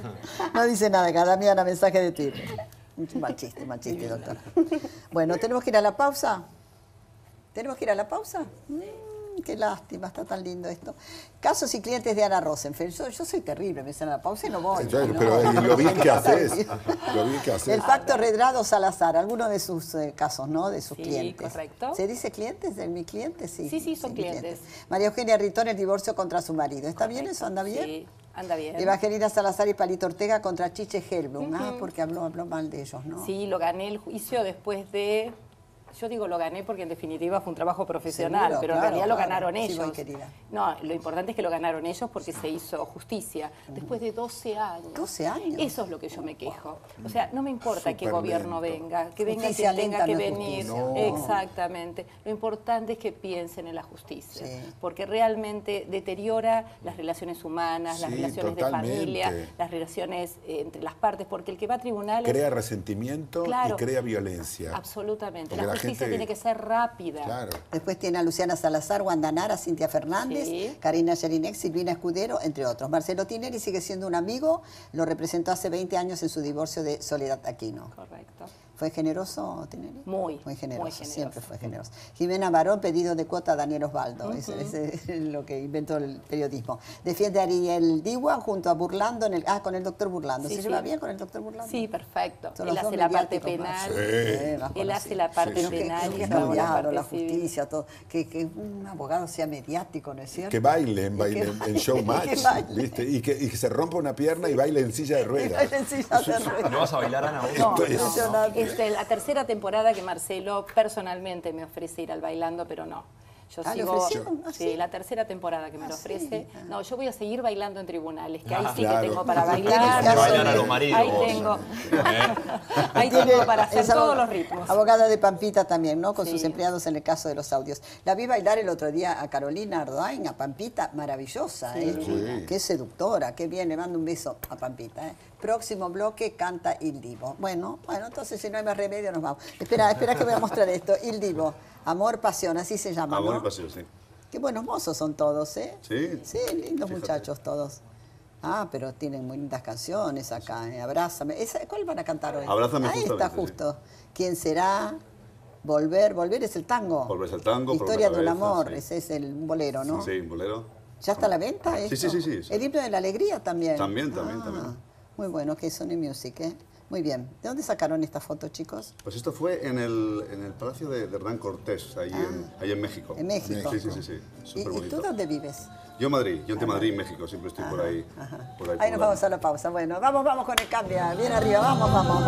No dice nada, cada Damiana, mensaje de Twitter. Un mal chiste, mal chiste, doctora. Bueno, ¿tenemos que ir a la pausa? ¿Tenemos que ir a la pausa? Mm, qué lástima, está tan lindo esto. Casos y clientes de Ana Rosenfeld. Yo, yo soy terrible, me dicen a la pausa y no voy. Entonces, no. pero y lo bien que haces. Lo bien que haces. El Pacto Redrado Salazar, alguno de sus eh, casos, ¿no? De sus Sí, clientes. correcto. ¿Se dice clientes? ¿De mi cliente? Sí. Sí, sí, son mi clientes. María Eugenia Ritón, el divorcio contra su marido. ¿Está bien eso? ¿Anda bien? Sí, anda bien. Evangelina Salazar y Palito Ortega contra Chiche Helblum. Ah, Ujú. porque habló, habló mal de ellos, ¿no? Sí, lo gané el juicio después de... Yo digo lo gané porque en definitiva fue un trabajo profesional, Seguro, pero claro, en realidad lo claro. ganaron Sí, ellos. voy, querida. No, lo importante es que lo ganaron ellos porque se hizo justicia. Después de doce años. doce años. Eso es lo que yo me quejo. O sea, no me importa qué gobierno lento. venga, que venga Justicia quien lenta tenga que no es venir. justicia. No. Exactamente. Lo importante es que piensen en la justicia, Sí. porque realmente deteriora las relaciones humanas, las Sí, relaciones totalmente. de familia, las relaciones eh, entre las partes, porque el que va a tribunales... Crea resentimiento Claro. y crea violencia. Absolutamente. Porque La la justicia gente- tiene que ser rápida. Claro. Después tiene a Luciana Salazar, Wanda Nara, Cintia Fernández, Sí. Karina Jelinek, Silvina Escudero, entre otros. Marcelo Tinelli sigue siendo un amigo, lo representó hace veinte años en su divorcio de Soledad Aquino. Correcto. ¿Fue generoso, Tinelli? Muy. Muy generoso, muy generoso. siempre fue generoso. Jimena Barón, pedido de cuota a Daniel Osvaldo. Ujú. Ese, ese es lo que inventó el periodismo. Defiende a Ariel Diwan junto a Burlando, en el, ah, con el doctor Burlando. Sí, ¿Se sí. lleva bien con el doctor Burlando? Sí, perfecto. Son Él los dos hace la parte mediáticos más. penal. Sí, más Él hace conocidos. la parte Lo que- penal lo que y es yo hago la odiado, parte la civil. justicia, todo. Que, que un abogado sea mediático, ¿no es cierto? Que bailen, Y bailen que- en showmatch, que baile. ¿viste? Y que, y que se rompa una pierna y baile en silla de ruedas. baile en silla de ruedas. ¿No vas a bailar, Ana? No, Esto es- no. Este, la tercera temporada que Marcelo personalmente me ofrece ir al bailando, pero no. Yo Ah, ¿le sigo, ofrecieron? ¿Ah, sí, sí? la tercera temporada que me Ah, lo sí. ofrece. Ah. No, yo voy a seguir bailando en tribunales, que ahí Ah, sí claro. que tengo para Tienes bailar. caso Bailan a de- los maridos. Ahí vos. tengo, ¿Eh? ahí Tiene- tengo para hacer es todos abog- los ritmos. Abogada de Pampita también, ¿no? Con Sí. sus empleados en el caso de los audios. La vi bailar el otro día a Carolina Ardain, a Pampita, maravillosa, Sí. ¿eh? Sí. Qué seductora, qué bien, le mando un beso a Pampita, ¿eh? Próximo bloque, canta Il Divo. Bueno, bueno, entonces si no hay más remedio nos vamos. Espera, espera que voy a mostrar esto. Il Divo, Amor, Pasión, así se llama, Amor ¿no? y pasión, sí. Qué buenos mozos son todos, ¿eh? Sí. Sí, lindos Fíjate. muchachos todos. Ah, pero tienen muy lindas canciones acá, ¿eh? Abrázame. Esa- ¿Cuál van a cantar hoy? Abrázame, Ahí está justamente, sí. justo. ¿Quién será? Volver, volver es el tango. Volver al tango, por Historia una de un cabeza, amor, sí. ese es el bolero, ¿no? Sí, un bolero. ¿Ya está a la venta Sí, esto? sí, sí, sí, sí. El himno de la alegría también. También, también, Ah, también. Muy bueno, que es Sony Music, ¿eh? Muy bien. ¿De dónde sacaron esta foto, chicos? Pues esto fue en el, en el Palacio de, de Hernán Cortés, ahí, en, ahí en México. En México. Sí, sí, sí, sí. ¿Y, Súper y bonito. tú dónde vives? Yo en Madrid, yo entre Madrid y México, siempre estoy por ahí. Por ahí Ahí nos por vamos a la pausa. Bueno, vamos, vamos con el cambio. Bien arriba, vamos, vamos.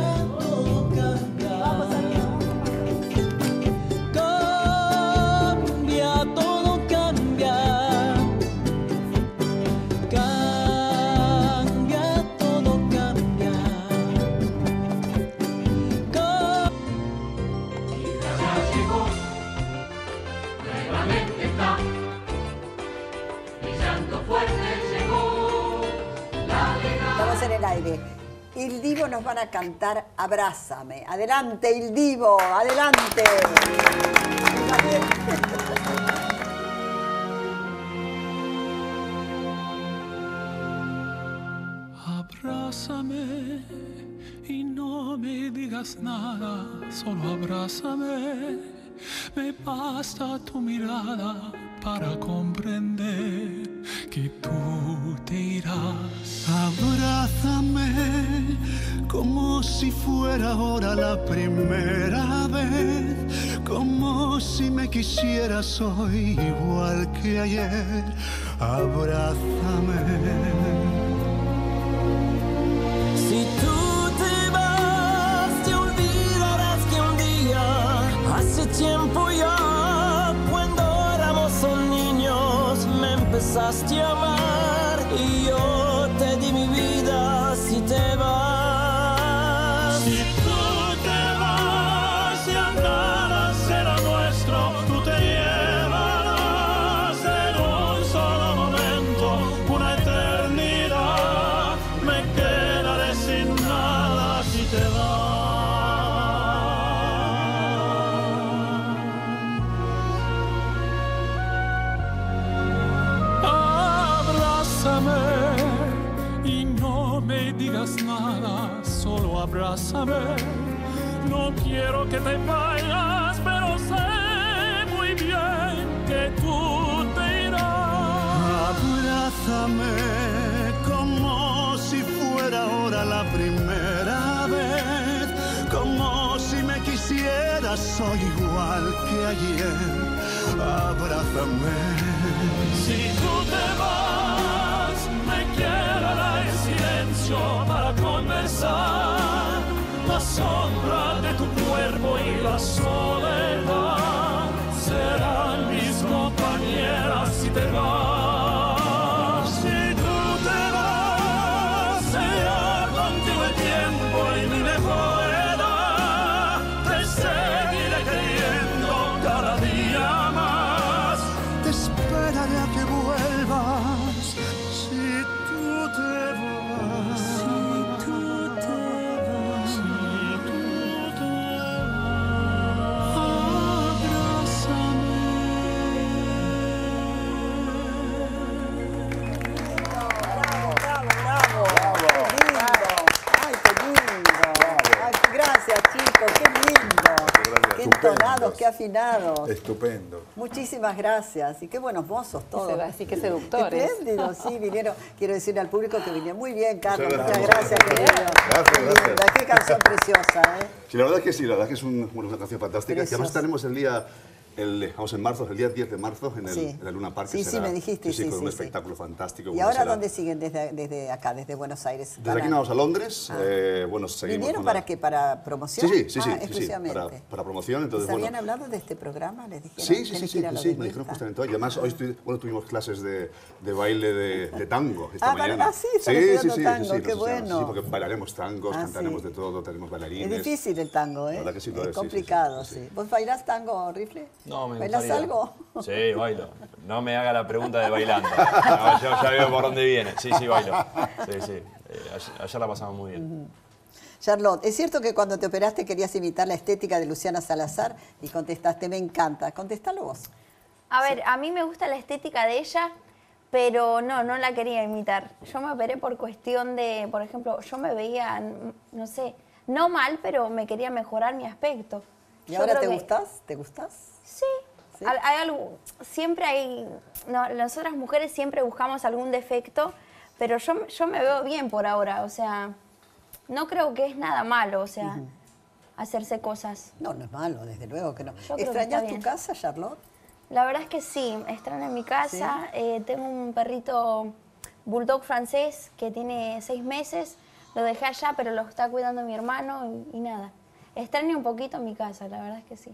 vamos. Cambia, todo cambia. Cambia, todo cambia. Ca- llegó, nuevamente está, brillando fuerte llegó la alegría. Estamos en el aire. Il Divo nos van a cantar Abrázame. Adelante, Il Divo, adelante. Abrázame y no me digas nada, solo abrázame. Me basta tu mirada para comprender que tú te irás. Abrázame como si fuera ahora la primera vez, como si me quisieras hoy igual que ayer. Abrázame. Si tú te vas, te olvidarás que un día, hace tiempo ya, cuando éramos niños, me empezaste a amar y yo te di mi vida. Si te vas, Si tú te vas, ya nada será nuestro. Tú te llevarás en un solo momento una eternidad. Me quedaré sin nada si te vas. abrázame y no me digas nada, solo abrázame. No quiero que te vayas, pero sé muy bien que tú te irás. Abrázame como si fuera ahora la primera vez, como si me quisieras hoy igual que ayer. Abrázame. Si tú te vas, me quedará en silencio para conversar. La sombra de tu cuerpo y la soledad serán mis compañeras si te vas. Si tú te vas, será contigo el tiempo y mi mejor edad. Te seguiré queriendo cada día más. Te esperaré a que vuelvas. Si tú te vas. Si tú te vas. Si tú te vas. Bravo, bravo. Qué lindo. Ay, qué lindo. Ay, gracias, chicos. Qué lindo. Qué entonados, qué afinados. Estupendo. Muchísimas gracias. Y qué buenos mozos todos. Así que seductores. Espléndido, sí, vinieron. Quiero decirle al público que vinieron muy bien, Carlos. Muchas Muchas gracias. gracias, querido. Gracias, gracias. Linda, qué canción preciosa, ¿eh? Sí, la verdad es que sí, la verdad es que es un- bueno, una canción fantástica. Y además Preciosa. estaremos el día, el, vamos en marzo, el día diez de marzo en el, Sí. en el Luna Park. Sí, que sí, será- me dijiste, sí, sí, con sí, un sí. espectáculo fantástico. ¿Y bueno, ahora será- dónde siguen desde, desde acá, desde Buenos Aires? Desde Para- aquí nos vamos a Londres. Ah. eh, bueno, seguimos ¿Vinieron con para la- qué? ¿Para promoción? Sí, sí, sí, Ah, sí, sí, sí, exclusivamente. para, para promoción. Entonces, ¿Les bueno, habían hablado de este programa? ¿Les dijeron? sí, sí, sí, tenés que sí, ir a lo sí, de me dijeron Mirta? justamente hoy. Además, hoy estoy- bueno, tuvimos clases de, de baile de, de tango esta Ah, para- mañana. ah, sí, están estudiando tango, qué pues, o sea, bueno. Sí, porque bailaremos tangos, Ah, cantaremos sí. de todo, tenemos bailarines. Es difícil el tango, ¿eh? La verdad que sí, lo es es, sí, sí, complicado, sí, ¿Vos bailás tango, Rifle? No, me ¿Bailás gustaría. algo? Sí, bailo. No me haga la pregunta de bailando. No, yo ya veo por dónde viene. Sí, sí, bailo. Sí, sí. Eh, ayer, ayer la pasamos muy bien. Charlotte, ¿es cierto que cuando te operaste querías imitar la estética de Luciana Salazar? Y contestaste, me encanta. Contestalo vos. A ver, a mí me gusta la estética de ella, pero no, no la quería imitar. Yo me operé por cuestión de, por ejemplo, yo me veía, n- no sé, no mal, pero me quería mejorar mi aspecto. ¿Y Yo ahora creo te que- gustás? ¿Te gustás? Sí. Al- Hay algo, siempre hay, no, nosotras mujeres siempre buscamos algún defecto, pero yo, yo me veo bien por ahora, o sea, no creo que es nada malo, o sea, hacerse cosas. No, no es malo, desde luego que no. Yo creo que ¿Extrañas está tu bien. casa, Charlotte? La verdad es que sí, extraño mi casa, eh, tengo un perrito bulldog francés que tiene seis meses, lo dejé allá, pero lo está cuidando mi hermano y, y nada. Extraño un poquito mi casa, la verdad es que sí.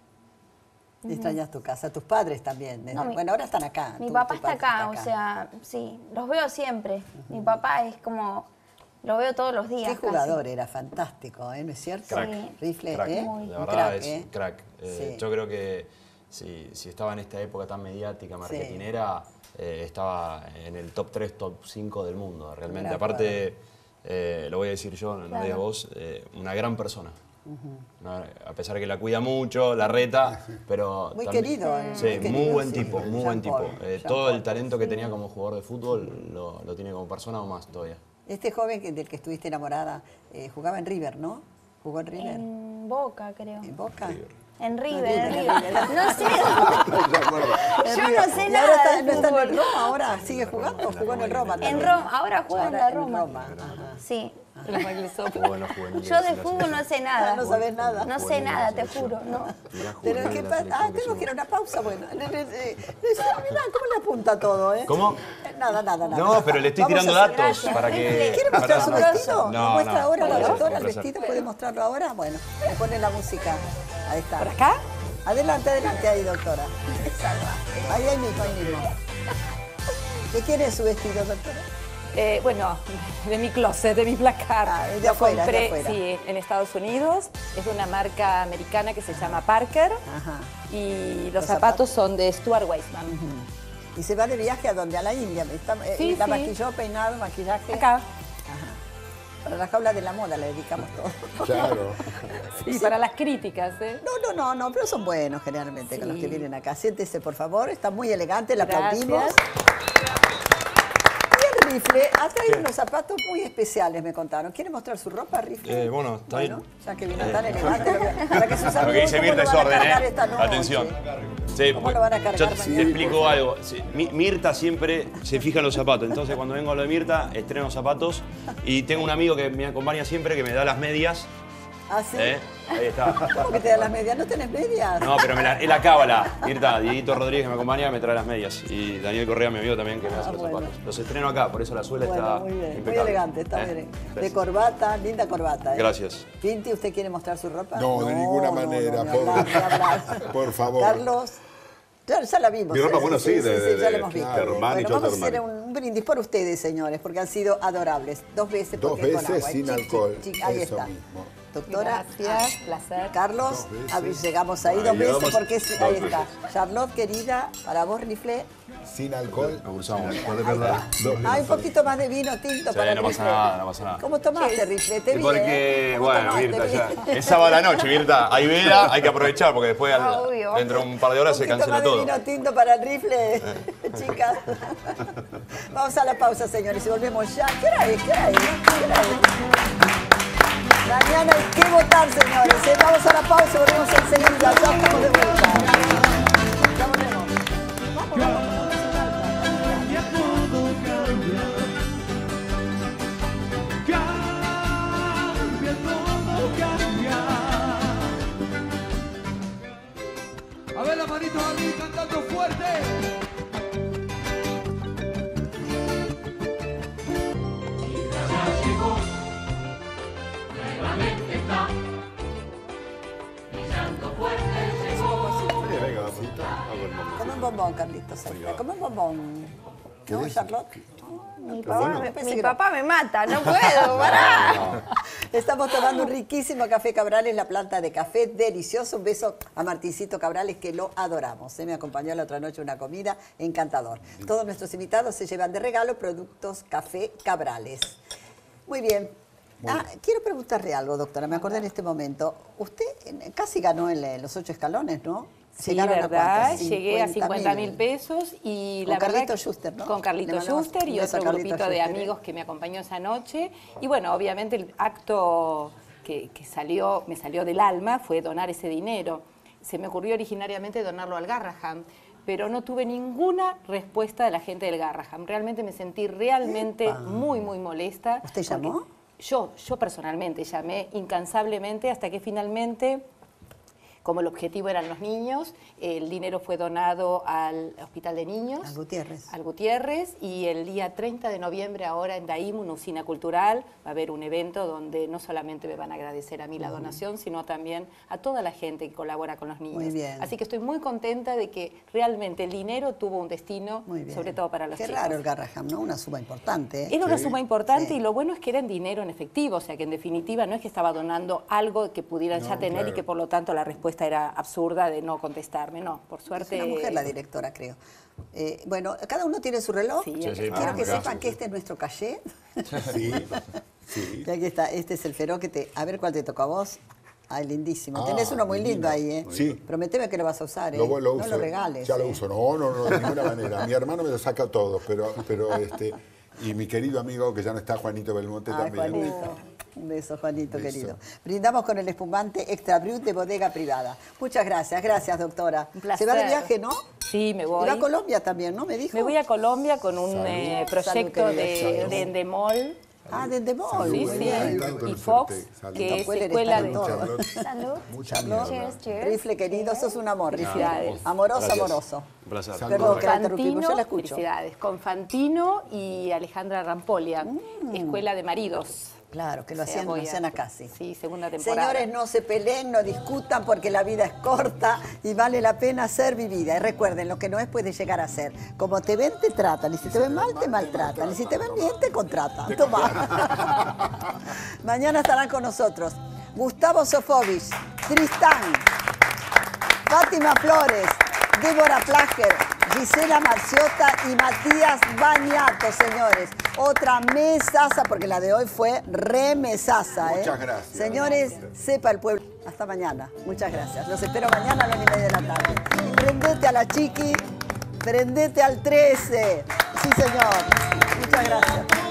Ujú. Extrañas tu casa, tus padres también. desde- No, mi- bueno, ahora están acá. Mi tu- papá tu está padre acá, o sea, sí, los veo siempre. Mi papá es como, lo veo todos los días. Qué casi. jugador era, fantástico, ¿eh? ¿No es cierto? Crack. Rifle, Crack. ¿eh? La Un verdad crack, es ¿eh? crack. Eh, Sí. Yo creo que si, si estaba en esta época tan mediática, marketinera, eh, estaba en el top tres, top cinco del mundo. Realmente, Gran aparte, eh, lo voy a decir yo, no Claro. digas vos, eh, una gran persona. Ujú. Una- a pesar de que la cuida mucho, la reta, pero... Muy también- querido, eh, Sí, muy muy, querido, buen sí. tipo, muy Jean buen tipo. Paul, Eh, Jean todo Paul. el talento que tenía como jugador de fútbol lo, lo tiene como persona o más todavía. Este joven que- del que estuviste enamorada eh, jugaba en River, ¿no? ¿Jugó en River? En Boca, creo. ¿En Boca? En River, River, en River. River. No sé. En Yo River. no sé Y nada ahora está, de no está en el fútbol. Roma ahora, sigue jugando, jugó en el Roma En también. Roma, ahora juega en la Ahora Roma. Ajá. Sí. Bueno, juvenil, Yo de la fútbol no sé nada. No sabes nada. No sé nada, te juro. No. Pero es que pa- ah, tenemos que ir a una pausa, bueno. Le- le- le- le- Mirá, ¿cómo le apunta todo, eh? ¿Cómo? Nada, nada, nada. No, pero le estoy Vamos tirando a hacer- datos para que... ¿Quiere mostrar su para- vestido? No, ¿Muestra no, ahora la un placer, doctora un el placer. vestido? ¿Puede mostrarlo ahora? Bueno, le pone la música. Ahí está. ¿Por acá? Adelante, adelante ahí, doctora. Ahí, ahí mismo, ahí mismo. ¿Qué quiere su vestido, doctora? Eh, bueno, de mi closet, de mi placar. Ah, de Lo afuera, de compré, afuera. sí, en Estados Unidos. Es de una marca americana que se llama Parker. Ajá. Y los, Los zapatos son de Stuart Weitzman. Y se va de viaje a donde? A la India. Está, eh, Sí, la sí. maquilló, peinado, maquillaje. Acá. Ajá. Para la jaula de la moda le dedicamos todo. Claro. Y para las críticas, ¿eh? No, no, no, no, pero son buenos generalmente con los Sí. que vienen acá. Siéntese, por favor. Está muy elegante, le Gracias. aplaudimos. Y el rifle ha traído unos zapatos muy especiales, me contaron. ¿Quiere mostrar su ropa, rifle? Eh, bueno, está Bueno, bien. ya que vino tan elegante, lo que- para que sus Lo amigos que dice ¿cómo Mirta lo es van a orden, cargar ¿eh? esta noche? Atención. Sí, ¿Cómo lo van a cargar yo mañana? te explico algo. Sí, Mi- Mirta siempre se fija en los zapatos. Entonces, cuando vengo a lo de Mirta, estreno zapatos. Y tengo un amigo que me acompaña siempre, que me da las medias. ¿Ah, sí? ¿Eh? Ahí está. ¿Cómo que te da las medias? ¿No tenés medias? No, pero me la, él acaba la. Mirta, Dieguito Rodríguez que me acompaña me trae las medias. Y Daniel Correa, mi amigo, también que me hace los zapatos. Los estreno acá, por eso la suela Bueno, está muy bien, muy impecable. elegante, está ¿Eh? bien. De Gracias. corbata, linda corbata. ¿eh? Gracias. Pinti, ¿usted quiere mostrar su ropa? No, de ninguna manera, ni pobre. hablar, ni hablar. Por favor. Carlos. Ya, ya la vimos. Mi ropa, ¿eh? bueno, sí, de- sí, de- ya la de- hemos visto. de Armani, Bueno, yo vamos de a hacer Armani. un brindis por ustedes, señores, porque han sido adorables. Dos veces, Dos porque es con veces agua. sin Chic, alcohol. chic, chic. Ahí Eso está. mismo. Doctora. Gracias, ah, placer. Carlos, Dos veces. a ver, llegamos ahí Ahí dos veces llegamos porque es- dos ahí veces. está. Charlotte, querida, para vos, rifle. Sin alcohol. Abusamos. De verdad. Hay un poquito más de vino tinto Sí, para no el pasa rifle. nada, no pasa nada. ¿Cómo tomaste, rifle? Te vi, Porque, ¿eh? ¿Cómo bueno, tomaste? Mirta, Bien. ya. Es sábado a la noche, Mirta. Hay vela, hay que aprovechar porque después, al- Obvio. dentro de un par de horas, se Un poquito cancela más de todo. vino tinto para el rifle, chicas. Vamos a la pausa, señores, y volvemos ya. ¿Qué hora es? ¿Qué hora es? ¿Qué hora es? Mañana hay que votar, señores. ¿eh? Vamos a la pausa y volvemos enseguida. Ya estamos de vuelta. Ya volvemos. Vamos, vamos. Cambia, todo cambia. A ver la manito arriba cantando fuerte. llegó, nuevamente está, brillando fuerte llegó. Sí, venga, vamos. Hago el momento. Come un bombón, Carlitos. ahí está. Come un bombón. ¿No, Charlotte? Mi Pero papá, bueno, me, pensé mi que no. papá me mata, no puedo, pará. Estamos tomando un riquísimo café Cabrales, la planta de café delicioso. Un beso a Martincito Cabrales, que lo adoramos. ¿eh? Me acompañó la otra noche a una comida, encantador. Todos nuestros invitados se llevan de regalo productos Café Cabrales. Muy bien. Ah, quiero preguntarle algo, doctora. Me acordé en este momento. Usted eh, casi ganó en los ocho escalones, ¿no? Sí, Llegaron a verdad, cuántas, llegué a cincuenta mil. mil pesos y Con la verdad Carlito que- Schuster, ¿no? Con Le Carlito mandamos Schuster y un beso otro a Carlito grupito de Schuster, ¿eh? amigos que me acompañó esa noche. Y bueno, obviamente el acto que, que salió, me salió del alma fue donar ese dinero. Se me ocurrió originariamente donarlo al Garraham, pero no tuve ninguna respuesta de la gente del Garraham. Realmente me sentí realmente Epa. muy, muy molesta. ¿Usted porque llamó? Yo, yo personalmente llamé incansablemente hasta que finalmente, como el objetivo eran los niños, el dinero fue donado al Hospital de Niños. Al Gutiérrez. Al Gutiérrez, y el día treinta de noviembre ahora en Daim, una usina cultural, va a haber un evento donde no solamente me van a agradecer a mí la donación, sino también a toda la gente que colabora con los niños. Muy bien. Así que estoy muy contenta de que realmente el dinero tuvo un destino, Muy bien. sobre todo para los Qué chicos. raro el Garraham, ¿no? Una suma importante. ¿eh? Era una Sí. suma importante Sí. y lo bueno es que era en dinero en efectivo, o sea que en definitiva no es que estaba donando algo que pudieran No, ya tener claro. y que por lo tanto la respuesta era absurda de no contestarme, no, por Es suerte... una mujer la directora, creo. Eh, bueno, cada uno tiene su reloj. Sí, Sí, sí, Quiero ah, que acá. sepan que este es nuestro caché. Sí, sí. Y aquí está, este es el feroz que te... A ver cuál te tocó a vos. Ay, lindísimo. Ah, Tenés uno muy lindo lindo. ahí, ¿eh? Sí. Prometeme que lo vas a usar, ¿eh? Lo, lo no uso. lo regales. Ya ¿eh? lo uso. No, no, no, de ninguna manera. Mi hermano me lo saca todo, pero, pero este, Y mi querido amigo, que ya no está, Juanito Belmonte, Ay, también. Juanito. Un beso, Juanito, Beso. querido. Brindamos con el espumante Extra Brut de Bodega Privada. Muchas gracias, gracias, doctora. Un placer. Se va de viaje, ¿no? Sí, me voy. Y va a Colombia también, ¿no? Me dijo. Me voy a Colombia con un Salud. eh, Salud, proyecto querida, de, salud. de Endemol. Ah, de Endemol. Sí, Muy sí. bien. Y Fox, Salud. que es Puede escuela estar de... en todo. Salud. Mucha Cheers, cheers, cheers. Rifle, querido, sos un amor, Rifle. Felicidades. Amoroso, Gracias. amoroso. Un placer. Perdón, que la interrumpimos, Fantino, yo la escucho. felicidades. Con Fantino y Alejandra Rampolia, Escuela de Maridos. Claro, que lo O sea, hacían, lo voy a- hacían acá, sí. Sí, segunda temporada. Señores, no se peleen, no discutan porque la vida es corta y vale la pena ser vivida. Y recuerden, lo que no es puede llegar a ser. Como te ven, te tratan. Y si te ven mal, te maltratan. Y si te ven bien, te contratan. Toma. Mañana estarán con nosotros Gustavo Sofovich, Tristán, Fátima Flores, Débora Plager, Gisela Marciota y Matías Bañato, señores. Otra mesaza, porque la de hoy fue remesaza. ¿eh? Muchas gracias. Señores, sepa el pueblo. Hasta mañana. Muchas gracias. Los espero mañana a las nueve y media de la tarde. Y prendete a la chiqui, prendete al trece. Sí, señor. Muchas gracias.